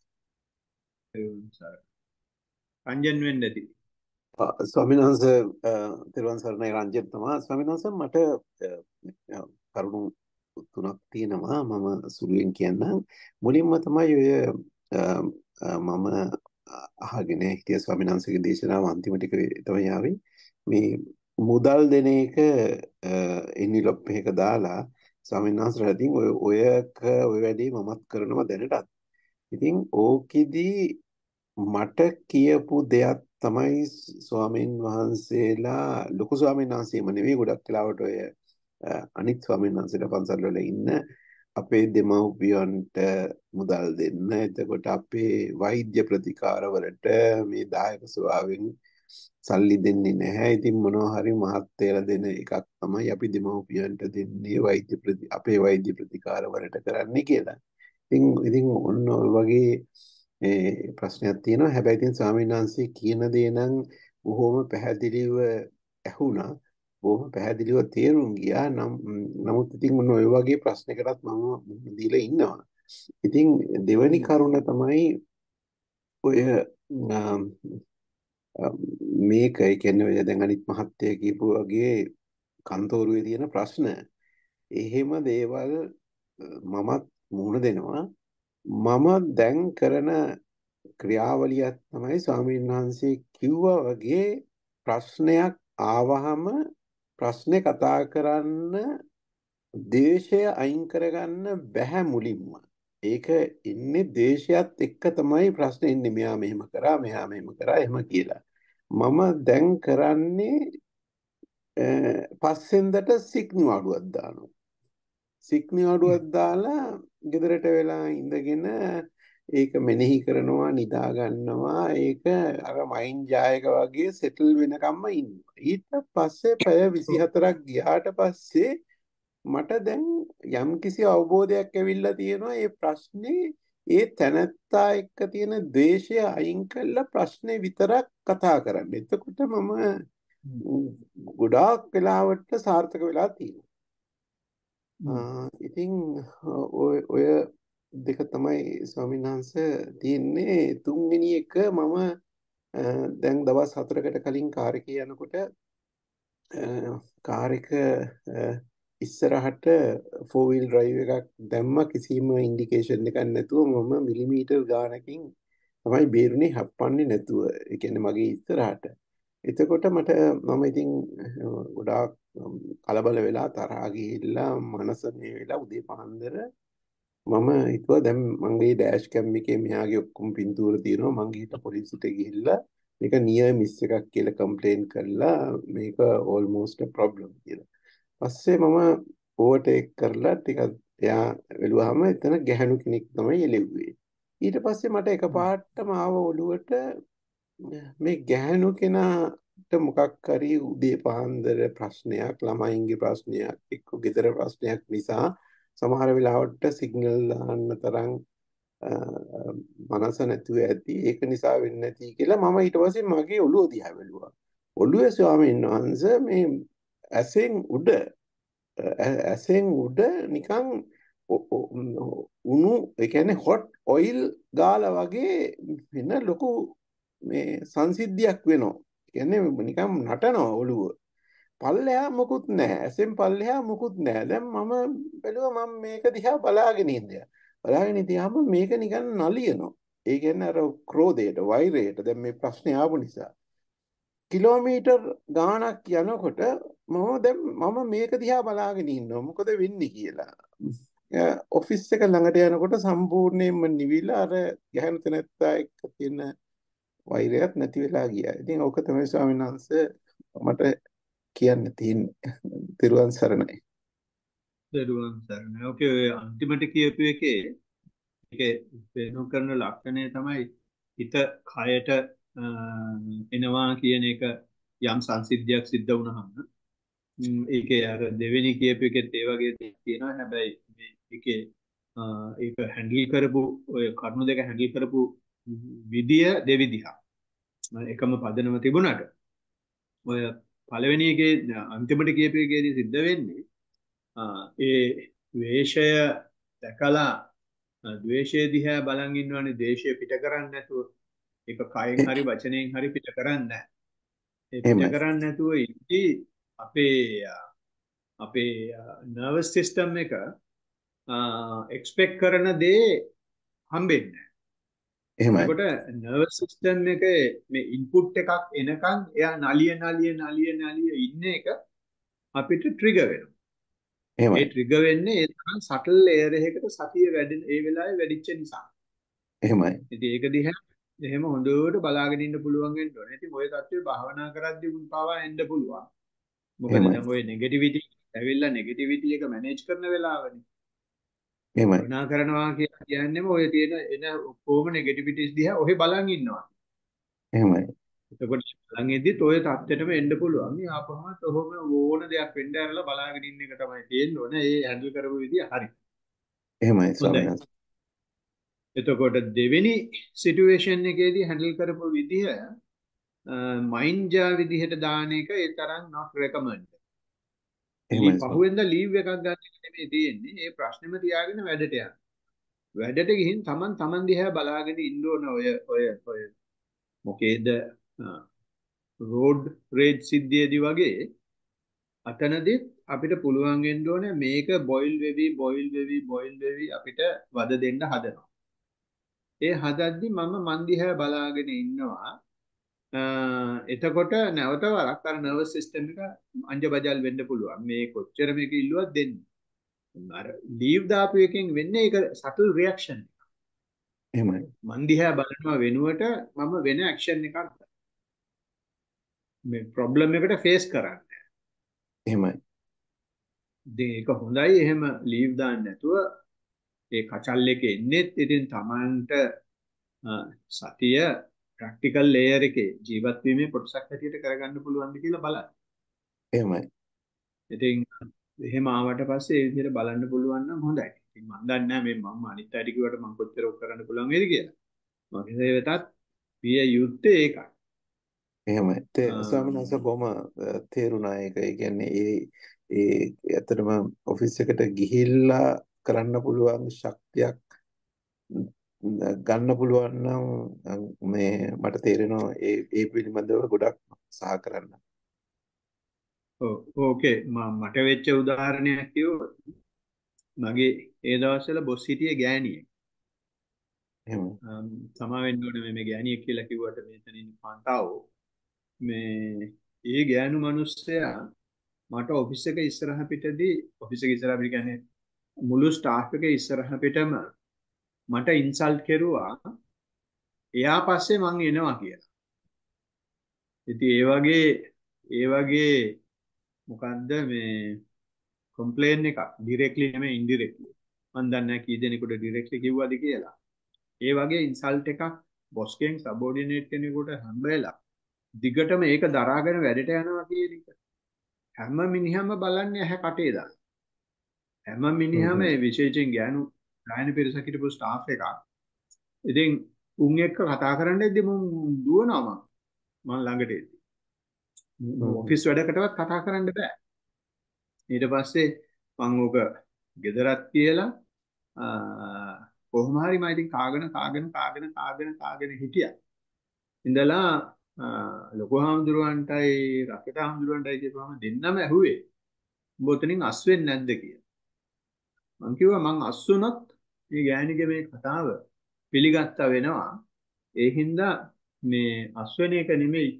රංජන් වෙන්න ඇති. ස්වාමීන් වහන්සේ තෙරුවන් සරණයි රංජන් තමයි. ස්වාමීන් වහන්සේ මට කරුණු තුනක් තියෙනවා මම සුළුවෙන් කියන්නම්. මුලින්ම තමයි ඔය මම අහගෙන හිටිය ස්වාමීන් වහන්සේගේ දේශනාව අන්තිම ටික තමයි ආවේ. මේ මුදල් දෙන එක එන්විලොප් එකක දාලා ස්වාමීන් වහන්සේලා ඉතින් ඔය ඔයක ඔය වැඩේ මමත් කරනවා දැනටත්. ඉතින් ඕකෙදි මට කියපු දෙයක් තමයි ස්වාමීන් වහන්සේලා ලොකු ස්වාමීන් වහන්සේම නෙවෙයි ගොඩක් වෙලාවට ඔය අනිත් ස්වාමීන් වහන්සේලා පන්සල් වල ඉන්න අපේ දෙමව්පියන්ට මුදල් දෙන්න. එතකොට අපේ වෛද්‍ය ප්‍රතිකාර වලට මේ දායක ස්වභාවයෙන් සල්ලි දෙන්නේ නැහැ. ඉතින් මොනවා හරි මහත්තයලා දෙන එකක් තමයි අපි දෙමව්පියන්ට දෙන්නේ වෛද්‍ය ප්‍රති අපේ වෛද්‍ය ප්‍රතිකාර වලට කරන්නේ කියලා. ඉතින් ඉතින් ඔන්න ඔය වගේ මේ ප්‍රශ්නයක් තියෙනවා. හැබැයි ඉතින් ස්වාමීන් වහන්සේ කියන දේ නම් බොහොම පැහැදිලිව ඇහුණා. බොහොම පැහැදිලිව තේරුම් ගියා. නම් නමුත් ඉතින් මොන ඔය වගේ ප්‍රශ්නයකටත් මම මුහුණ දීලා ඉන්නවා. ඉතින් දෙවැනි කරුණ තමයි ඔය මේක ඒ කියන්නේ ඔය දැන් අනිත් මහත්තයා කියපු වගේ කන්තෝරුවේ තියෙන ප්‍රශ්න. එහෙම දේවල් මමත් මුහුණ දෙනවා. මම දැන් කරන ක්‍රියාවලියක් තමයි ස්වාමීන් වහන්සේ කිව්වා වගේ ප්‍රශ්නයක් ආවහම ප්‍රශ්නේ කතා කරන්න දේශය අයින් කරගන්න බැහැ මුලින්ම. ඒක ඉන්නේ දේශයත් එක්ක තමයි ප්‍රශ්නේ ඉන්නේ. මෙයා මෙහෙම කරා, මෙයා මෙහෙම කරා එහෙම කියලා. මම දැන් කරන්නේ පස්සෙන්දට සිග්නල් අඩුවක් දානවා. සිග්නල් අඩුවක් දාලා ගෙදරට වෙලා ඉඳගෙන ඒක මෙනෙහි කරනවා, නිදා ගන්නවා. ඒක අර මයින්ඩ් ජායක වගේ සෙටල් වෙනකම්ම ඉන්නවා. ඊට පස්සේ පැය විසිහතරක් ගියාට පස්සේ මට දැන් යම්කිසි අවබෝධයක් ඇවිල්ලා තියෙනවා. මේ ප්‍රශ්නේ ඒ තැනැත්තා එක්ක තියෙන ද්වේෂය අයින් කරලා ප්‍රශ්නේ විතරක් කතා කරන්න. එතකොට මම ගොඩාක් වෙලාවට සාර්ථක වෙලා තියෙනවා. ඉතින් ඔය ඔය දෙක තමයි ස්වාමීන් වහන්සේ තියෙන්නේ. තුන්වෙනි එක මම දැන් දවස් හතරකට කලින් කාර් එකේ යනකොට කාර් එක ඉස්සරහට ෆෝර් වීල් ඩ්‍රයිව් එකක් දැම්ම කිසිම ඉන්ඩිකේෂන් එකක් නැතුව මම මිලිමීටර් ගානකින් තමයි බේරුනේ හප්පන්නේ නැතුව. ඒ කියන්නේ මගේ ඉස්සරහට. එතකොට මට මම ඉතින් ගොඩාක් කලබල වෙලා තරහා ගිහිල්ලා මනස මේ වෙලා උදේ පාන්දර මම හිතුවා දැන් මගේ ඩෑෂ් කැම් එකේ මෙයාගේ ඔක්කොම පින්තූර තියෙනවා. මං ගිහිල්ලා පොලිසියට ගිහිල්ලා මේක නියර් මිස් එකක් කියලා කම්ප්ලේන් කරලා මේක ඕල්මෝස්ට් a problem කියලා. පස්සේ මම ඕවර්ටේක් කරලා ටිකක් එයා වෙලුවාම එතන ගැහණු කෙනෙක් තමයි එළෙව්වේ. ඊට පස්සේ මට එකපාරටම ආව ඔළුවට මේ ගැහණු කෙනාට මොකක් හරි උදේ පාන්දර ප්‍රශ්නයක්, ළමයින්ගේ ප්‍රශ්නයක්, එක්ක ගෙදර ප්‍රශ්නයක් නිසා සමහර වෙලාවට සිග්නල් දාන්න තරම් මනස නැතුව ඇති. ඒක නිසා වෙන්නේ නැති කියලා මම ඊට පස්සේ මගේ ඔළුව දිහා බැලුවා. ඔළුවේ ස්වාමීන් වහන්සේ මේ ඇසෙන් උඩ ඇසෙන් උඩ නිකන් උණු ඒ කියන්නේ හොට් ඔයිල් ගාලා වගේ වෙන ලොකු මේ සංසිද්ධියක් වෙනවා. කියන්නේ නිකන් නටනවා ඔළුව. පල්ලෙහා මොකුත් නැහැ. ඇසෙන් පල්ලෙහා මොකුත් නැහැ. දැන් මම බැලුවා මම මේක දිහා බලාගෙන ඉඳියා. බලාගෙන ඉඳියාම මේක නිකන් නලියනවා. ඒ කියන්නේ අර ක්‍රෝධයට, වෛරයට දැන් මේ ප්‍රශ්නේ ආපු නිසා. කිලෝමීටර් ගාණක් යනකොට මම දැන් මම මේක දිහා බලාගෙන ඉන්නවා. මොකද වෙන්නේ කියලා. ඔෆිස් එක ළඟට යනකොට සම්පූර්ණයෙන්ම නිවිලා අර ගැහණු තැනත්තා එක්ක තියෙන වෛරයක් නැති වෙලා ගියා. ඉතින් ඕක තමයි ස්වාමීන් වහන්සේ මට කියන්න තියෙන්නේ. තිරුවන් සරණයි. තිරුවන් සරණයි. ඔකේ ඔය අන්තිමට කියපු එකේ ඒකේ වෙනු කරන ලක්ෂණය තමයි හිත කයට එනවා කියන එක. යම් සංසිද්ධියක් සිද්ධ වුණාම ඒකේ අර දෙවෙනි කියපු එකෙත් ඒ වගේ තියෙනවා. හැබැයි ඒකේ ඒක හැන්ඩල් කරපු ඔය කරුණු දෙක හැන්ඩල් කරපු විදිය දෙවිදිහක්. එකම පදනම තිබුණාට ඔය පළවෙනි එකේ අන්තිමට කියපු එකේදී සිද්ධ වෙන්නේ ඒ ද්වේෂය දැකලා ද්වේෂය දිහා බලන් ඉන්නවනේ. ද්වේෂය පිට කරන්නේ නැතුව ඒක කයෙන් හරි වචනයෙන් හරි පිට කරන්නේ නැහැ. ඒ පිට කරන්නේ නැතුව ඉති අපේ අපේ නර්වස් සිස්ටම් එක එක්ස්පෙක්ට් කරන දේ හම්බෙන්නේ නැහැ. එහෙමයි. ඒකට නර්වස් සිස්ටම් එකේ මේ ඉන්පුට් එකක් එනකන් එයා නලිය නලිය නලිය නලිය ඉන්න එක අපිට ට්‍රිගර් වෙනවා. ඒ ට්‍රිගර් වෙන්නේ ඒ තරම් සටල් ලේයර් එකකට සතිය වැඩි ඒ වෙලාවේ වැඩිච්ච නිසා. එහෙමයි. ඉතින් ඒක දිහා එහෙම හොඳට බලාගෙන ඉන්න පුළුවන් වෙන්න ඕනේ. ඉතින් ওই தත්ත්වේ භාවනා කරද්දී උන් පාවා එන්න පුළුවන්. මොකද දැන් ওই නෙගටිවිටි ඇවිල්ලා නෙගටිවිටි එක මැනේජ් කරන වෙලාවනේ. එහෙමයි. භාවනා කරනවා කියන්නේම ඔය තියෙන එන කොහොම නෙගටිවිටිස් දිහා ඔහෙ බලන් ඉන්නවා. එහෙමයි. එතකොට බලන් ඉද්දිත් ඔය தත්ත්වෙටම එන්න පුළුවන්. මේ ආපහම ඔහොම ඕන දෙයක් වෙන්න ඇරලා බලාගෙන ඉන්න එක තමයි තියෙන්න ඕනේ. ඒ හැන්ඩල් කරපු විදිය හරි. එහෙමයි ස්වාමීන් වහන්සේ. එතකොට දෙවෙනි සිටුේෂන් එකේදී හැන්ඩල් කරපු විදිහ මයින්ඩ් ජා විදිහට දාන එක ඒ තරම් not recommend. එහෙමයි ලී ස්වාමීන් පහුවෙන්ද ලීව් එකක් ගන්න එක නෙමෙයි තියෙන්නේ. ඒ ප්‍රශ්නෙම තියාගෙන වැඩට යන්න. වැඩට ගිහින් Taman Taman දිහා බලාගෙන ඉන්න ඕන ඔය ඔය ඔය මොකේද රෝඩ් රේජ් සිද්ධියේදී වගේ අතනදී අපිට පුළුවන් වෙන්න ඕනේ මේක බොයිල් වෙවි බොයිල් වෙවි බොයිල් වෙවි අපිට වද දෙන්න හදනවා. ඒ හදද්දි මම මන් දිහා බලාගෙන ඉන්නවා. එතකොට නැවත වරක් අර නර්වස් සිස්ටම් එක අංජබජල් වෙන්න පුළුවන්. මේ කොච්චර මේක ඉල්ලුවත් දෙන්නේ. අර ලීව් දාපු එකෙන් වෙන්නේ ඒක සටල් රියැක්ෂන් එක. එහෙමයි මන් දිහා බලනවා වෙනුවට මම වෙන ඇක්ෂන් එකක් මේ ප්‍රොබ්ලම් එකට ෆේස් කරන්න. එහෙමයි ඉතින් ඒක හොඳයි එහෙම ලීව් දාන්න නැතුව ඒ කචල් එක එන්නේත් ඉතින් Tamanට සතිය ප්‍රැක්ටිකල් ලේයර් එකේ ජීවත් වීමේ කොටසක් හැටියට කරගන්න පුළුවන්ද කියලා බලන්න. එහෙමයි ඉතින් එහෙම ආවට පස්සේ ඒ විදිහට බලන්න පුළුවන් නම් හොඳයි. ඉතින් මම දන්නේ නැහැ මේ මම අනිත් අයට කිව්වට මම කොච්චර ඔක් කරන්න පුළුවන් වේද කියලා. මගේ වෙතත් විය යුත්තේ ඒකයි. එහෙමයි තේ ස්වාමීන් වහන්සේ බොහොම තේරුණා ඒක. ඒ කියන්නේ ඒ ඒ ඇත්තටම ඔෆිස් එකට ගිහිල්ලා කරන්න පුළුවන් ශක්තියක් ගන්න පුළුවන් නම් මේ මට තේරෙනවා ඒ ඒ පිළිබඳව ගොඩක් සහ කරන්න. ඔව් ඕකේ මම මට වෙච්ච උදාහරණයක් කිව්වොත් මගේ ඒ දවස්වල බොස් හිටියේ ගෑණියෙක්. එහෙමයි සමා වෙන්න ඕනේ මේ ගෑණියෙක් කියලා කිව්වට මෙතන ඉන්න කාන්තාවෝ මේ ඒ ගෑනු මිනිස්සයා මට ඔෆිස් එක ඉස්සරහ පිටදී ඔෆිස් එක ඉස්සරහ පිට කියන්නේ මුළු ස්ටාෆ් එකේ ඉස්සරහ පිටම මට ඉන්සල්ට් කෙරුවා එයා පස්සේ මං එනවා කියලා. ඉතින් ඒ වගේ ඒ වගේ මොකද්ද මේ කම්ප්ලේන් එකක් ඩිරෙක්ට්ලි නෙමෙයි ඉන්ඩිරෙක්ට්ලි මම දන්නේ නැහැ කී දෙනෙකුට ඩිරෙක්ට්ලි කිව්වද කියලා. ඒ වගේ ඉන්සල්ට් එකක් බොස් කෙනෙක් සබෝඩිනේට් කෙනෙකුට හම්බෙලා දිගටම ඒක දරාගෙන වැඩට යනවා කියන එක හැම මිනිහම බලන්නේ ඇහැ කටේ දාන. හැම මිනිහම ඒ විශේෂයෙන් ගෑනු ගායන පිරිසක් හිටපු ස්ටාෆ් එකක්. ඉතින් උන් එක්ක කතා කරන්නේදී මම දුවනවා මම ළඟට එද්දි. ඔෆිස් වැඩකටවත් කතා කරන්න බෑ. ඊට පස්සේ මම ඕක ගෙදරත් කියලා කොහොම හරි මම ඉතින් කාගෙන කාගෙන කාගෙන කාගෙන කාගෙන හිටියා. ඉඳලා ලොකු හාමුදුරුවන්ටයි රකිත හාමුදුරුවන්ටයි කියපුවම දෙන්නම ඇහුවේ උඹ උතනින් අස් වෙන්නේ නැද්ද කියලා. මං කිව්වා මං අස් වුණොත් මේ ගෑණිගේ මේ කතාව පිළිගත්තා වෙනවා. ඒ හින්දා මේ අස් වෙන එක නෙමෙයි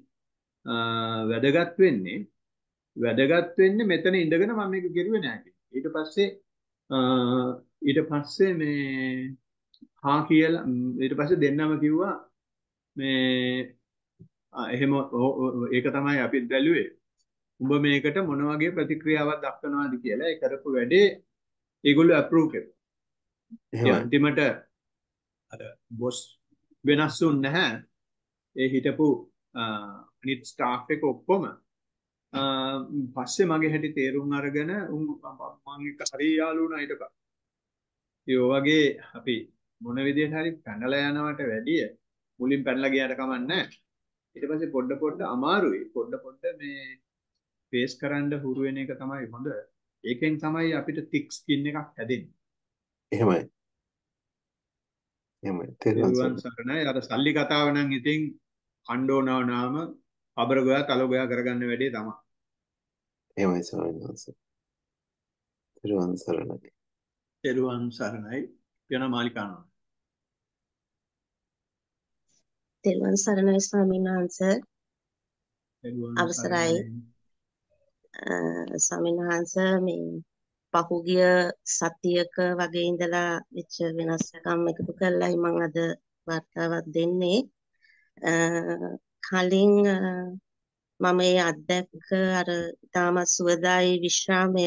වැදගත් වෙන්නේ. වැදගත් වෙන්නේ මෙතන ඉඳගෙන මම මේක කෙරුවේ නෑ කියලා. ඊට පස්සේ ඊට පස්සේ මේ හා කියලා ඊට පස්සේ දෙන්නම කිව්වා මේ එහෙම ඒක තමයි අපිත් බැලුවේ. උඹ මේකට මොන වගේ ප්‍රතික්‍රියාවක් දක්වනවාද කියලා ඒ කරපු වැඩේ ඒගොල්ලෝ අප්‍රූව් කළා. ඒ අන්තිමට අර බොස් වෙනස් වුණ නැහැ. ඒ හිටපු අනිත් ස්ටාෆ් එක ඔක්කොම පස්සේ මගේ හැටි තේරුම් අරගෙන උන් මම එක්ක හරි යාළු වුණා ඊට පස්සේ. ඒ වගේ අපි මොන විදිහට හරි පැනලා යනවට වැඩිය මුලින් පැනලා ගියාට කමක් නැහැ. ඊට පස්සේ පොඩ පොඩ අමාරුයි. පොඩ පොඩ මේ ෆේස් කරන්න හුරු වෙන එක තමයි හොඳ. ඒකෙන් තමයි අපිට thick skin එකක් හැදෙන්නේ. එහෙමයි. එහෙමයි. තෙරුවන් සරණයි. අර සල්ලි කතාව නම් ඉතින් අඬෝනව නාම අබර ගෝයා තල ගෝයා කරගන්න වැඩේ තමයි. එහෙමයි ස්වාමීන් වහන්සේ. තෙරුවන් සරණයි. තෙරුවන් සරණයි. යන මාලිකානෝ. තෙරුවන් සරණයි ස්වාමීන් වහන්සේ. අවසරයි. ස්වාමීන් වහන්සේ මේ පහුගිය සතියක වගේ ඉඳලා වෙච්ච වෙනස්කම් එකතු කරලායි මම අද වාර්තාවක් දෙන්නේ. කලින් මම මේ අත්දැක අර තාමත් සුවදායි විශ්‍රාමය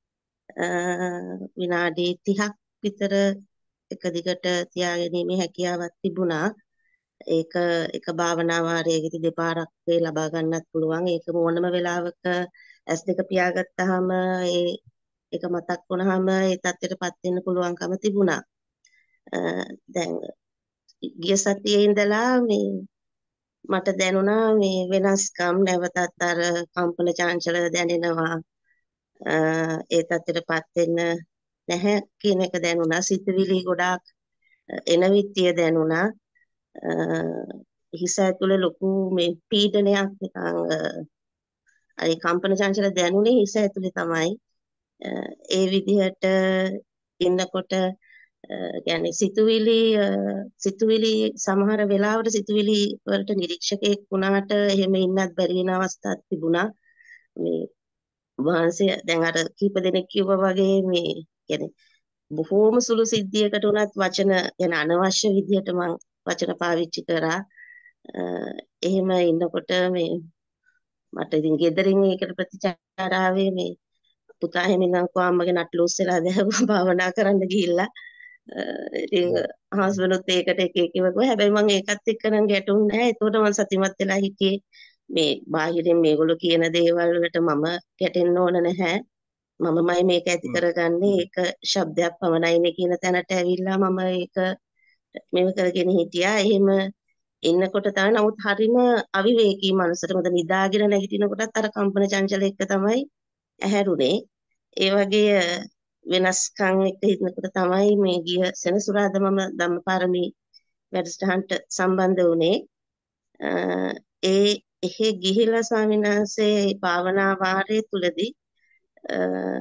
විනාඩි තිහක් විතර එක දිගට තියාගැනීමේ හැකියාවක් තිබුණා. ඒක එක භාවනා වාරයකදී දෙපාරක් වේ ලබා ගන්නත් පුළුවන්. ඒක මොනම වෙලාවක ඇස් දෙක පියාගත්තාම ඒ ඒක මතක් වුණාම ඒ තත්ත්වයටපත් වෙන්න පුළුවන්කම තිබුණා. අ, දැන් ගිය සතියේ ඉඳලා මේ මට දැනුණා මේ වෙනස්කම් නැවතත් අර කම්පන චංචල දැනෙනවා. අ, ඒ තත්ත්වයටපත් වෙන්න නැහැ කියන එක දැනුණා. සිතුවිලි ගොඩාක් එන විත්තිය දැනුණා. අ, හිස ඇතුලේ ලොකු මේ පීඩනයක් නිකන් අයි කම්පන චංචල දැනුනේ හිස ඇතුලේ තමයි. අ, ඒ විදිහට ඉන්නකොට කියන්නේ සිතුවිලි අ, සිතුවිලි සමහර වෙලාවට සිතුවිලි වලට නිරීක්ෂකයෙක් වුණාට එහෙම ඉන්නත් බැරි වෙන අවස්ථාත් තිබුණා. මේ වහන්සේ දැන් අර කීප දෙනෙක් කිව්වා වගේ මේ කියන්නේ බොහෝම සුළු සිද්ධියකට උනත් වචන යන අනවශ්‍ය විදිහට මම වචන පාවිච්චි කරා. අ, එහෙම ඉන්නකොට මේ මට ඉතින් ගෙදරින් ඒකට ප්‍රතිචාර ආවේ මේ පුතා එහෙම ඉඳන් කොහොමගේ නට්ලු උස්සලා දැහුවා භාවනා කරන්න ගිහිල්ලා. අ, ඉතින් හස්බන්ඩ්ත් ඒකට එක එක කිව්වා. හැබැයි මම ඒකත් එක්ක නම් ගැටුන්නේ නැහැ. ඒතකොට මම සතිමත් වෙලා හිටියේ මේ බාහිරින් මේගොල්ලෝ කියන දේවල් වලට මම ගැටෙන්න ඕන නැහැ. මමමයි මේක ඇති කරගන්නේ. ඒක ශබ්දයක් පමණයි මේ කියන තැනට ඇවිල්ලා මම ඒක මෙව කරගෙන හිටියා. එහෙම ඉන්නකොට තමයි නමුත් හරිම අවිවේකී මනසට මොකද නිදාගෙන නැගිටිනකොටත් අර කම්පන චංචල එක තමයි ඇහැරුනේ. ඒ වගේ අ, වෙනස්කම් එක්ක ඉන්නකොට තමයි මේ ගිය සෙනසුරාදා මම ධම්මපාරමී වැඩසටහනට සම්බන්ධ වුණේ. අ, ඒ එහෙ ගිහිලා ස්වාමීන් වහන්සේ භාවනා වාරයේ තුලදී අ,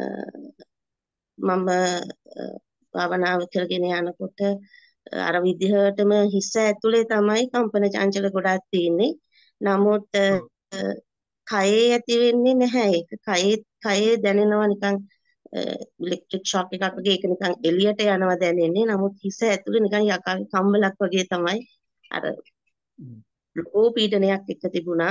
මම අ, භාවනාව කරගෙන යනකොට අර විදිහටම හිස ඇතුලේ තමයි කම්පන චංචල ගොඩක් තියෙන්නේ. නමුත් අ, කයේ ඇති වෙන්නේ නැහැ. ඒක කයේ කයේ දැනෙනවා නිකන් ඉලෙක්ට්‍රික් ෂොක් එකක් වගේ ඒක නිකන් එළියට යනවා දැනෙන්නේ. නමුත් හිස ඇතුලේ නිකන් යකාගේ කම්බලක් වගේ තමයි අර ලොකු පීඩනයක් එක තිබුණා.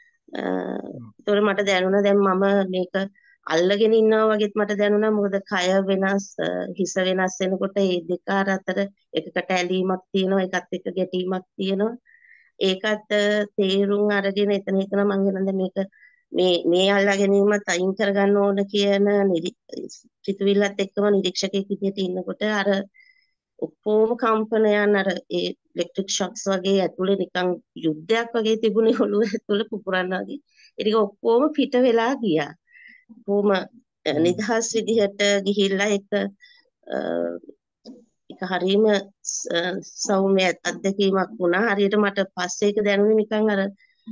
ඒතකොට මට දැනුණා දැන් මම මේක අල්ලගෙන ඉන්නවා වගේත් මට දැනුණා. මොකද කය වෙනස් අ, හිස වෙනස් වෙනකොට මේ දෙක අතර එකකට ඇලීමක් තියෙනවා, එකත් එක්ක ගැටීමක් තියෙනවා. ඒකත් අ, තේරුම් අරගෙන එතන එතන මම හිතන්නේ මේක මේ මේ අල්ලා ගැනීමත් අයින් කරගන්න ඕන කියන සිතුවිල්ලත් එක්කම නිරීක්ෂකයෙක් විදිහට ඉන්නකොට අර ඔක්කොම කම්පනයන් අර ඒ ඉලෙක්ට්‍රික් ෂොක්ස් වගේ ඇතුලේ නිකන් යුද්ධයක් වගේ තිබුණේ ඔළුව ඇතුලේ පුපුරන්න වගේ. ඒක ඔක්කොම පිට වෙලා ගියා. කොහොම නිදහස් විදිහට ගිහිල්ලා ඒක අ, ඒක හරීම ස- සෞම්‍ය අත්දැකීමක් වුණා. හරියට මට පස්සේ ඒක දැනුනේ නිකන් අර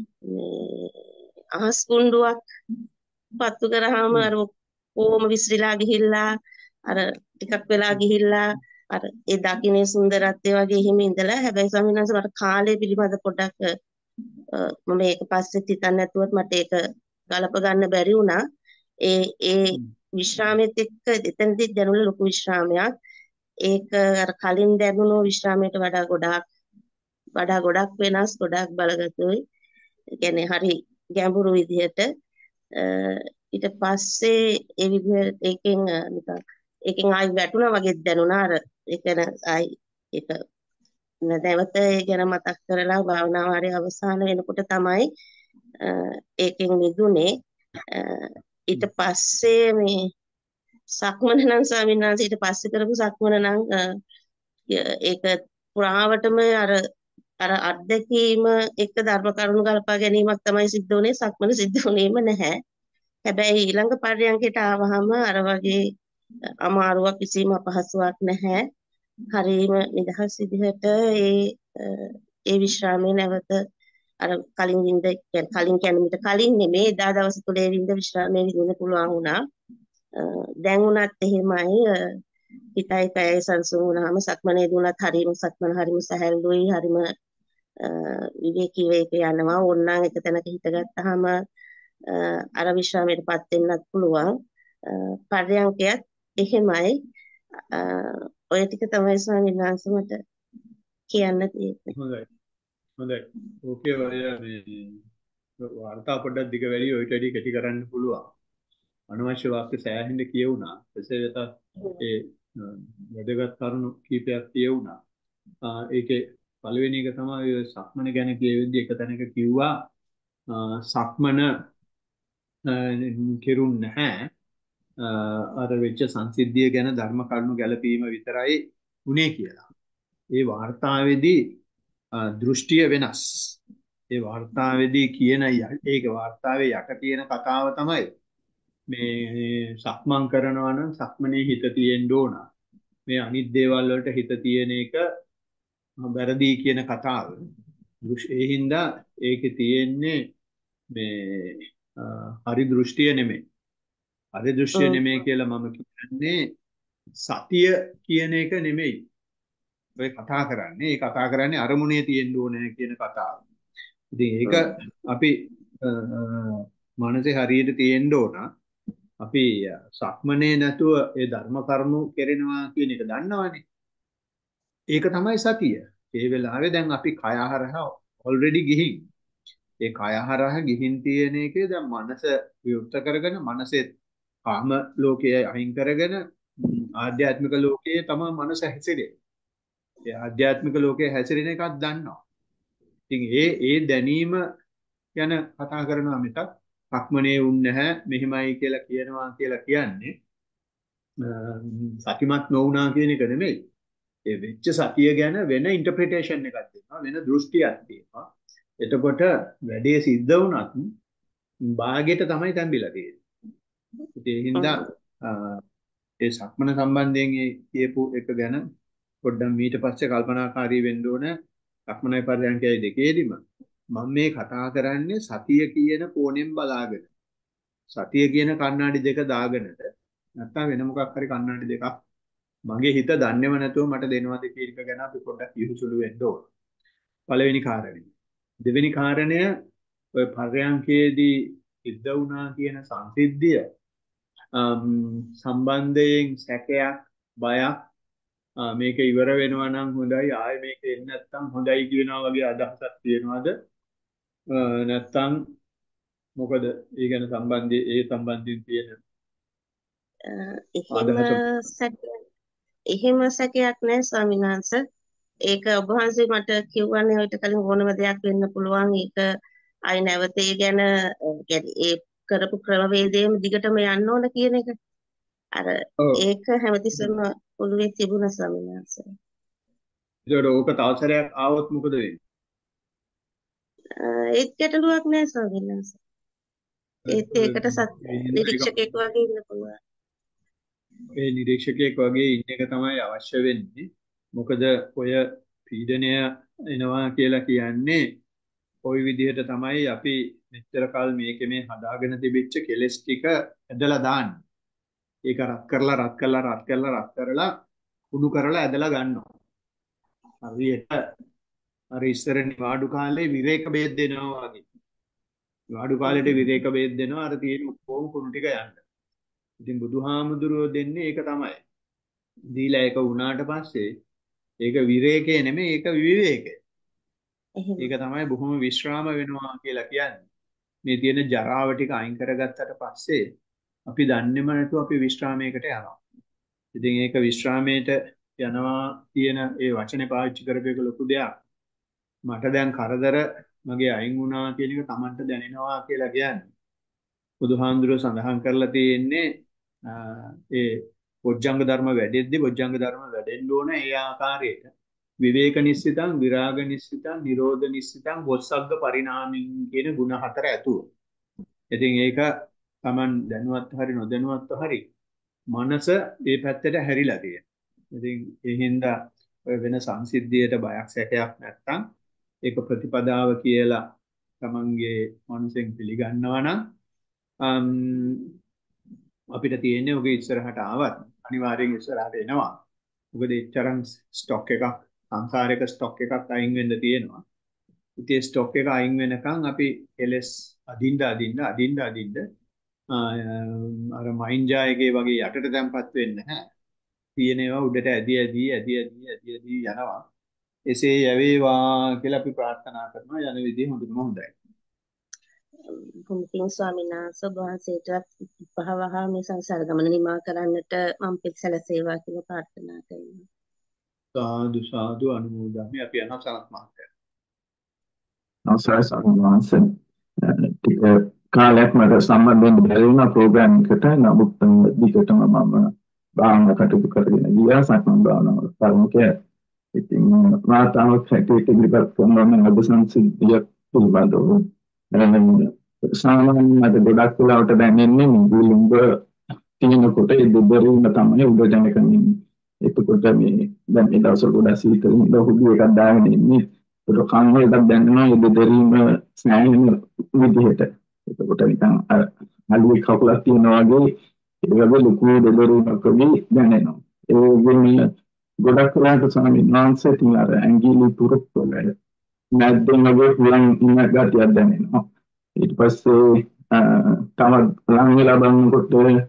මේ අහස් කුණ්ඩුවක් පත්තු කරාම අර කොහොම විසිරීලා ගිහිල්ලා අර ටිකක් වෙලා ගිහිල්ලා අර ඒ දකින්නේ සුන්දරත්වය වගේ හිම ඉඳලා හැබැයි ස්වාමීන් වහන්සේ මට කාලය පිළිබඳ පොඩ්ඩක් අ, මම ඒක පස්සෙත් හිතන්නේ නැතුවත් මට ඒක ගලප ගන්න බැරි වුණා. ඒ ඒ විශ්‍රාමයේත් එක්ක එතනදී දැනුණ ලොකු විශ්‍රාමයක්. ඒක අර කලින් දැනුණු විශ්‍රාමයට වඩා ගොඩාක් වඩා ගොඩක් වෙනස් ගොඩාක් බලගතුයි. ඒ කියන්නේ හරි ගැඹුරු විදිහට අ, ඊට පස්සේ ඒ විදිහට ඒකෙන් අ, නිකන් ඒකෙන් ආයි වැටුණා වගේ දැනුණා. අර ඒක න ආයි ඒක නැවත ඒ ගැන මතක් කරලා භාවනා වාරයේ අවසාන වෙනකොට තමයි අ, ඒකෙන් මිදුනේ. අ, ඊට පස්සේ මේ සක්මන නම් ස්වාමීන් වහන්සේ ඊට පස්සේ කරපු සක්මන නම් අ, ඒක පුරාවටම අර අර අත්දැකීම එක්ක ධර්ම කරුණු ගලපා ගැනීමක් තමයි සිද්ධ වුනේ. සක්මන සිද්ධ වුනේම නැහැ. හැබැයි ඊළඟ පර්යන්කයට ආවහම අර වගේ අමාරුවක් කිසිම අපහසුාවක් නැහැ. හරීම නිදහස් විදිහට ඒ අ, ඒ විශ්‍රාමයේ නැවත අර කලින් වින්ද කියන්නේ කලින් කියන්නේ මීට කලින් නෙමේ එදා දවස් තුලේ වින්ද විශ්‍රාමයේ විඳින්න පුළුවන් වුණා. අ, දැන් උනත් එහෙමයි. අ, හිතයි කයයි සංසුන් වුණාම සක්මනේ දුණත් හරීම සක්මන හරීම සැහැල්ලුයි හරීම අ, විවේකීව ඒක යනවා. ඕනනම් එක තැනක හිටගත්තාම අ, අර විශ්‍රාමයටපත් වෙන්නත් පුළුවන්. අ, පර්යන්කයත් එහෙමයි. අ, ඔය ටික තමයි ස්වාමීන් වහන්සේ මට කියන්න තියෙන්නේ. හොඳයි. හොඳයි. ඕකේ ඔය මේ වාර්තා පොඩ්ඩක් දිග වැඩි ඔයිට වැඩි කෙටි කරන්න පුළුවන්. අනවශ්‍ය වාක්‍ය සෑහෙන්න කියවුණා. එසේ වෙතත් ඒ අ, වැදගත් කරුණු කීපයක් කියවුණා. අ, ඒකේ පළවෙනි එක තමයි ඔය සක්මන ගැන කියවෙද්දී එක තැනක කිව්වා අ, සක්මන අ, කෙරුන්නේ නැහැ. අ, අර වෙච්ච සංසිද්ධිය ගැන ධර්ම කරුණු ගැලපීම විතරයි උනේ කියලා. ඒ වාර්තාවේදී දෘෂ්ටිය වෙනස්. ඒ වාර්තාවේදී කියන ඒක වාර්තාවේ යට තියෙන කතාව තමයි මේ සක්මන් කරනවා නම් සක්මනේ හිත තියෙන්න ඕන. මේ අනිත් දේවල් වලට හිත තියෙන එක වැරදි කියන කතාව. ඒ හින්දා ඒකේ තියෙන්නේ මේ හරි දෘෂ්ටිය නෙමෙයි. හරි දෘෂ්ටිය නෙමෙයි කියලා මම කියන්නේ සතිය කියන එක නෙමෙයි. ඔය කතා කරන්නේ ඒ කතා කරන්නේ අරමුණේ තියෙන්න ඕනේ කියන කතාව. ඉතින් ඒක අපි මනසේ හරියට තියෙන්න ඕන. අපි සක්මනේ නැතුව ඒ ධර්ම කරුණු කෙරෙනවා කියන එක දන්නවනේ. ඒක තමයි සතිය. ඒ වෙලාවේ දැන් අපි කය හරහා ඔල්රෙඩි ගිහින් ඒ කය හරහා ගිහින් තියෙන එකේ දැන් මනස විවෘත කරගෙන මනසේ කාම ලෝකයේ අයින් කරගෙන ආධ්‍යාත්මික ලෝකයේ තමයි මනස හැසිරෙන්නේ. ඒ ආධ්‍යාත්මික ලෝකයේ හැසිරෙන එකක් දන්නවා. ඉතින් ඒ ඒ දැනීම ගැන කතා කරනවා මිසක් සක්මනේ වුන් නැහැ මෙහිමයි කියලා කියනවා කියලා කියන්නේ සතිමත් නොවුනා කියන එක නෙමෙයි. ඒ වෙච්ච සතිය ගැන වෙන ඉන්ටර්ප්‍රිටේෂන් එකක් දෙනවා වෙන දෘෂ්ටියක් තියෙනවා. එතකොට වැඩේ සිද්ධ වුණත් භාගයට තමයි තැඹිලා තියෙන්නේ. ඒ හින්දා ඒ සක්මන සම්බන්ධයෙන් කියපු එක ගැන පොඩ්ඩක් මීට පස්සේ කල්පනාකාරී වෙන්න ඕන. සක්මනයි පරියන්කයයි දෙකේදීම මම මේ කතා කරන්නේ සතිය කියන කෝණයෙන් බලාගෙන. සතිය කියන කණ්ණාඩි දෙක දාගෙනද නැත්නම් වෙන මොකක් හරි කණ්ණාඩි දෙකක් මගේ හිත දන්නේව නැතුව මට දෙනවද කියන එක ගැන අපි පොඩ්ඩක් ඉහුසුළු වෙන්න ඕන. පළවෙනි කාරණේ. දෙවෙනි කාරණය ඔය පර්යංකයේදී සිද්ධ වුණා කියන සංසිද්ධිය සම්බන්ධයෙන් සැකයක් බයක් මේක ඉවර වෙනවා නම් හොඳයි ආයෙ මේක එන්නේ නැත්නම් හොඳයි කියනවා වගේ අදහසක් තියෙනවද නැත්නම් මොකද ඒ ගැන සම්බන්ධය ඒ සම්බන්ධයෙන් තියෙන එහෙම සැකයක් නැහැ ස්වාමීන් වහන්සේ. ඒක ඔබ වහන්සේ මට කිව්වනේ ඔයිට කලින් ඕනම දෙයක් වෙන්න පුළුවන්. ඒක ආයි නැවත ඒ ගැන ඒ කරපු ක්‍රමවේදයෙන් දිගටම යන්න ඕන කියන එක. අර ඒක හැමතිස්සෙම ඔළුවේ තිබුණා ස්වාමීන් වහන්සේ. ඒකට ඕක තවසරයක් ආවොත් මොකද වෙන්නේ? ඒත් ගැටලුවක් නැහැ ස්වාමීන් වහන්සේ. ඒත් ඒකට නිරීක්ෂකෙක් වගේ ඉන්න පුළුවන්. ඒ නිරීක්ෂකයෙක් වගේ ඉන්න එක තමයි අවශ්‍ය වෙන්නේ. මොකද ඔය පීඩනය එනවා කියලා කියන්නේ ওই විදිහට තමයි අපි මෙච්චර කල් මේකේ මේ හදාගෙන තිබිච්ච කෙලස් ටික ඇදලා දාන්නේ. ඒක රත් කරලා රත් කරලා රත් කරලා රත් කරලා කුණු කරලා ඇදලා ගන්නවා. හරියට අර ඉස්සර නිවාඩු කාලේ විරේක බෙහෙත් දෙනවා වගේ. නිවාඩු කාලේට විරේක බෙහෙත් දෙනවා අර තියෙන කොහොම කුණු ටික යන්න. ඉතින් බුදුහාමුදුරුවෝ දෙන්නේ ඒක තමයි. දීලා ඒක වුණාට පස්සේ ඒක විරේකේ නෙමෙයි ඒක විවේකේ. ඒක තමයි බොහොම විශ්‍රාම වෙනවා කියලා කියන්නේ. මේ තියෙන ජරාව ටික අයින් කරගත්තට පස්සේ අපි දන්නේම නැතුව අපි විශ්‍රාමයකට යනවා. ඉතින් ඒක විශ්‍රාමයට යනවා කියන ඒ වචනේ පාවිච්චි කරපේක ලොකු දෙයක්. මට දැන් කරදර මගේ අයින් වුණා කියන එක Tamanට දැනෙනවා කියලා කියන්නේ. බුදුහාමුදුරුවෝ සඳහන් කරලා තියෙන්නේ ඒ බොජ්ජංග ධර්ම වැඩෙද්දී බොජ්ජංග ධර්ම වැඩෙන්න ඕන ඒ ආකාරයට විවේක නිස්සිතං විරාග නිස්සිතං නිරෝධ නිස්සිතං වොස්සග්ග පරිණාමින් කියන ಗುಣ හතර ඇතුව. ඉතින් ඒක Taman දැනුවත් හරි නොදැනුවත්ව හරි මනස ඒ පැත්තට හැරිලා තියෙනවා. ඉතින් ඒ හින්දා ඔය වෙන සංසිද්ධියට බයක් සැකයක් නැත්තම් ඒක ප්‍රතිපදාව කියලා Tamanගේ මනසෙන් පිළිගන්නවා නම් අපිට තියෙන්නේ ඔගේ ඉස්සරහට ආවත් අනිවාර්යෙන් ඉස්සරහට එනවා. මොකද එච්චරම් ස්ටොක් එකක් සංසාරික ස්ටොක් එකක් අයින් වෙන්න තියෙනවා. ඉතින් ස්ටොක් එක අයින් වෙනකන් අපි එලස් අදින්න අදින්න අදින්න අදින්න අර මයින් ජායගේ වගේ යටට තැම්පත් වෙන්නේ නැහැ. තියෙන ඒවා උඩට ඇදී ඇදී ඇදී ඇදී ඇදී ඇදී යනවා. එසේ යවේවා කියලා අපි ප්‍රාර්ථනා කරනවා. යන විදිහ හොඳටම හොඳයි. පුන්තින් ස්වාමීන් වහන්සේ වහන්සේට පහවහ මේ සංසාර ගමන නිමා කරන්නට මම පිළිසල සේවා කියලා ප්‍රාර්ථනා කරනවා. සාදු සාදු අනුමෝදන් අපි යනවා සනත් මහත්තයා. අවසරයි ස්වාමීන් වහන්සේ. ටික කාලයක් මට සම්බන්ධ වෙන්න බැරි වුණා ප්‍රෝග්‍රෑම් එකට. නමුත් දිගටම මම භාවනා කටයුතු කරගෙන ගියා සක්මන් භාවනාව පරමකේ ඉතින් වාතාවරණයක් හැටියට ඉදිරිපත් කරන අද සංසිද්ධිය පිළිබඳව සාමාන්‍යයෙන් ගොඩක් වෙලාවට දැනෙන්නේ මුලින්ම තියෙනකොට ඒ දෙදරීම තමයි උදජන කන්නේ. එතකොට මේ දැන් මේ දවස්වල ගොඩක් සීතල ඉඳ හුදු එකක් දාගෙන ඉන්නේ. ඒක කන් වලට දැනෙනවා ඒ දෙදරීම ස්නෑහින විදිහට. එතකොට නිකන් අර අලුවේ කකුලක් තියෙනවා වගේ ඒ වගේ ලොකු දෙදරීමක් වගේ දැනෙනවා. ඒ වගේම ගොඩක් වෙලාවට ස්වාමීන් වහන්සේ තියෙන අර ඇඟිලි තුරක් වල නැද්දෙන් වගේ හුලං ඉන්න ගතියක් දැනෙනවා. ඊට පස්සේ තව ලං වෙලා බලනකොට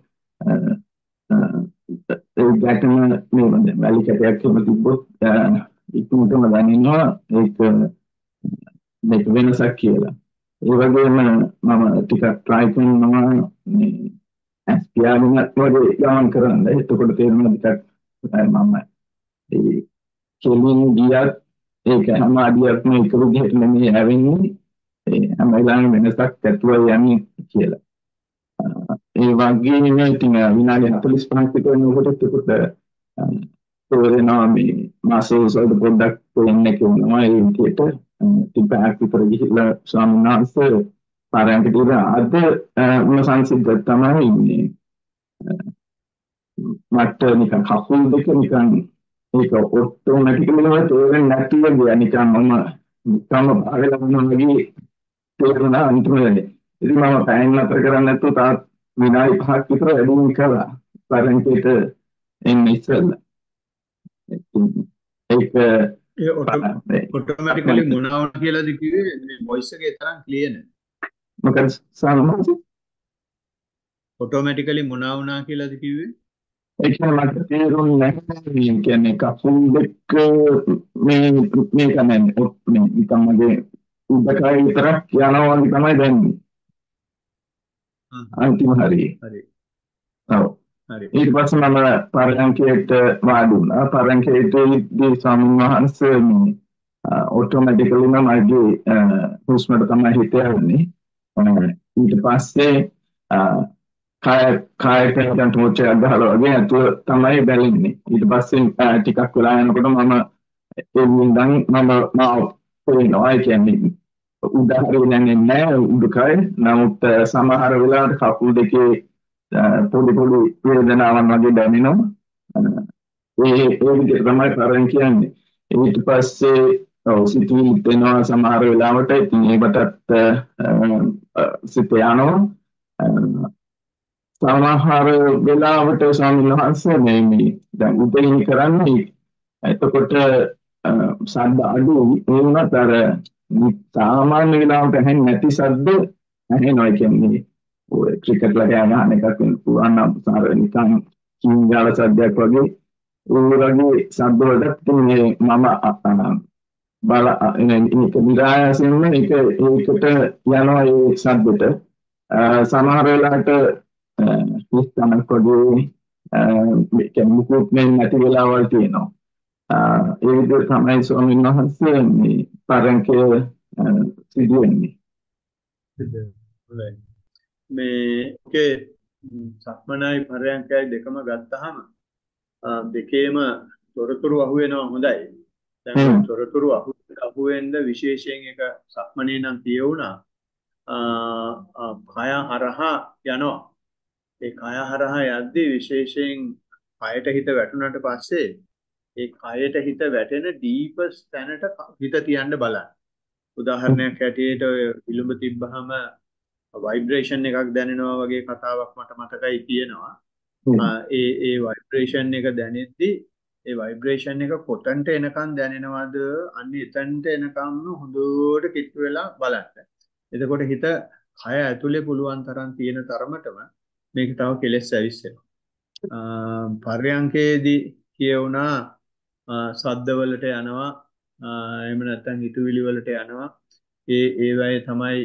ඒ ගැටම මේ වගේ වැලි කැටයක් එහෙම තිබ්බොත් ඉක්මනටම දැනෙනවා ඒක මේක වෙනසක් කියලා. ඒ වගේම මම ටිකක් try කරනවා මේ ඇස්පියානින් වගේ ගමන් කරන්න. එතකොට තේරෙනවා ටිකක් මම ඒ කෙලින් ගියත් ඒක හැම අඩියක්ම එක විදිහට නෙමෙයි හැවෙන්නේ. ඒ හැම වෙලාවෙම වෙනසක් ඇතුළේ යන්නේ කියලා. ඒ වගේම ඉතින් විනාඩි හතළිස් පහක් විතර වෙනකොට එතකොට තෝරනවා මේ මාසේ වලට පොඩ්ඩක් වෙන්නේ කියනවා ඒ විදිහට ටිකක් විතර ගිහිල්ලා ස්වාමීන් වහන්සේ පාරයන්ට ගිහලා අද මොන සංසිද්ධියක් තමයි ඉන්නේ. මට නිකන් කකුල් දෙක නිකන් ඒක ඔටෝමැටිකලි නේද තෝරන්නේ නැති වගේ නිකන් මම නිකන්ම භාගලා වුණා වගේ තේරුණා අන්තිමට. ඉතින් මම පැයෙන් නතර කරන්නේ නැතුව තාත් විනාඩි පහක් විතර වැඩිම කළා. පරන්තිට එන්නේ ඉස්සෙල්ලා. ඒක ඒ ඔටෝමැටිකලි මොනවා කියලාද කිව්වේ මේ වොයිස් එකේ තරම් ක්ලියර් නෑ. මොකද සාමාන්‍යයෙන් ඔටෝමැටිකලි මොනවා වුණා කියලාද කිව්වේ? ඒ කියන්නේ මට තේරුන්නේ නැහැ මේ කියන්නේ කකුල් දෙක මේ මේ තමයි මේ නිකන් මගේ උඩකය විතරක් යනවා වගේ තමයි දැනෙන්නේ. අන්තිම හරිය. හරි. ඔව්. හරි. ඊට පස්සේ මම පරයන්කයට වාඩි වුණා. පරයන්කයේදී ස්වාමීන් වහන්සේ මේ ඔටෝමැටිකලි මගේ හුස්මට තමයි හිත යන්නේ. ඊට පස්සේ කාය කායට දැන් තෝචයක් ගහලා වගේ අතුල තමයි බැලෙන්නේ. ඊට පස්සේ ටිකක් වෙලා යනකොට මම එන්නේ මම මාව පොරිනවා කියන්නේ උදාහරණයක් නෑ උඩුකය. නමුත් සමහර වෙලාවට කකුල් දෙකේ පොඩි පොඩි වේදනාවක් වගේ දැනෙනවා. ඒ ඒ විදිහට තමයි පරණ කියන්නේ. ඊට පස්සේ ඔව් සිතුවිලි දෙනවා සමහර වෙලාවට. ඉතින් ඒකටත් සිත යනවා. සමහර වෙලාවට ස්වාමීන් වහන්සේ මේ දැන් උදේින් කරන්නේ එතකොට සද්ද අඩුයි. ඒ වුණත් අර සාමාන්‍ය වෙලාවට ඇහෙන්නේ නැති සද්ද ඇහෙනවා කියන්නේ ඔය ක්‍රිකට් ලා ගහන එකක් වෙන පුළුවන් නම් සාර නිකන් කිංගාල සද්දයක් වගේ ඌරගේ සද්ද වලට මේ මම බල ඒක නිරායසෙන්න ඒක ඒකට යනවා ඒ සද්දෙට. සමහර වෙලාවට ඉස්තනක් වගේ මේක මුකුත් නැති වෙලාවල් තියෙනවා. ඒ විදිහට තමයි ස්වාමීන් වහන්සේ මේ පරංකේ සිදුවෙන්නේ. මේකේ සක්මනයි පරයන්කයි දෙකම ගත්තාම දෙකේම තොරතුරු අහු වෙනවා හොඳයි. දැන් තොරතුරු අහු අහු වෙන්න විශේෂයෙන් එක සක්මනේ නම් තියුණා කය හරහා යනවා. ඒ කය හරහා යද්දී විශේෂයෙන් කයට හිත වැටුණාට පස්සේ ඒ කයට හිත වැටෙන ඩීපස් තැනට හිත තියන්න බලන්න. උදාහරණයක් ඇටියට ඔය විලුඹ තිබ්බහම ভাইබ්‍රේෂන් එකක් දැනෙනවා වගේ කතාවක් මට මතකයි තියෙනවා. ඒ ඒ ভাইබ්‍රේෂන් එක දැනෙද්දි ඒ ভাইබ්‍රේෂන් එක කොතනට එනකන් දැනෙනවද අන්න එතනට එනකන් හොඳට කිට්ටු වෙලා බලන්න. එතකොට හිත කය ඇතුලේ පුළුවන් තරම් තියෙන තරමටම මේක තව කෙලස් ඇවිස්සෙනවා. පර්යංකේදී කියවුණා සද්ද වලට යනවා එහෙම නැත්නම් හිතුවිලි වලට යනවා. ඒ ඒ වගේ තමයි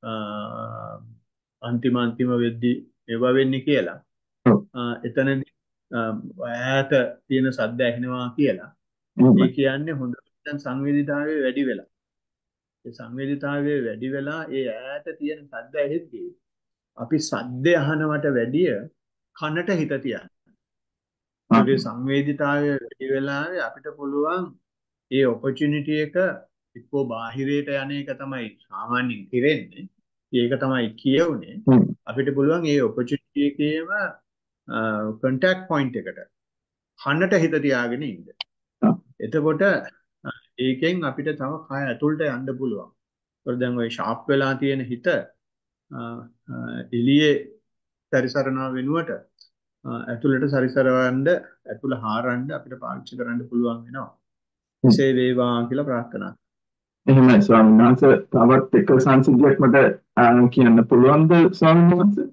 අන්තිම අන්තිම වෙද්දී ඒවා වෙන්නේ කියලා. එතනදී ඈත තියෙන සද්ද ඇහෙනවා කියලා. ඒ කියන්නේ හොඳට සංවේදීතාවය වැඩි වෙලා. ඒ සංවේදීතාවය වැඩි වෙලා ඒ ඈත තියෙන සද්ද ඇහෙද්දී අපි සද්ද අහනවට වැඩිය කනට හිත තියන්න. ඒ සංවේදීතාවය වැඩි වෙලා අපිට පුළුවන් ඒ opportunity එක එක්කෝ බාහිරයට යන එක තමයි සාමාන්‍යයෙන් කෙරෙන්නේ. ඒක තමයි කියවුනේ. හ්ම්. අපිට පුළුවන් ඒ opportunity එකේම contact point එකට හන්නට හිත තියාගෙන ඉන්න. ආ. එතකොට අ, ඒකෙන් අපිට තව කය ඇතුළට යන්න පුළුවන්. ඒතකොට දැන් ওই ෂාප් වෙලා තියෙන හිත අ, අ, එළියේ සැරිසරනවා වෙනුවට අ, ඇතුළට සැරිසරවන්න ඇතුළ හාරන්න අපිට පාවිච්චි කරන්න පුළුවන් වෙනවා. හ්ම්. එසේ වේවා කියලා ප්‍රාර්ථනා. එහෙමයි ස්වාමීන් වහන්සේ. තවත් එක සංසිද්ධියක් මට ආ, කියන්න පුළුවන්ද ස්වාමීන් වහන්සේ?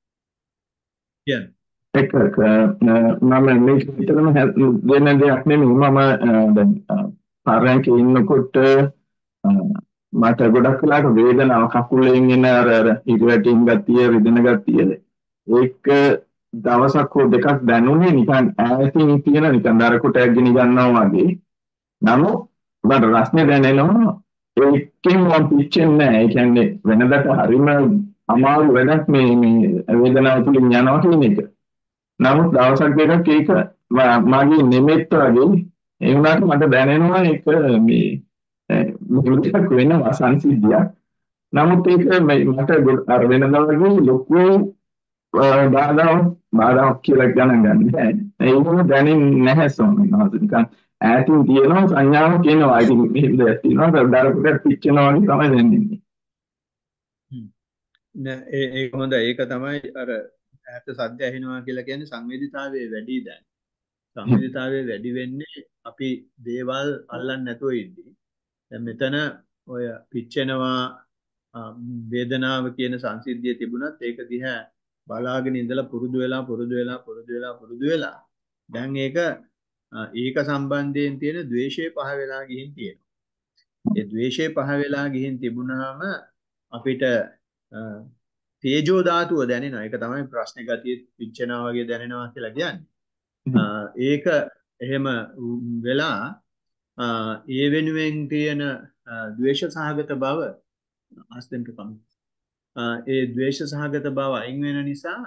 කියන්නේ එක එක, අ, මම මේක විතරම හැ- වෙන දෙයක් නෙමෙයි. මම අ, දැන් පරයන්කේ ඉන්නකොට අ, මට ගොඩක් වෙලාට වේදනාව කකුලෙන් එන අර අර ඉරවැටීම් ගතිය, රිදෙන ගතිය, ඒක දවසක් හෝ දෙකක් දැනුනේ නිකන් ඈතින් තියෙන නිකන් දර කොටයක් ගෙන ගන්නවා වගේ. නමුත් මට රස්නේ දැනෙනවා. ඒකෙන් මම පිච්චෙන්නේ නැහැ. ඒ කියන්නේ වෙනදට හරිම අමාරු වැඩක් මේ මේ වේදනාව තුලින් යනවා කියන එක. නමුත් දවසක් දෙකක් ඒක ම- මගේ නිමෙත්ත වගේ ඒ වුණාට මට දැනෙනවා ඒක මේ මුලට වෙනවා සංසිද්ධියක්. නමුත් ඒක මේ මට ගොඩ- අර වෙනදා වගේ ලොකු අ, බාධාවක් බාධාවක් කියලා ගණන් ගන්න බෑ. ඒ වුණ දැනෙන්නේ නැහැ ස්වාමීන් වහන්සේ. නිකන් ඈතින් තියෙනවා සංඥාවක් එනවා. ඉතින් මෙහෙම දෙයක් තියෙනවා. දරකට පිච්චෙනවා වගේ තමයි දැනෙන්නේ. හ්ම්. නෑ ඒ ඒක හොඳයි. ඒක තමයි අර ඈත සද්ද ඇහෙනවා කියලා කියන්නේ සංවේදීතාවයේ වැඩි දැන්. සංවේදීතාවයේ වැඩි වෙන්නේ අපි දේවල් අල්ලන්නේ නැතුව ඉද්දී. දැන් මෙතන ඔය පිච්චෙනවා අ, වේදනාව කියන සංසිද්ධිය තිබුණත් ඒක දිහා බලාගෙන ඉඳලා පුරුදු වෙලා පුරුදු වෙලා පුරුදු වෙලා පුරුදු වෙලා දැන් ඒක අ, ඒක සම්බන්ධයෙන් තියෙන ද්වේෂය පහ වෙලා ගිහින් තියෙනවා. ඒ ද්වේෂය පහ වෙලා ගිහින් තිබුණාම අපිට අ, තේජෝ ධාතුව දැනෙනවා. ඒක තමයි ප්‍රශ්න ගතිය පිච්චෙනවා වගේ දැනෙනවා කියලා කියන්නේ. අ, ඒක එහෙම වෙලා අ, ඒ වෙනුවෙන් තියෙන අ, ද්වේෂ සහගත බව අස්තෙන්ට කම. ඒ ද්වේෂ සහගත බව අයින් වෙන නිසා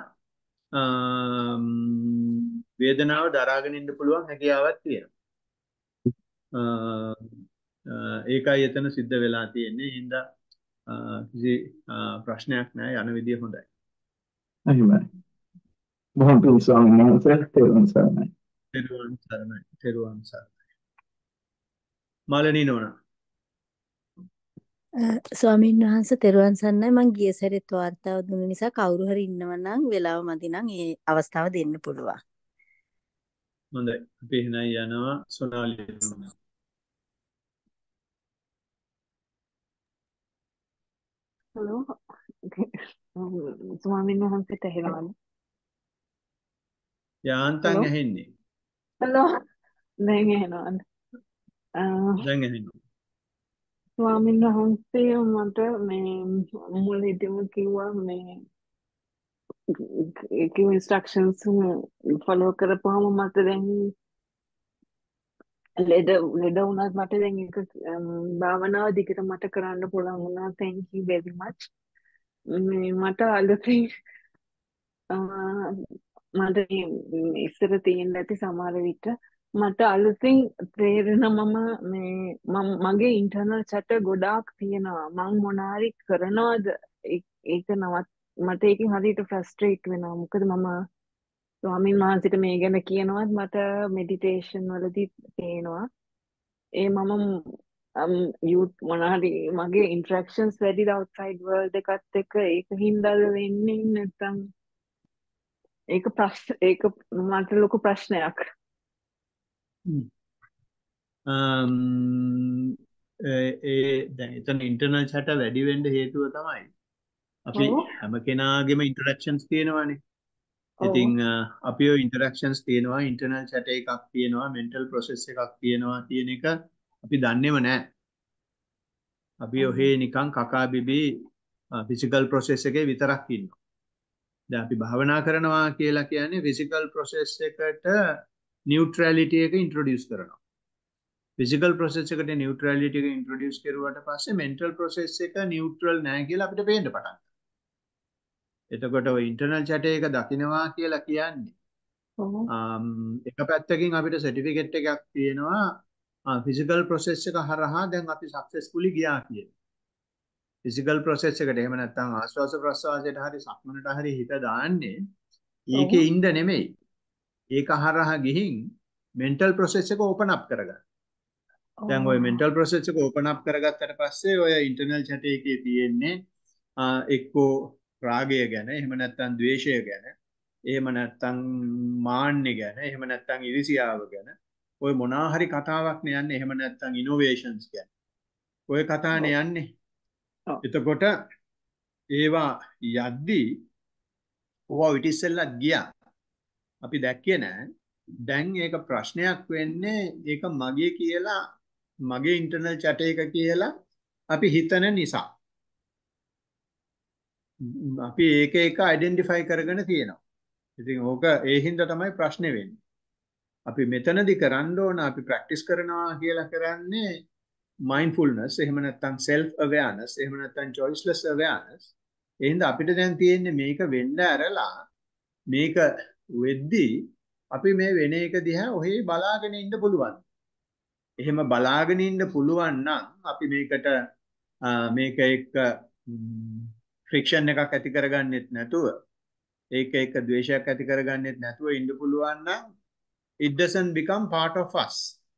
අම්, වේදනාව දරාගෙන ඉන්න පුළුවන් හැකියාවක් තියෙනවා. අ, අ, ඒකයි එතන සිද්ධ වෙලා තියෙන්නේ. හින්දා අ, කිසි අ, ප්‍රශ්නයක් නැහැ. යන විදිය හොඳයි. එහෙමයි. බොහොම පිං ස්වාමීන් වහන්සේ. තෙරුවන් සරණයි. තෙරුවන් සරණයි. තෙරුවන් සරණයි. මාළනී නෝනා. අ, ස්වාමීන් වහන්සේ තෙරුවන් සරණයි. මං ගිය සැරේත් වාර්තාව දුන්න නිසා කවුරු හරි ඉන්නව නම් වෙලාව මදි නම් ඒ අවස්ථාව දෙන්න පුළුවන්. හොඳයි. අපි එහෙනම් යනවා සොනාලි නෝනා. හලෝ ස්වාමීන් වහන්සේට ඇහෙනවද? යාන්තම් හලෝ ඇහෙන්නේ. හලෝ දැන් ඇහෙනවද? අ, දැන් ඇහෙනවා. ස්වාමීන් වහන්සේ මට මේ මුලදීම කිව්වා මේ කිව් ඉන්ස්ට්‍රක්ෂන්ස් ෆලෝ කරපුවාම මට දැන් ලෙඩ ලෙඩ වුණත් මට දැන් ඒක අම්, භාවනාව දිගට මට කරන්න පුළුවන් වුණා. thank you very much. මේ මට අලුතින් අ, මට මේ ඉස්සර තියෙන්න ඇති සමහර විට මට අලුතින් තේරෙන මම මේ මම මගේ ඉන්ටර්නල් චැට ගොඩාක් තියෙනවා. මං මොනාරි කරනවද ඒ- ඒක නවත් මට ඒකෙන් හරියට ෆ්‍රස්ට්‍රේට් වෙනවා. මොකද මම ස්වාමීන් වහන්සේට මේ ගැන කියනවත් මට මෙඩිටේෂන් වලදී පේනවා. ඒ මම යුත් මොනාරි මගේ ඉන්ටරැක්ෂන්ස් වැඩි අවුට්සයිඩ් වර්ල්ඩ් එකත් එක්ක ඒක හින්දාද වෙන්නේ නැත්නම් ඒක ප්‍රශ්න ඒක මට ලොකු ප්‍රශ්නයක්. හ්ම්. අම්, ඒ ඒ දැන් එතන ඉන්ටර්නල් chat වැඩි වෙන්න හේතුව තමයි අපි ඔව් හැම කෙනාගේම ඉන්ටරැක්ෂන්ස් තියෙනවානේ. ඔව් ඉතින් අ, අපි ඔය ඉන්ටරැක්ෂන්ස් තියෙනවා, ඉන්ටර්නල් chat එකක් තියෙනවා, මෙන්ටල් ප්‍රොසෙස් එකක් තියෙනවා කියන එක අපි දන්නේම නැහැ. අපි ඔහේ නිකන් කකා බිබී ෆිසිකල් ප්‍රොසෙස් එකේ විතරක් ඉන්නවා. දැන් අපි භාවනා කරනවා කියලා කියන්නේ ෆිසිකල් ප්‍රොසෙස් එකට නියුට්‍රැලිටි එක ඉන්ට්‍රොඩියුස් කරනවා. ෆිසිකල් ප්‍රොසෙස් එකට නියුට්‍රැලිටි එක ඉන්ට්‍රොඩියුස් කරුවාට පස්සේ මෙන්ටල් ප්‍රොසෙස් එක නියුට්‍රල් නැහැ කියලා අපිට පේන්න පටන් ගන්නවා. එතකොට ඔය ඉන්ටර්නල් chat එක දකින්නවා කියලා කියන්නේ ඔව් um, එක පැත්තකින් අපිට සර්ටිෆිකේට් එකක් තියෙනවා ෆිසිකල් ප්‍රොසෙස් එක හරහා දැන් අපි සක්සස්ෆුලි ගියා කියලා. ෆිසිකල් ප්‍රොසෙස් එකට එහෙම නැත්නම් ආශ්වාස ප්‍රශ්වාසයට හරි සක්මනට හරි හිත දාන්නේ ඒකේ ඉන්න නෙමෙයි. ඒක හරහා ගිහින් මෙන්ටල් ප්‍රොසෙස් එක ඕපන් අප් කරගන්න. දැන් ඔය මෙන්ටල් ප්‍රොසෙස් එක ඕපන් අප් කරගත්තට පස්සේ ඔය ඉන්ටර්නල් chat එකේ තියෙන්නේ එක්කෝ රාගය ගැන, එහෙම නැත්නම් ද්වේෂය ගැන, එහෙම නැත්නම් මාන්නය ගැන, එහෙම නැත්නම් ඉරිසියාව ගැන ඔය මොනවා හරි කතාවක් නේ යන්නේ. එහෙම නැත්නම් ඉනෝවේෂන්ස් ගැන ඔය කතානේ යන්නේ. එතකොට ඒවා යද්දී ඕවා ඉතිස්සෙල්ලත් ගියා. අපි දැක්කේ නෑ. දැන් ඒක ප්‍රශ්නයක් වෙන්නේ ඒක මගේ කියලා, මගේ ඉන්ටර්නල් chat එක කියලා අපි හිතන නිසා. අපි ඒක එක අයිඩෙන්ටිෆයි කරගෙන තියෙනවා. ඉතින් ඕක ඒ හින්දා තමයි ප්‍රශ්නේ වෙන්නේ. අපි මෙතනදි කරන්න ඕන, අපි ප්‍රැක්ටිස් කරනවා කියලා කරන්නේ mindfulness, එහෙම නැත්නම් self awareness, එහෙම නැත්නම් choiceless awareness. ඒ හින්දා අපිට දැන් තියෙන්නේ මේක වෙන්න ඇරලා මේක වෙද්දී අපි මේ වෙන එක දිහා ඔහේ බලාගෙන ඉන්න පුළුවන්. එහෙම බලාගෙන ඉන්න පුළුවන් නම් අපි මේකට මේක එක්ක ෆ්‍රික්ෂන් එකක් ඇති කරගන්නෙත් නැතුව, ඒක එක්ක ද්වේෂයක් ඇති කරගන්නෙත් නැතුව ඉන්න පුළුවන් නම් it doesn't become part of us.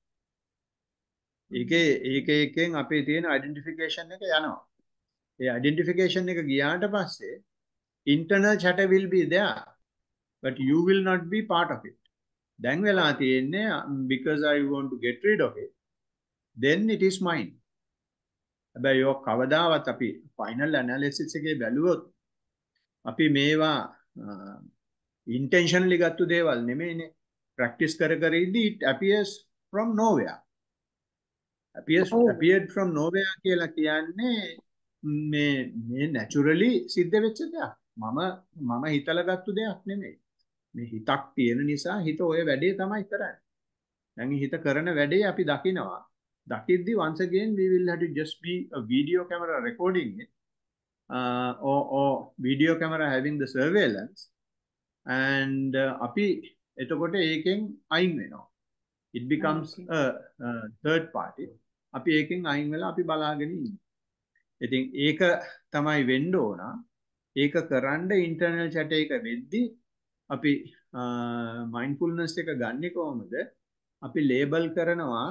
ඒකේ ඒක එකෙන් අපේ තියෙන identification එක යනවා. ඒ identification එක ගියාට පස්සේ internal chatter will be there, but you will not be part of it. දැන් වෙලා තියෙන්නේ because I want to get rid of it, then it is mine. හැබැයි ඔය කවදාවත් අපි final analysis එකේ බැලුවොත් අපි මේවා intentionally ගත්ත දේවල් නෙමෙයිනේ. practice කර කර ඉඳි it appears from nowhere. appears appeared from nowhere කියලා කියන්නේ මේ මේ naturally සිද්ධ වෙච්ච දෙයක්. මම මම හිතලා ගත්ත දෙයක් නෙමෙයි. මේ හිතක් තියෙන නිසා හිත ඔය වැඩේ තමයි කරන්නේ. දැන් හිත කරන වැඩේ අපි දකිනවා. දකිද්දි once again we will have to just be a video camera recording it, uh, or, or video camera having the surveillance, and uh, අපි එතකොට ඒකෙන් අයින් වෙනවා. It becomes a, a third party. අපි ඒකෙන් අයින් වෙලා අපි බලාගෙන ඉන්නවා. ඉතින් ඒක තමයි වෙන්න ඕන. ඒක කරන්න ඉන්ටර්නල් chat එක වෙද්දි අපි mindfulness එක ගන්නෙ කොහොමද? අපි label කරනවා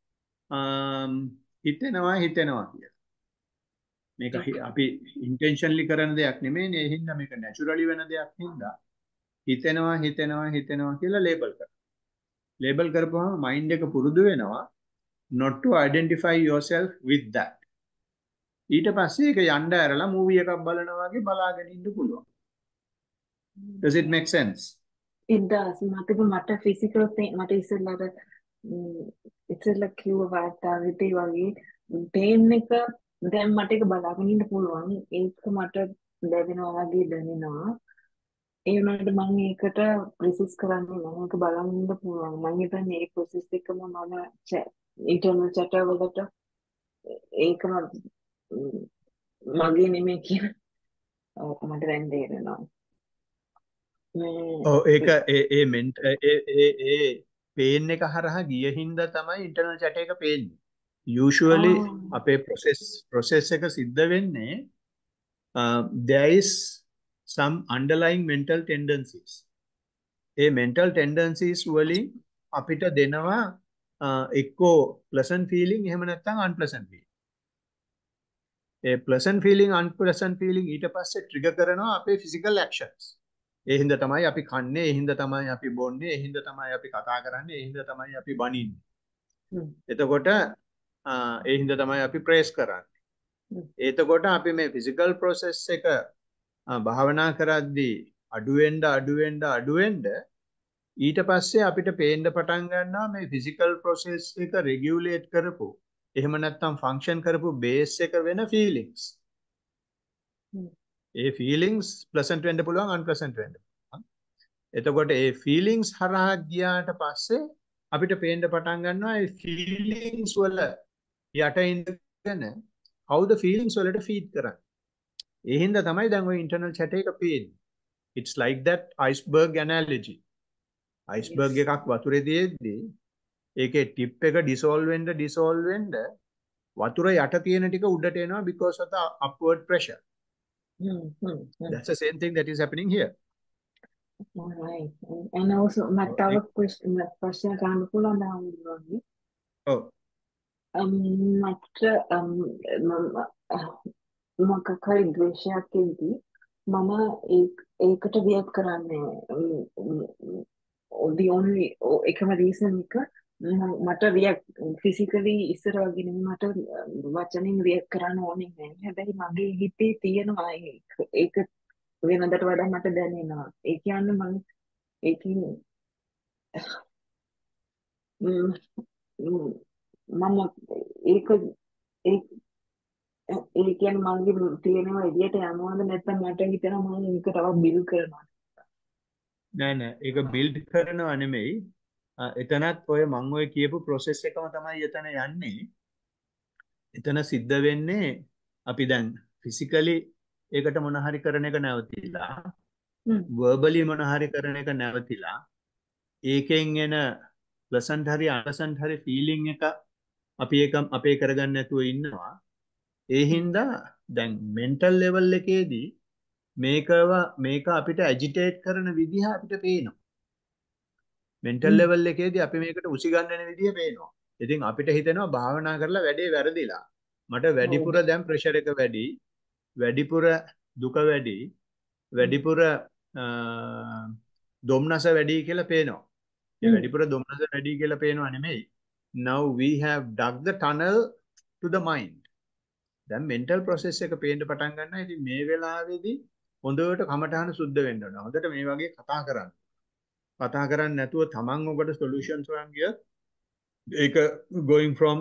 හිතෙනවා හිතෙනවා කියලා. මේක අපි intentionally කරන දෙයක් නෙමෙයිනේ. ඒ හින්දා මේක naturally වෙන දෙයක් හින්දා හිතෙනවා හිතෙනවා හිතෙනවා කියලා label කරනවා. label කරපුවම mind එක පුරුදු වෙනවා not to identify yourself with that. ඊට පස්සේ ඒක යන්න ඇරලා movie එකක් බලනවා වගේ බලාගෙන ඉන්න පුළුවන්. Does it make sense? It does. මට මට physical pain මට ඉස්සෙල්ලාට ඉස්සෙල්ලා කිව්ව වාර්තාවෙත් ඒ වගේ pain එක දැන් මට ඒක බලාගෙන ඉන්න පුළුවන්. ඒක මට දැනෙනවා වගේ දැනෙනවා. ඒ වුණාට මම ඒකට resist කරන්නේ නැහැ. ඒක බලන් ඉන්න පුළුවන්. මම හිතන්නේ මේ process එකම මම internal chat වලට ඒකම මගේ නෙමෙයි කියන ඔක මට දැන් තේරෙනවා. ඔව් ඒක ඒ ඒ මෙන්ට් ඒ ඒ ඒ පේන් එක හරහා ගිය හින්දා තමයි ඉන්ටර්නල් chat එක පේන්නේ. usually අපේ process process එක සිද්ධ වෙන්නේ uh, there is some underlying mental tendencies. A mental tendencies වලින් අපිට දෙනවා එක්කෝ pleasant feeling එහෙම නැත්නම් unpleasant feeling. ඒ pleasant feeling unpleasant feeling ඊට පස්සේ trigger කරනවා අපේ physical actions. ඒ හින්දා තමයි අපි කන්නේ, ඒ හින්දා තමයි අපි බොන්නේ, ඒ හින්දා තමයි අපි කතා කරන්නේ, ඒ හින්දා තමයි අපි බනින්නේ. එතකොට ඒ හින්දා තමයි අපි praise කරන්නේ. එතකොට අපි මේ physical process එක භාවනා කරද්දී අඩු වෙන්න අඩු වෙන්න අඩු වෙන්න ඊට පස්සේ අපිට පේන්න පටන් ගන්නවා මේ physical process එක regulate කරපු එහෙම නැත්නම් function කරපු base එක වෙන feelings. ඒ feelings pleasant වෙන්න පුළුවන් unpleasant වෙන්න පුළුවන්. එතකොට ඒ feelings හරහා ගියාට පස්සේ අපිට පේන්න පටන් ගන්නවා ඒ feelings වල යට ඉඳගෙන how the feelings වලට feed කරන්නේ. ඒ හින්දා තමයි දැන් ඔය internal chat එක පේන්නේ. It's like that iceberg analogy. iceberg එකක් වතුරේ තියෙද්දී ඒකේ ටිප් එක ඩිසෝල්ව් වෙන්න ඩිසෝල්ව් වෙන්න වතුර යට තියෙන ටික උඩට එනවා because of the upward pressure. Hmm, hmm, hmm. That's the same thing that is happening here. All right. And, and also, මට තව question ප්‍රශ්නයක් අහන්න පුළුවන් හාමුදුරුවනේ. ඔව්. Um, මට um, මම මොකක් හරි ද්වේෂයක් එද්දී මම ඒක ඒකට වියත් කරන්නේ the only එකම reason එක ම- මට රියැක්ට් ෆිසිකලි ඉස්සර වගේ නෙමෙයි මට වචනෙන් රියැක්ට් කරන්න ඕනේ නැහැ. හැබැයි මගේ හිතේ තියෙනවා ඒක ඒක වෙනදට වඩා මට දැනෙනවා. ඒ කියන්නේ මම ඒකින් ම්, ම්, මම ඒක ඒ ඒ කියන්නේ මගේ තියෙනවා එළියට යනවාද නැත්නම් මට හිතෙනවා මම ඒක තවත් බිල් කරනවා. නෑ නෑ ඒක බිල්ඩ් කරනවා නෙමෙයි. අ, එතනත් ඔය මම ඔය කියපු process එකම තමයි එතන යන්නේ. එතන සිද්ධ වෙන්නේ අපි දැන් physically ඒකට මොන හරි කරන එක නැවතිලා හ්ම්. verbally මොන හරි කරන එක නැවතිලා ඒකෙන් එන pleasant හරි unpleasant හරි feeling එක අපි ඒක අපේ කරගන්න නැතුව ඉන්නවා. ඒ හින්දා දැන් mental level එකේදී මේකව මේක අපිට agitate කරන විදිහ අපිට පේනවා. mental හ්ම්. level එකේදී අපි මේකට උසිගන්නන විදිහ පේනවා. ඉතින් අපිට හිතෙනවා භාවනා කරලා වැඩේ වැරදිලා. මට ඔව්. වැඩිපුර දැන් pressure එක වැඩි, වැඩිපුර දුක වැඩි, හ්ම්. වැඩිපුර අ, දොම්නස වැඩි කියලා පේනවා. ඒ හ්ම්. වැඩිපුර දොම්නස වැඩි කියලා පේනවා නෙමෙයි. Now we have dug the tunnel to the mind. දැන් mental process එක පේන්න පටන් ගන්නවා. ඉතින් මේ වෙලාවේදී හොඳට කමටහන සුද්ධ වෙන්න ඕන. හොඳට මේ වගේ කතා කරන්න. කතා කරන්නේ නැතුව තමන් ඔකට solutions හොයන් ගියොත් ඒක going from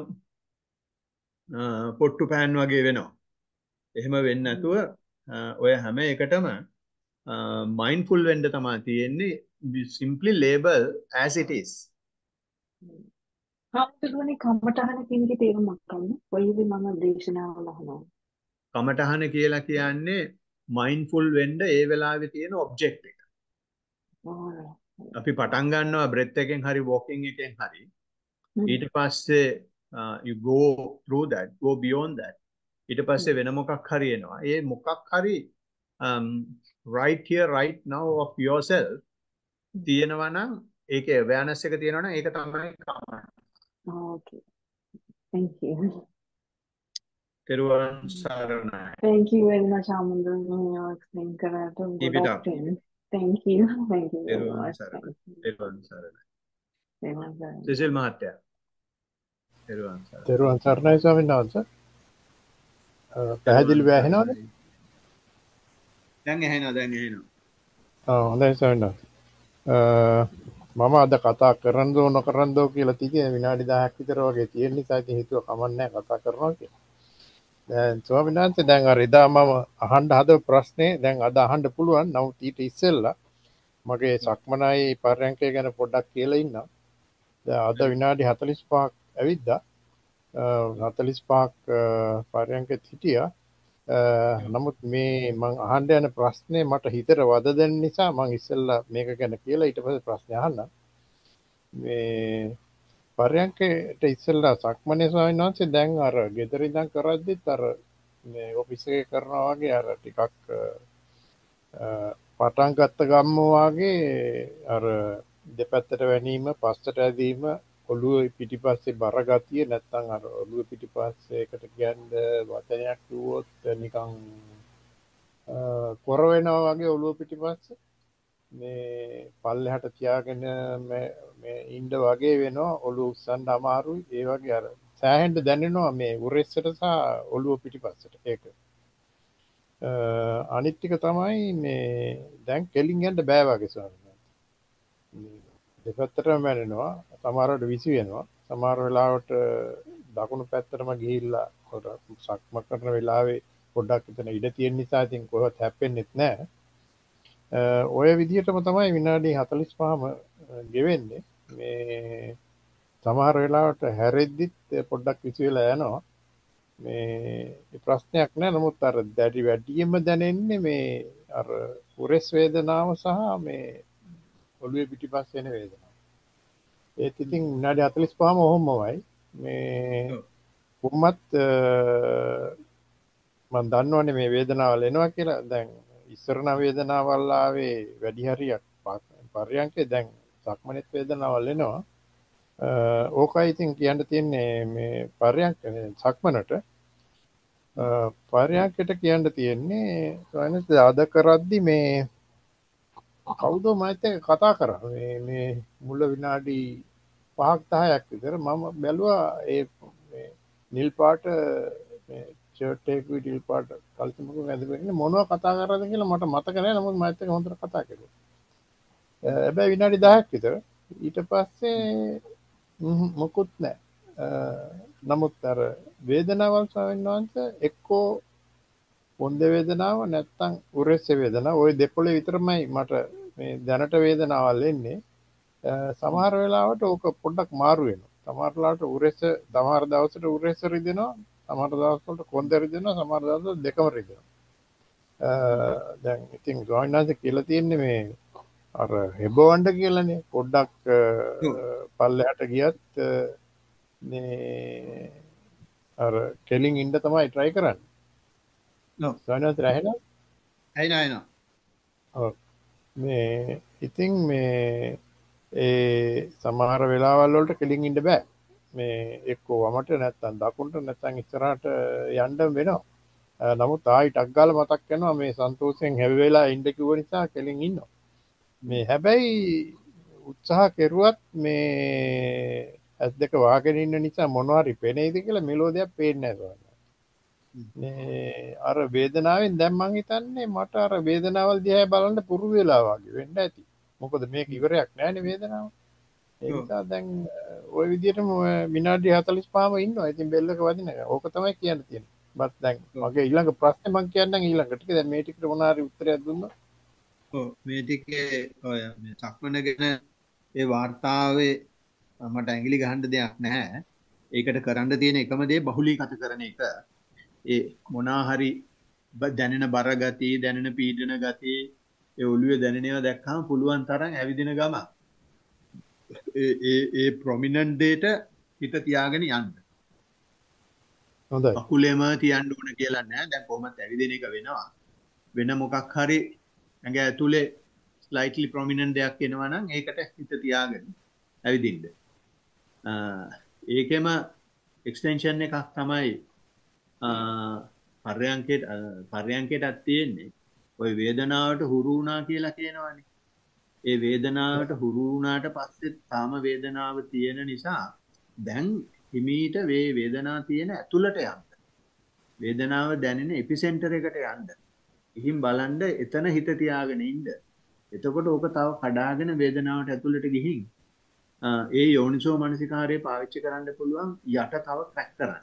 uh, pot to pan වගේ වෙනවා. එහෙම වෙන්නේ නැතුව uh, ඔය හැම එකටම uh, mindful වෙන්න තමයි තියෙන්නේ. We simply label as it is. හාමුදුරුවනේ කමටහන කියන එකේ තේරුම මොකක්ද? කොයිද මම දේශනාවල අහනවා. කමටහන කියලා කියන්නේ mindful වෙන්න ඒ වෙලාවේ තියෙන object එක. Alright. අපි පටන් ගන්නවා breath එකෙන් හරි walking එකෙන් හරි. හ්ම්. ඊට පස්සේ uh, you go through that, go beyond that. ඊට පස්සේ වෙන මොකක් හරි එනවා. ඒ මොකක් හරි um, right here right now of yourself තියෙනවා නම් ඒකේ awareness එක තියෙනවා නම් ඒක තමයි කම. Okay. Thank you. තෙරුවන් සරණයි. Thank you very much, හාමුදුරුවනේ. explain කරාට Keep it ගොඩක් up. තෙන්. Thank you. Thank you very තෙරුවන් much. සරණයි. Thank you. තෙරුවන් සරණයි. තෙරුවන් සරණයි. සිසිල් මහත්තයා. තෙරුවන් සරණයි. තෙරුවන් සරණයි ස්වාමීන් වහන්සේ. අ, පැහැදිලිව ඇහෙනවද? දැන් ඇහෙනවා දැන් ඇහෙනවා. ආ හොඳයි ස්වාමීන් වහන්සේ. අ, මම අද කතා කරන්න දෝ නොකරන්න දෝ කියලා තිගේ විනාඩි දහයක් විතර වගේ තියෙන නිසා ඉතින් හිතුවා කමන්නේ නැහැ කතා කරනවා කියලා. දැන් ස්වාමීන් වහන්සේ දැන් අර එදා මම අහන්න හදපු ප්‍රශ්නේ දැන් අද අහන්න පුළුවන්. නමුත් ඊට ඉස්සෙල්ලා මගේ සක්මනයි පරයන්කය ගැන පොඩ්ඩක් කියලා ඉන්නම්. දැන් අද විනාඩි හතළිස් පහක් ඇවිද්දා. අ, හතළිස් පහක් පරයන්කෙත් හිටියා. අ, නමුත් මේ මං අහන්න යන ප්‍රශ්නේ මට හිතට වද දෙන නිසා මං ඉස්සෙල්ලා මේක ගැන කියලා ඊට පස්සේ ප්‍රශ්නේ අහන්නම්. මේ පරයන්කේට ඉස්සෙල්ලා සක්මනේ ස්වාමීන් වහන්සේ දැන් අර ගෙදර ඉඳන් කරද්දිත් අර මේ ඔෆිස් එකේ කරනවා වගේ අර ටිකක් අ, පටන් ගත්ත ගම්ම වාගේ අර දෙපැත්තට වැනීම පස්සට ඇදීම ඔළුවේ පිටිපස්සේ බර ගතිය නැත්නම් අර ඔළුවේ පිටිපස්සේ එකට කියන්නේ වචනයක් කිව්වොත් නිකන් අ, කොර වෙනවා වගේ ඔළුව පිටිපස්සේ මේ පල්ලෙහාට තියාගෙන මේ මේ ඉන්න වගේ වෙනවා ඔළුව උස්සන්න අමාරුයි ඒ වගේ අර සෑහෙන්න දැනෙනවා මේ උරෙස්සට සහ ඔළුව පිටිපස්සට ඒක අ, අනිත් ටික තමයි මේ දැන් කෙලින් යන්න බෑ වගේ ස්වාමීන් වහන්සේ. දෙපැත්තටම මැරෙනවා සමහරවිට විසි වෙනවා සමහර වෙලාවට දකුණු පැත්තටම ගිහිල්ලා කොට සක්ම කරන වෙලාවේ පොඩ්ඩක් එතන ඉඩ තියෙන නිසා ඉතින් කොහොත් හැප්පෙන්නෙත් නැහැ. අ, ඔය විදිහටම තමයි විනාඩි හතළිස් පහම ගෙවෙන්නේ. මේ සමහර වෙලාවට හැරෙද්දිත් පොඩ්ඩක් විසි වෙලා යනවා. මේ ප්‍රශ්නයක් නෑ. නමුත් අර දැඩි වැඩියෙන්ම දැනෙන්නේ මේ අර උරස් වේදනාව සහ මේ ඔළුවේ පිටිපස්සේ එන වේදනාව. ඒත් ඉතින් විනාඩි හතළිස් පහම ඔහොමමයි මේ කොහොමත් මම දන්නවනේ මේ වේදනාවල් එනවා කියලා. දැන් ඉස්සර නම් වේදනාවල් ආවේ වැඩි හරියක් පර්යංකේ. දැන් සක්මනෙත් වේදනාවල් එනවා. ඕකයි ඉතින් කියන්න තියෙන්නේ මේ පර්යංක සක්මනට පර්යංකයට කියන්න තියෙන්නේ සොයනස් අද කරද්දි මේ කවුද මයිත් එක්ක කතා කරා මේ මේ මුල විනාඩි පහක් දහයක් විතර මම බැලුවා ඒ නිල් පාට මේ ෂර්ට් එක නිල් පාට කල්සමක ඇඳගෙන මොනවා කතා කරාද කියලා මට මතක නැහැ. නමුත් මයිත් එක්ක හොඳට කතා කළා. හැබැයි විනාඩි දහයක් විතර. ඊට පස්සේ මොකුත් නැහැ. නමුත් අර වේදනාවල් ස්වාමීන් වහන්සේ එක්කෝ පොන්ද වේදනාව නැත්තම් උරෙස් වේදනාව ওই දෙපොළේ විතරමයි මට මේ දැනට වේදනාවල් එන්නේ. සමහර වෙලාවට ඕක පොඩ්ඩක් මාරු වෙනවා. සමහර වෙලාවට උරෙස් සමහර දවසට උරෙස් රිදෙනවා. සමහර දවස් වලට කොන්ද රිදෙනවා. සමහර දවස් දෙකම රිදෙනවා. දැන් ඉතින් ස්වාමීන් වහන්සේ කියලා තියෙන්නේ මේ අර හෙබවන්න කියලානේ. පොඩ්ඩක් පල්ලෙහාට ගියත් මේ අර කෙලින් ඉන්න තමයි try කරන්නේ. ඔව්. ස්වාමීන් ඇහෙනවද? ඇහෙනවා ඇහෙනවා. ඔව්. මේ ඉතින් මේ ඒ සමහර වෙලාවල් වලට කෙලින් ඉන්න බෑ. මේ එක්කෝ වමට නැත්තම් දකුණට නැත්තම් ඉස්සරහට යන්න වෙනවා. නමුත් ආයි ටක් ගාලා මතක් කරනවා මේ සන්තෝෂයෙන් හැම වෙලාවෙ ඉන්න කිව්ව නිසා කෙලින් ඉන්නවා. මේ හැබැයි උත්සාහ කෙරුවත් මේ ඇස් දෙක වහගෙන ඉන්න නිසා මොනවා හරි පේනේද කියලා මෙලෝ දෙයක් පේන්නේ නැහැ. මේ අර වේදනාවෙන් දැන් මං හිතන්නේ මට අර වේදනාවල් දිහා බලන්න පුරුදු වෙලා වගේ වෙන්න ඇති. මොකද මේක ඉවරයක් නෑනේ වේදනාව. ඒ නිසා දැන් ওই විදිහටම විනාඩි හතළිස් පහම ඉන්නවා. ඉතින් බෙල්ලක වදින එක. ඕක තමයි කියන්න තියෙන්නේ. බත් දැන් මගේ ඊළඟ ප්‍රශ්නේ මං කියන්නම් ඊළඟට. ටික දැන් මේ ටිකට මොන හරි උත්තරයක් දුන්නා. ඔව් මේ ටිකේ ඔය මේ සක්මන ගැන ඒ වාර්තාවේ මට ඇඟිලි ගහන්න දෙයක් නැහැ. ඒකට කරන්න තියෙන එකම දේ බහුලීගත කරන එක. ඒ මොනා හරි දැනෙන බර ගතිය, දැනෙන පීඩන ගතිය, ඒ ඔළුවේ දැනෙන ඒවා දැක්කම පුළුවන් තරම් ඇවිදින ගම ඒ ඒ ඒ ප්‍රොමිනන්ට් දෙයට හිත තියාගෙන යන්න. හොඳයි. අකුලෙම තියන්න ඕන කියලා නෑ. දැන් කොහොමද ඇවිදින එක වෙනවා. වෙන මොකක් හරි ඇඟ ඇතුලේ ස්ලයිට්ලි ප්‍රොමිනන්ට් දෙයක් එනවා නම් ඒකට හිත තියාගෙන ඇවිදින්න. ඒකෙම එක්ස්ටෙන්ෂන් එකක් තමයි පර්යංකයට පර්යංකයටත් තියෙන්නේ. ওই වේදනාවට හුරු වුණා කියලා කියනවනේ. ඒ වේදනාවට හුරු වුණාට පස්සේ තාම වේදනාව තියෙන නිසා දැන් හිමීට වේ වේදනාව තියෙන ඇතුළට යන්න. වේදනාව දැනෙන එපිසෙන්ටර් එකට යන්න. ඉහින් බලන්න එතන හිත තියාගෙන ඉන්න. එතකොට ඕක තව කඩාගෙන වේදනාවට ඇතුළට ගිහින් ඒ යෝනිසෝ මනසිකාරය පාවිච්චි කරන්න පුළුවන් යට තව ක්‍රැක් කරන්න.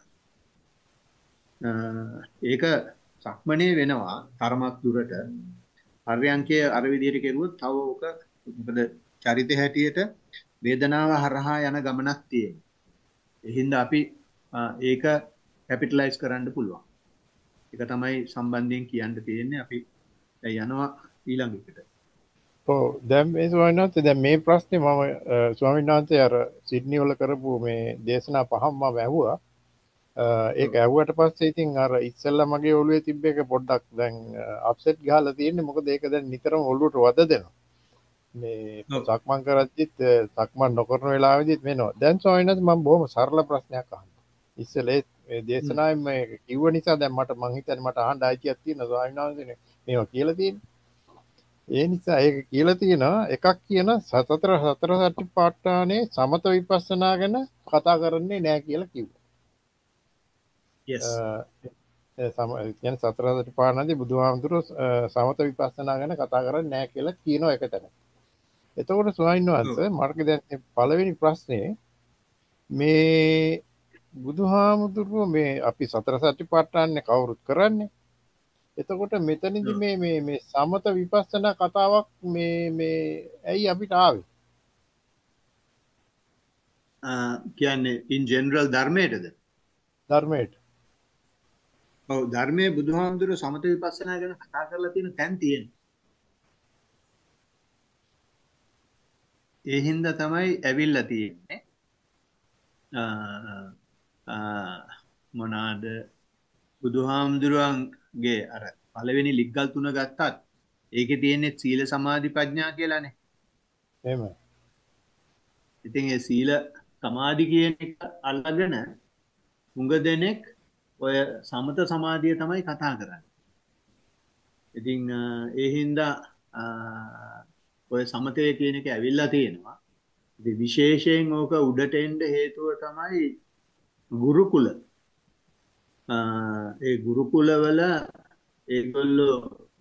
ඒක සක්මනේ වෙනවා තරමක් දුරට. පර්යංකයේ අර විදිහට කෙරුවොත් තව ඕක මොකද චරිතය හැටියට වේදනාව හරහා යන ගමනක් තියෙනවා. ඒ හින්දා අපි ඒක කැපිටලයිස් කරන්න පුළුවන්. ඒක තමයි සම්බන්ධයෙන් කියන්න තියෙන්නේ. අපි යනවා ඊළඟ එකට. ඔව් දැන් මේ ස්වාමීන් වහන්සේ දැන් මේ ප්‍රශ්නේ මම ස්වාමීන් වහන්සේ අර සිඩ්නි වල කරපු මේ දේශනා පහම මම ඇහුවා. ඒක ඇහුවට පස්සේ ඉතින් අර ඉස්සෙල්ලා මගේ ඔළුවේ තිබ්බ එක පොඩ්ඩක් දැන් අප්සෙට් ගහලා තියෙන්නේ. මොකද ඒක දැන් නිතරම ඔළුවට වද දෙනවා. මේ සක්මන් කරද්දිත් සක්මන් නොකරන වෙලාවෙදිත් වෙනවා. දැන් ස්වාමීන් වහන්සේ මම බොහොම සරල ප්‍රශ්නයක් අහනවා. ඉස්සෙල්ලා මේ දේශනාවෙන් මේ කිව්ව නිසා දැන් මට මං හිතන්නේ මට අහන්න අයිතියක් තියෙනවා ස්වාමීන් වහන්සේනේ මේවා කියලා තියෙන්නේ. ඒ නිසා ඒක කියලා තියෙනවා එකක් කියන සතර සතර සතිපට්ඨානේ සමත විපස්සනා ගැන කතා කරන්නේ නැහැ කියලා කිව්වා. yes ඒ සම කියන්නේ සතර සතිපට්ඨානදී බුදුහාමුදුරුවෝ සමත විපස්සනා ගැන කතා කරන්නේ නැහැ කියලා කියනවා එක තැන. එතකොට ස්වාමීන් වහන්සේ මට දැන් පළවෙනි ප්‍රශ්නේ මේ බුදුහාමුදුරුවෝ මේ අපි සතර සතිපට්ඨානේ කවුරුත් කරන්නේ. එතකොට මෙතනදි මේ මේ මේ සමත විපස්සනා කතාවක් මේ මේ ඇයි අපිට ආවේ? කියන්නේ in general ධර්මයේද? ධර්මයට. ඔව් ධර්මයේ බුදුහාමුදුරුවෝ සමත විපස්සනා ගැන කතා කරලා තියෙන තැන් තියෙනවා. ඒ හින්දා තමයි ඇවිල්ලා තියෙන්නේ. මොනාද බුදුහාමුදුරුවන්ගේ අර පළවෙනි ලිග්ගල් තුන ගත්තත් ඒකේ තියෙන්නේ සීල සමාධි ප්‍රඥා කියලානේ. එහෙමයි. ඉතින් ඒ සීල සමාධි කියන එක අල්ලගෙන උඟ දෙනෙක් ඔය සමත සමාධිය තමයි කතා කරන්නේ. ඉතින් ඒ හින්දා ඔය සමතය කියන එක ඇවිල්ලා තියෙනවා. ඉතින් විශේෂයෙන් ඕක උඩට එන්න හේතුව තමයි ගුරුකුල. ඒ ගුරුකුලවල ඒගොල්ලෝ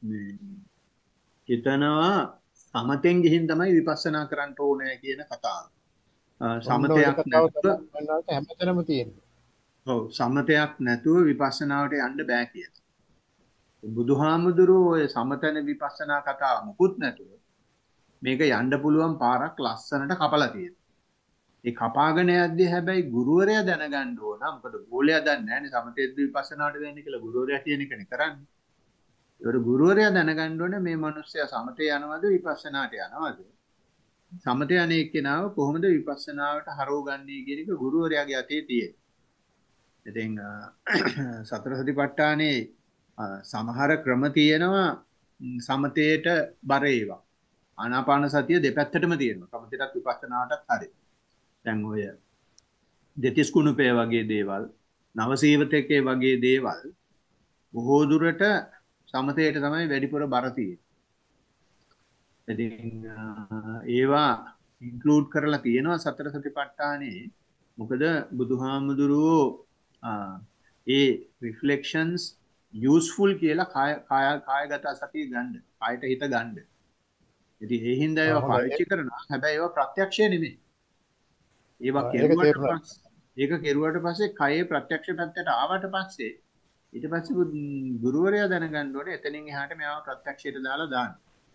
හිතනවා සමතෙන් ගිහින් තමයි විපස්සනා කරන්න ඕනේ කියන කතාව. සමතයක් නැතුව හැමතැනම තියෙනවා. ඔව් සමතයක් නැතුව විපස්සනාවට යන්න බෑ කියලා. බුදුහාමුදුරුවෝ ඔය සමතන විපස්සනා කතාව මුකුත් නැතුව මේක යන්න පුළුවන් පාරක් ලස්සනට කපලා තියෙනවා. ඒ කපාගෙන යද්දී හැබැයි ගුරුවරයා දැනගන්න ඕන. මොකද ගෝලයා දන්නේ නැහැ නේ සමතේද්ද විපස්සනාට වෙන්නේ කියලා ගුරුවරයා කියන එකනේ කරන්නේ. ඒකට ගුරුවරයා දැනගන්න ඕනේ මේ මිනිස්සයා සමතේ යනවද විපස්සනාට යනවද? සමතේ යන්නේ එක්කෙනාව කොහොමද විපස්සනාවට හරවගන්නේ කියන එක ගුරුවරයාගේ අතේ තියෙනවා. ඉතින් සතර සතිපට්ඨානේ සමහර ක්‍රම තියෙනවා සමතේට බර ඒවා. ආනාපාන සතිය දෙපැත්තටම තියෙනවා. සමතේටත් විපස්සනාටත් හරි. දැන් ඔය දෙතිස් කුණුපේ වගේ දේවල්, නවසීවතකේ වගේ දේවල් බොහෝ දුරට සමතේට තමයි වැඩිපුර බර තියෙන්නේ. ඉතින් ඒවා ඉන්ක්ලූඩ් කරලා තියෙනවා සතර සතිපට්ඨානේ. මොකද බුදුහාමුදුරුවෝ ඒ රිෆ්ලෙක්ෂන්ස් යූස්ෆුල් කියලා කාය කාය කායගත සතිය ගන්න, කායට හිත ගන්න. ඉතින් ඒ හින්දා ඒවා පාවිච්චි කරනවා. හැබැයි ඒවා ප්‍රත්‍යක්ෂය නෙමෙයි. ඒවා කෙරුවට පස්සේ ඒක කෙරුවට පස්සේ කයේ ප්‍රත්‍යක්ෂ පැත්තට ආවට පස්සේ ඊට පස්සේ ගුරුවරයා දැනගන්න ඕනේ එතනින් එහාට මෙයාව ප්‍රත්‍යක්ෂයට දාලා දාන්න.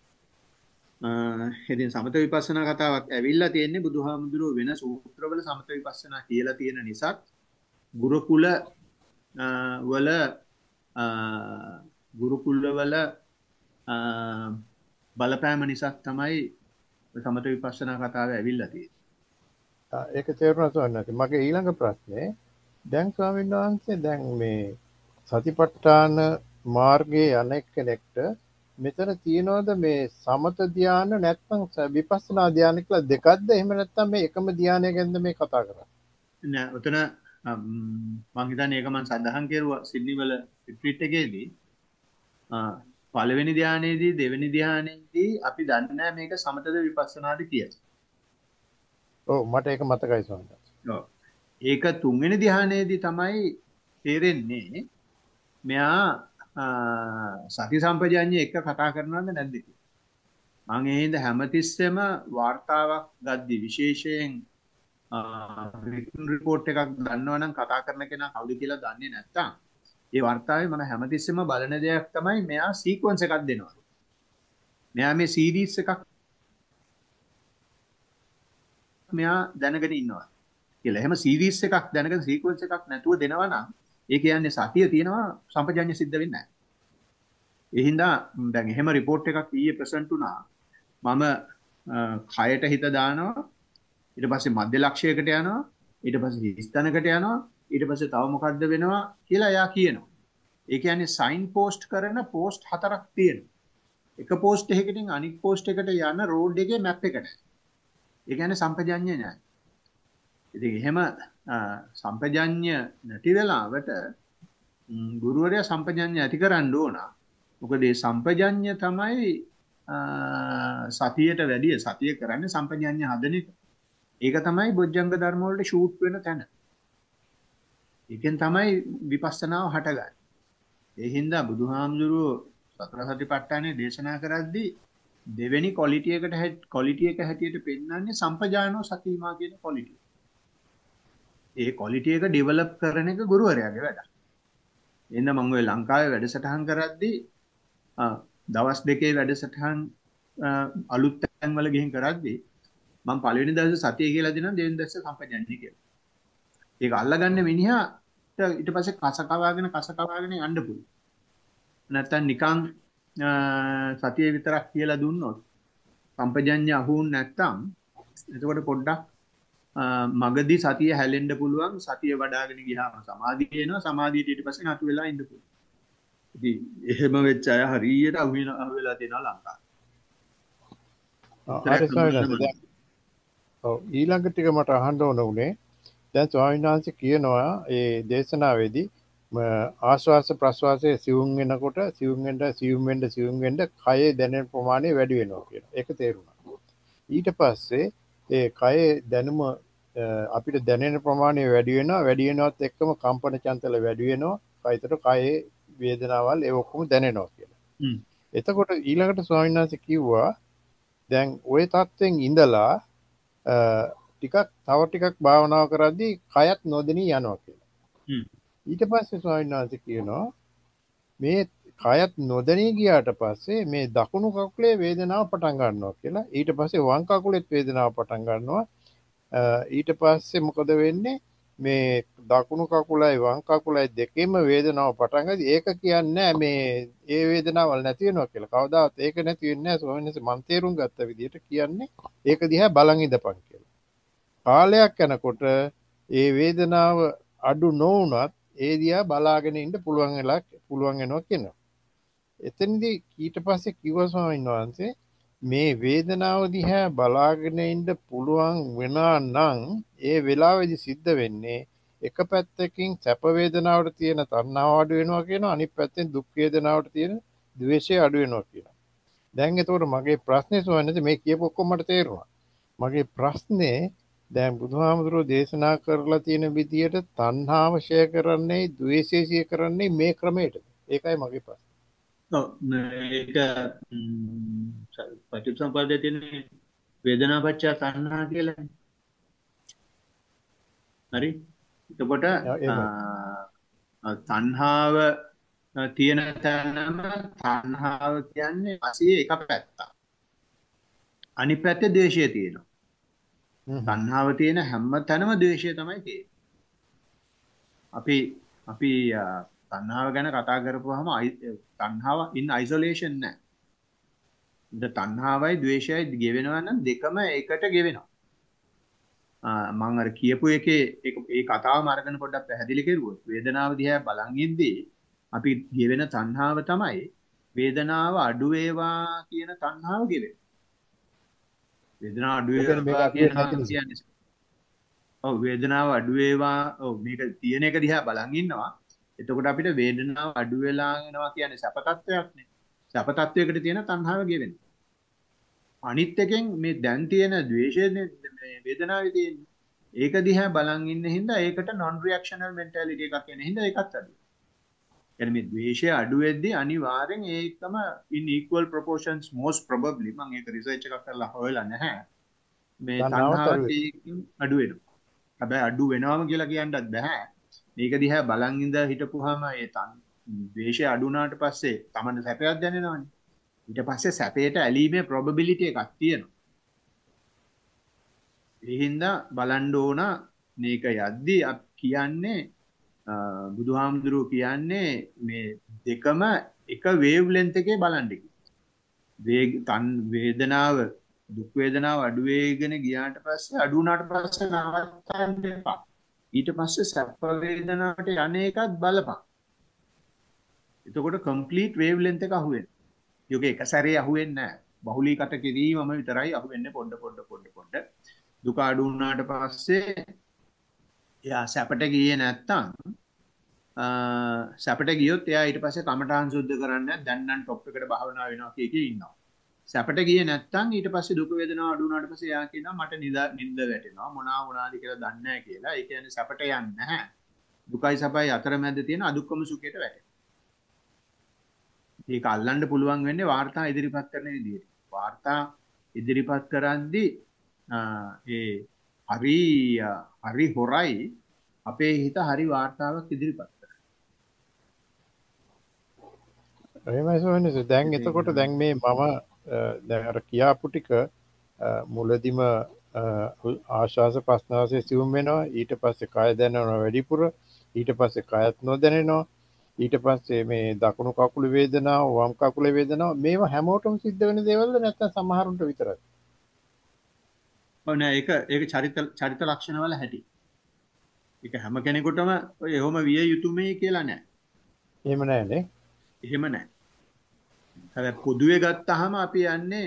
ඉතින් සමත විපස්සනා කතාවක් ඇවිල්ලා තියෙන්නේ බුදුහාමුදුරුවෝ වෙන සූත්‍රවල සමත විපස්සනා කියලා තියෙන නිසා ගුරුකුල වල ගුරුකුල වල බලපෑම නිසා තමයි සමත විපස්සනා කතාව ඇවිල්ලා තියෙන්නේ. ඒක තේරුණා සෝන්නත්. මගේ ඊළඟ ප්‍රශ්නේ දැන් ස්වාමීන් වහන්සේ දැන් මේ සතිපට්ඨාන මාර්ගයේ අනෙක් කෙනෙක්ට මෙතන තියනවාද මේ සමත ධානය නැත්නම් විපස්සනා ධානය කියලා දෙකක්ද? එහෙම නැත්නම් මේ එකම ධානය ගැනද මේ කතා කරන්නේ? නෑ උතන මම හිතන්නේ ඒක මම සඳහන් කරුවා සිඩ්නි වල රිට්‍රීට් එකේදී පළවෙනි ධානයේදී දෙවෙනි ධානයේදී අපි දන්නේ නැහැ මේක සමතද විපස්සනාද කියලා. ඔව් මට ඒක මතකයි ස්වාමීන් වහන්සේ. ඔව් ඒක තුන්වෙනි ධානයේදී තමයි තේරෙන්නේ මෙයා සති සම්පජාඤ්ඤය එක කතා කරනවද නැද්ද කියලා. මම ඒ හින්දා හැමතිස්සෙම වார்த்தාවක් ගද්දි විශේෂයෙන් රිටන් රිපෝට් එකක් ගන්නවනම් කතා කරන කෙනා කවුද කියලා දන්නේ නැත්තම් ඒ වார்த்தාවේ මම හැමතිස්සෙම බලන දෙයක් තමයි මෙයා සීක්වන්ස් එකක් දෙනවා. මෙයා මේ සීරීස් එකක් මෙයා දැනගෙන ඉන්නවා කියලා. එහෙම සීරීස් එකක් දැනගෙන සීක්වන්ස් එකක් නැතුව දෙනවා නම් ඒ කියන්නේ සතිය තියෙනවා සම්පජාඤ්ඤය සිද්ධ වෙන්නේ නැහැ. ඒ හින්දා දැන් එහෙම රිපෝට් එකක් ඊයේ ප්‍රසන්ට් වුණා. මම කයට හිත දානවා. ඊට පස්සේ මධ්‍ය ලක්ෂයකට යනවා. ඊට පස්සේ හිස්තැනකට යනවා. ඊට පස්සේ තව මොකද්ද වෙනවා කියලා එයා කියනවා. ඒ කියන්නේ සයින් පෝස්ට් කරන පෝස්ට් හතරක් තියෙනවා. එක පෝස්ට් එකකින් අනිත් පෝස්ට් එකට යන රෝඩ් එකේ මැප් එකට. ඒ කියන්නේ සම්පජාඤ්ඤය නෑ. ඉතින් එහෙම සම්පජාඤ්ඤය නැති වෙලාවට ගුරුවරයා සම්පජාඤ්ඤය ඇති කරන්න ඕන. මොකද මේ සම්පජාඤ්ඤය තමයි සතියට වැඩිය සතිය කරන්නේ සම්පජාඤ්ඤය හදන එක. ඒක තමයි බොජ්ජංග ධර්ම වලට ෂූට් වෙන තැන. ඒකෙන් තමයි විපස්සනාව හටගන්නේ. ඒ හින්දා බුදුහාමුදුරුවෝ සතර සතිපට්ඨානේ දේශනා කරද්දී දෙවෙනි ක්වොලිටි එකට ක්වොලිටි එක හැටියට පෙන්නන්නේ සම්පජානෝ සතිමා කියන ක්වොලිටි. ඒ ක්වොලිටි එක ඩෙවලොප් කරන එක ගුරුවරයාගේ වැඩ. එහෙනම් මම ඔය ලංකාවේ වැඩසටහන් කරද්දී දවස් දෙකේ වැඩසටහන් අලුත් තැන් වල ගිහින් කරද්දී මම පළවෙනි දවසේ සතිය කියලා දෙනවා දෙවෙනි දවසේ සම්පජාඤ්ඤය කියලා. ඒක අල්ලගන්න මිනිහාට ඊට පස්සේ කස කවාගෙන කස කවාගෙන යන්න පුළුවන්. නැත්තම් නිකන් සතිය විතරක් කියලා දුන්නොත් සම්පජඤ්ඤය අහුුන් නැත්තම් එතකොට පොඩ්ඩක් මගදී සතිය හැලෙන්න පුළුවන්. සතිය වඩාගෙන ගියාම සමාධිය එනවා. සමාධියට ඊට පස්සේ නතු වෙලා ඉන්න පුළුවන්. ඉතින් එහෙම වෙච්ච අය හරියට අහු වෙන අහු වෙලා තියෙනවා ලංකාවේ. හරි ස්වාමීන් වහන්සේ. දැන් ඔව් ඊළඟ ටික මට අහන්න ඕන උනේ දැන් ස්වාමීන් වහන්සේ කියනවා ඒ දේශනාවේදී ආශ්වාස ප්‍රශ්වාසයේ සිවුම් වෙනකොට සිවුම් වෙන්න සිවුම් වෙන්න සිවුම් වෙන්න කයේ දැනෙන ප්‍රමාණය වැඩි වෙනවා කියලා. ඒක තේරුණා. ඊට පස්සේ ඒ කයේ දැනුම අපිට දැනෙන ප්‍රමාණය වැඩි වෙනවා. වැඩි වෙනවත් එක්කම කම්පන චංචල වැඩි වෙනවා. කයතර කයේ වේදනාවල් ඒ ඔක්කොම දැනෙනවා කියලා. එතකොට ඊළඟට ස්වාමීන් වහන්සේ කිව්වා දැන් ওই තත්ත්වෙන් ඉඳලා ටිකක් තව ටිකක් භාවනාව කරද්දී කයත් නොදෙනී යනවා කියලා. ඊට පස්සේ ස්වාමීන් වහන්සේ කියනවා මේ කයත් නොදෙනී ගියාට පස්සේ මේ දකුණු කකුලේ වේදනාව පටන් ගන්නවා කියලා. ඊට පස්සේ වම් කකුලෙත් වේදනාව පටන් ගන්නවා. ඊට පස්සේ මොකද වෙන්නේ මේ දකුණු කකුලයි වම් කකුලයි දෙකෙම වේදනාව පටන් ගද්දී ඒක කියන්නේ මේ ඒ වේදනාවල් නැති වෙනවා කියලා. කවදාවත් ඒක නැති වෙන්නේ නැහැ ස්වාමීන් වහන්සේ. මම තේරුම් ගත්ත විදිහට කියන්නේ ඒක දිහා බලන් ඉඳපන් කියලා. කාලයක් යනකොට ඒ වේදනාව අඩු නොවුනත් ඒ දිහා බලාගෙන ඉන්න පුළුවන් වෙලා පුළුවන් වෙනවා කියනවා. එතනදී ඊට පස්සේ කිව්වා ස්වාමීන් වහන්සේ මේ වේදනාව දිහා බලාගෙන ඉන්න පුළුවන් වෙනා නම් ඒ වෙලාවේදී සිද්ධ වෙන්නේ එක පැත්තකින් සැප වේදනාවට තියෙන තණ්හාව අඩු වෙනවා කියනවා අනිත් පැත්තෙන් දුක් වේදනාවට තියෙන ද්වේෂය අඩු වෙනවා කියනවා. දැන් ඒතකොට මගේ ප්‍රශ්නේ ස්වාමීන් වහන්සේ මේ කියපු ඔක්කොම මට තේරුණා. මගේ ප්‍රශ්නේ දැන් බුදුහාමුදුරුවෝ දේශනා කරලා තියෙන විදියට තණ්හාව ෂය කරන්නේ ද්වේෂය ෂය කරන්නේ මේ ක්‍රමයටද? ඒකයි මගේ ප්‍රශ්නේ. ඔව් මේක පටිච්චසමුප්පාදයේ තියෙන වේදනාපච්චය තණ්හා කියලා. හරි. එතකොට තණ්හාව තියෙන තැනම තණ්හාව කියන්නේ අසියේ එක පැත්තක්. අනිත් පැත්තේ ද්වේෂය තියෙනවා. තණ්හාව තියෙන හැම තැනම ද්වේෂය තමයි තියෙන්නේ. අපි අපි තණ්හාව ගැන කතා කරපුවාම තණ්හාව in isolation නෑ. ද තණ්හාවයි ද්වේෂයයි ගෙවෙනවා නම් දෙකම එකට ගෙවෙනවා. මම අර කියපු එකේ ඒ කතාවම අරගෙන පොඩ්ඩක් පැහැදිලි කරුවොත් වේදනාව දිහා බලන් ඉද්දී අපි ගෙවෙන තණ්හාව තමයි වේදනාව අඩු වේවා කියන තණ්හාව ගෙවෙන. වේදනාව අඩු වේවා කියන කියන්නේ ඔව් වේදනාව අඩු වේවා ඔව් මේක තියෙන එක දිහා බලන් ඉන්නවා. එතකොට අපිට වේදනාව අඩු වෙලා යනවා කියන්නේ සැප තත්වයක් නේ. සැප තත්වයකට තියෙන තණ්හාව ගෙවෙන. අනිත් එකෙන් මේ දැන් තියෙන ද්වේෂයේ මේ වේදනාවේ තියෙන ඒක දිහා බලන් ඉන්න හින්දා ඒකට non reactional mentality එකක් එන හින්දා ඒකත් අඩු. يعني මේ ද්වේෂය අඩු වෙද්දී අනිවාර්යෙන් ඒකම in equal proportions most probably මම ඒක රිසර්ච් එකක් කරලා හොයලා නැහැ. මේ තණ්හාව අඩු වෙනවා. හැබැයි අඩු වෙනවම කියලා කියන්නත් බෑ. මේක දිහා බලන් ඉඳ හිටපුවාම ඒ ද්වේෂය අඩු වුණාට පස්සේ තමන්න සැපයක් දැනෙනවනේ. ඊට පස්සේ සැපයට ඇලීමේ probability එකක් තියෙනවා. ඒ හින්දා බලන්න ඕන මේක යද්දී අපි කියන්නේ බුදුහාමුදුරුවෝ කියන්නේ මේ දෙකම එක වේව් ලෙන්ත් එකේ බලන්න කිව්වා. වේදනාව දුක් වේදනාව අඩු වෙගෙන ගියාට පස්සේ අඩු වුණාට පස්සේ නවත්තන්න එපා. ඊට පස්සේ සැප වේදනාවට යන්නේ එකත් බලපන්. එතකොට complete wavelength එක අහුවෙනවා. යෝග එක සැරේ අහුවෙන්නේ නැහැ. බහුලීගත කිරීමම විතරයි අහුවෙන්නේ පොඩ පොඩ පොඩ පොඩ. දුක අඩු වුණාට පස්සේ එයා සැපට ගියේ නැත්තම් සැපට ගියොත් එයා ඊට පස්සේ කමඨාන් සුද්ධ කරන්නේ දැන් නම් টොප් එකට භාවනා වෙනවා කිය කී ඉන්නවා. සැපට ගියේ නැත්තම් ඊට පස්සේ දුක වේදනාව අඩු වුණාට පස්සේ එයා කියනවා මට නිින්ද වැටෙනවා මොනවා වුණාද කියලා දන්නේ නැහැ කියලා. ඒ කියන්නේ සැපට යන්නේ නැහැ. දුකයි සැපයි අතරමැද තියෙන අදුක්කම සුඛයට වැටෙනවා. ඒක අල්ලන්න පුළුවන් වෙන්නේ වාර්තා ඉදිරිපත් කරන විදිහට. වාර්තා ඉදිරිපත් කරද්දී ඒ හරි හරි හොරයි අපේ හිත හරි වාර්තාවක් ඉදිරිපත් කරනවා. එහෙමයි සෝනස. දැන් එතකොට දැන් මේ මම දැන් අර කියාපු ටික මුලදිම ආශාස ප්‍රශ්නාසයේ සිවුම් වෙනවා. ඊට පස්සේ කය දැනෙනවා වැඩිපුර. ඊට පස්සේ කයත් නොදැනෙනවා. ඊට පස්සේ මේ දකුණු කකුලේ වේදනාව වම් කකුලේ වේදනාව මේවා හැමෝටම සිද්ධ වෙන දේවල්ද නැත්නම් සමහරුන්ට විතරයි? ඔව් නෑ ඒක ඒක චරිත චරිත ලක්ෂණ වල හැටි. ඒක හැම කෙනෙකුටම ඔය එහෙම විය යුතුමයි කියලා නෑ. එහෙම නැහැනේ. එහෙම නෑ. හැබැයි පොදුවේ ගත්තාම අපි යන්නේ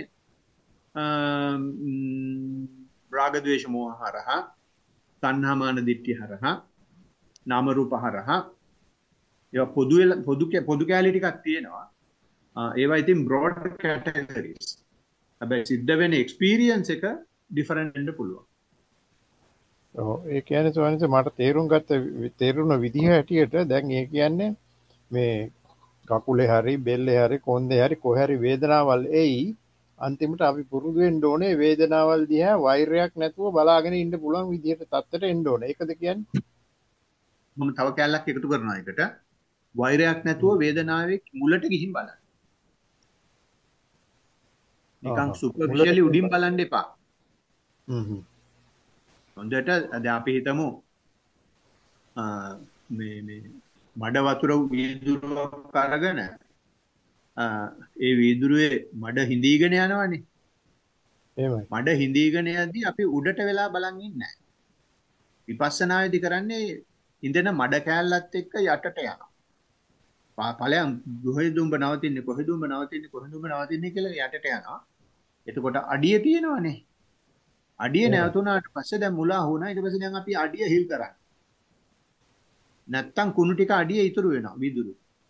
රාග ද්වේෂ මෝහ හරහා, තණ්හා මාන දිට්ඨි හරහා, නාම රූප හරහා. ඒවා පොදු පොදු පොදු කැලේ ටිකක් තියෙනවා. ඒවා ඉතින් බ්‍රෝඩ් කැටගරිස්. හැබැයි සිද්ධ වෙන එක්ස්පීරියන්ස් එක ඩිෆරන්ට් වෙන්න පුළුවන්. ඔව් ඒ කියන්නේ සෝනස මට තේරුම් ගත්ත තේරුණ විදිහ හැටියට දැන් ඒ කියන්නේ මේ කකුලේ හරි බෙල්ලේ හරි කොන්දේ හරි කොහේ හරි වේදනාවල් එයි අන්තිමට අපි පුරුදු වෙන්න ඕනේ වේදනාවල් දිහා වෛරයක් නැතුව බලාගෙන ඉන්න පුළුවන් විදිහට තත්ත්වයට එන්න ඕනේ. ඒකද කියන්නේ? මම තව කැලලක් එකතු කරනවා එකට. වෛරයක් නැතුව වේදනාවේ මුලට ගිහින් බලන්න. නිකන් සුපර්ෆිෂියලි උඩින් බලන්න එපා. හ්ම් හ්ම්. හොඳට දැන් අපි හිතමු මේ මේ මඩ වතුර වීදුරුවක් අරගෙන ඒ වීදුරුවේ මඩ හිඳීගෙන යනවනේ. එහෙමයි. මඩ හිඳීගෙන යද්දී අපි උඩට වෙලා බලන් ඉන්නේ නැහැ. විපස්සනායේදී කරන්නේ ඉඳන මඩ කෑල්ලත් එක්ක යටට යනවා. ඵලයන් කොහෙද උඹ නවතින්නේ කොහෙද උඹ නවතින්නේ කොහෙද උඹ නවතින්නේ කියලා යටට යනවා. එතකොට අඩිය තියෙනවනේ. අඩිය නැවතුනාට පස්සේ දැන් මුලා වුණා. ඊට පස්සේ දැන් අපි අඩිය හිල් කරන්නේ. නැත්තම් කුණු ටික අඩිය ඉතුරු වෙනවා විදුරු.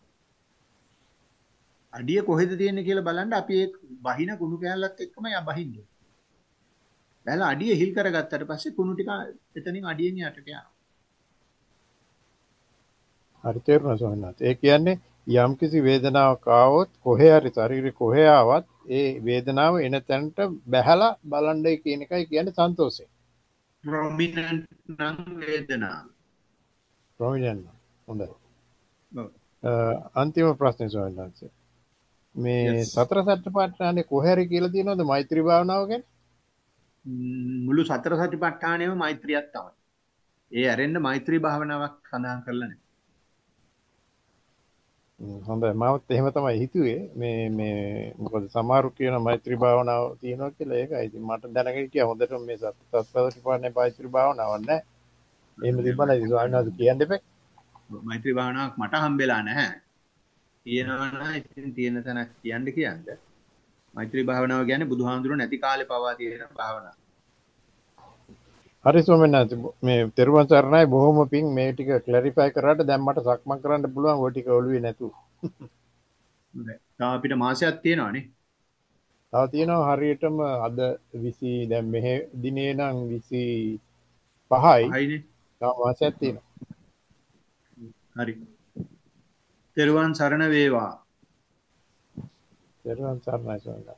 අඩිය කොහෙද තියෙන්නේ කියලා බලන්න අපි ඒ බහින කුණු කෑල්ලත් එක්කම යා බහින්නේ. බැලලා අඩිය හිල් කරගත්තට පස්සේ කුණු ටික එතනින් අඩියෙන් යටට යනවා. හරි තේරුණා සෝනනාත්. ඒ කියන්නේ යම් කිසි වේදනාවක් ආවොත් කොහේ හරි ශරීරේ කොහේ ආවත් ඒ වේදනාව එන තැනට බැහැලා බලන්නයි කියන එකයි කියන්නේ සන්තෝෂේ. ප්‍රොමිනන්ට් නම් වේදනාව. ප්‍රොමිනන්ට්. හොඳයි. ඔව්. අන්තිම ප්‍රශ්නේ සෝනනාත්. මේ සතර සතිපට්ඨානේ කොහේ හරි කියලා තියෙනවද මෛත්‍රී භාවනාව ගැන? මුළු සතර සතිපට්ඨානෙම මෛත්‍රියක් තමයි. ඒ ඇරෙන්න මෛත්‍රී භාවනාවක් සඳහන් කරලා නැහැ. හොඳයි මමත් එහෙම තමයි හිතුවේ මේ මේ මොකද සමහරු කියන මෛත්‍රී භාවනාව තියෙනවා කියලා ඒකයි. ඉතින් මට දැනගෙන හිටියා හොඳට මේ සත්පුරුෂපාණේ මෛත්‍රී භාවනාවක් නැහැ. එහෙම තිබ්බනම් ඉතින් ස්වාමීන් කියන්න දෙපේ. මෛත්‍රී භාවනාවක් මට හම්බෙලා නැහැ. තියෙනවා නම් ඉතින් තියෙන තැනක් කියන්න කියන්න. මෛත්‍රී භාවනාව කියන්නේ බුදුහාමුදුරුවෝ නැති කාලේ පවා තියෙන භාවනාවක්. හරි ස්වාමීන් මේ තෙරුවන් සරණයි බොහොම පිං මේ ටික ක්ලැරිෆයි කරාට දැන් මට සක්මන් කරන්න පුළුවන් ඔය ටික ඔළුවේ නැතුව. හොඳයි. තව අපිට මාසයක් තියෙනවානේ. තව තියෙනවා හරියටම අද විසි දැන් මෙහෙ දිනේ නම් විසි පහයි. පහයිනේ. තව මාසයක් තියෙනවා. හරි. තෙරුවන් සරණ වේවා. තෙරුවන් සරණයි ස්වාමීන්.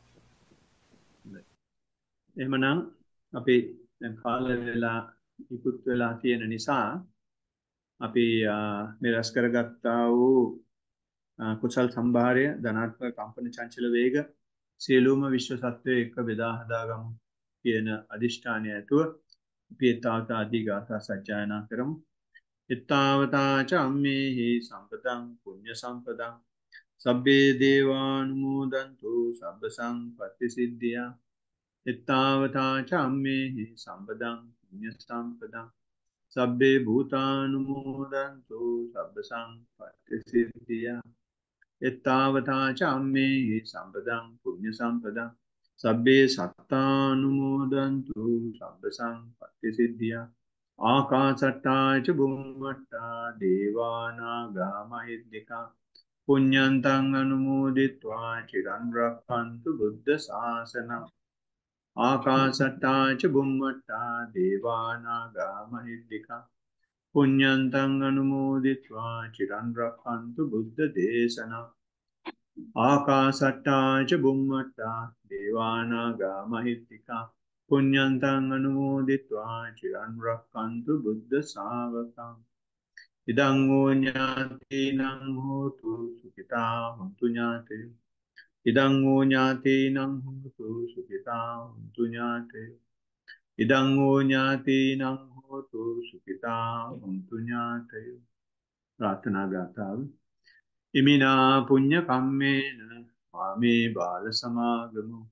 එහෙමනම් අපි දැන් කාල වේලා ඉක්ුත් වෙලා තියෙන නිසා අපි මේ රැස් කරගත්තා වූ කුසල් සම්භාරය ධනාත්මක කම්පන චංචල වේග සියලුම විශ්ව සත්වයේ එක බෙදා හදාගමු කියන අදිෂ්ඨානය ඇතුව අපි තාවතා ආදී ගාථා සජ්ජායනා කරමු. ittavata ca ammehi sampadan punya sampadan sabbe devanumodantu sabba sampatti siddhya ittavata ca ammehi sampadan punya sampadan sabbe bhutanumodantu sabba sampatti siddhya ittavata ca ammehi sampadan punya sampadan sabbe sattanumodantu sabba sampatti siddhya ආකාසට්ටා ච බුම්මට්ටා දේවානාගා මහිද්దికා පුඤ්ඤන්තං අනුමෝදිත්වා චිරන් රක්ඛන්තු බුද්ධ ශාසනං ආකාසට්ටා ච බුම්මට්ටා දේවානාගා මහිද්దికා පුඤ්ඤන්තං අනුමෝදිත්වා චිරන් රක්ඛන්තු බුද්ධ දේශනං ආකාසට්ටා ච බුම්මට්ටා දේවානාගා මහිද්దికා පුඤ්ඤන්තං අනුමෝදිत्वा චිරන් රක්ඛන්තු බුද්ධ ශාවකං ඉදං ෝ ඥාතිනං හෝතු සුඛිතා හොන්තු ඥාතේ ඉදං ෝ ඥාතිනං හෝතු සුඛිතා හොන්තු ඥාතේ ඉදං ෝ ඥාතිනං හෝතු සුඛිතා හොන්තු ඥාතේ ප්‍රාර්ථනා ගාථාව ඉමිනා පුඤ්ඤ කම්මේන මාමේ බාල සමාගමු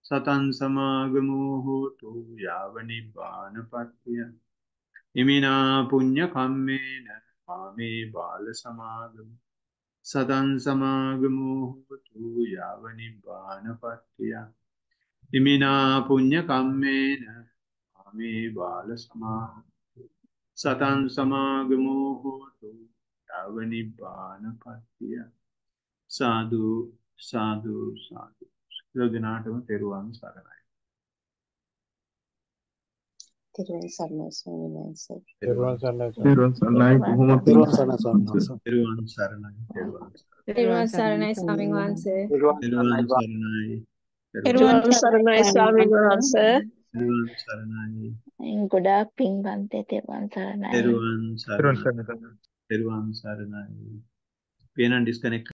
සතං සමාගමෝ හෝතු යාව නිබ්බානපත්තිය. ඉමිනා පුඤ්ඤ කම්මේන මාමේ බාල සමාගමු. සතං සමාගමෝ හෝතු යාව නිබ්බානපත්තිය. ඉමිනා පුඤ්ඤ කම්මේන මාමේ බාල සමාගමු. සතං සමාගමෝ හෝතු යාව නිබ්බානපත්තිය. සාදු සාදු සාදු. සියලු දෙනාටම තෙරුවන් සරණයි. තෙරුවන් සරණයි ස්වාමීන් වහන්සේ. තෙරුවන් සරණයි. තෙරුවන් සරණයි බොහොම පිං. තෙරුවන් සරණයි ස්වාමීන් වහන්සේ. තෙරුවන් සරණයි. තෙරුවන් සරණයි. තෙරුවන් සරණයි ස්වාමීන් වහන්සේ. තෙරුවන් සරණයි. තෙරුවන් සරණයි ස්වාමීන් වහන්සේ. තෙරුවන් සරණයි. ගොඩාක් පින්වන්තේ තෙරුවන් සරණයි. තෙරුවන් සරණයි. තෙරුවන් සරණයි. පේනන් ඩිස්කනෙක්ට්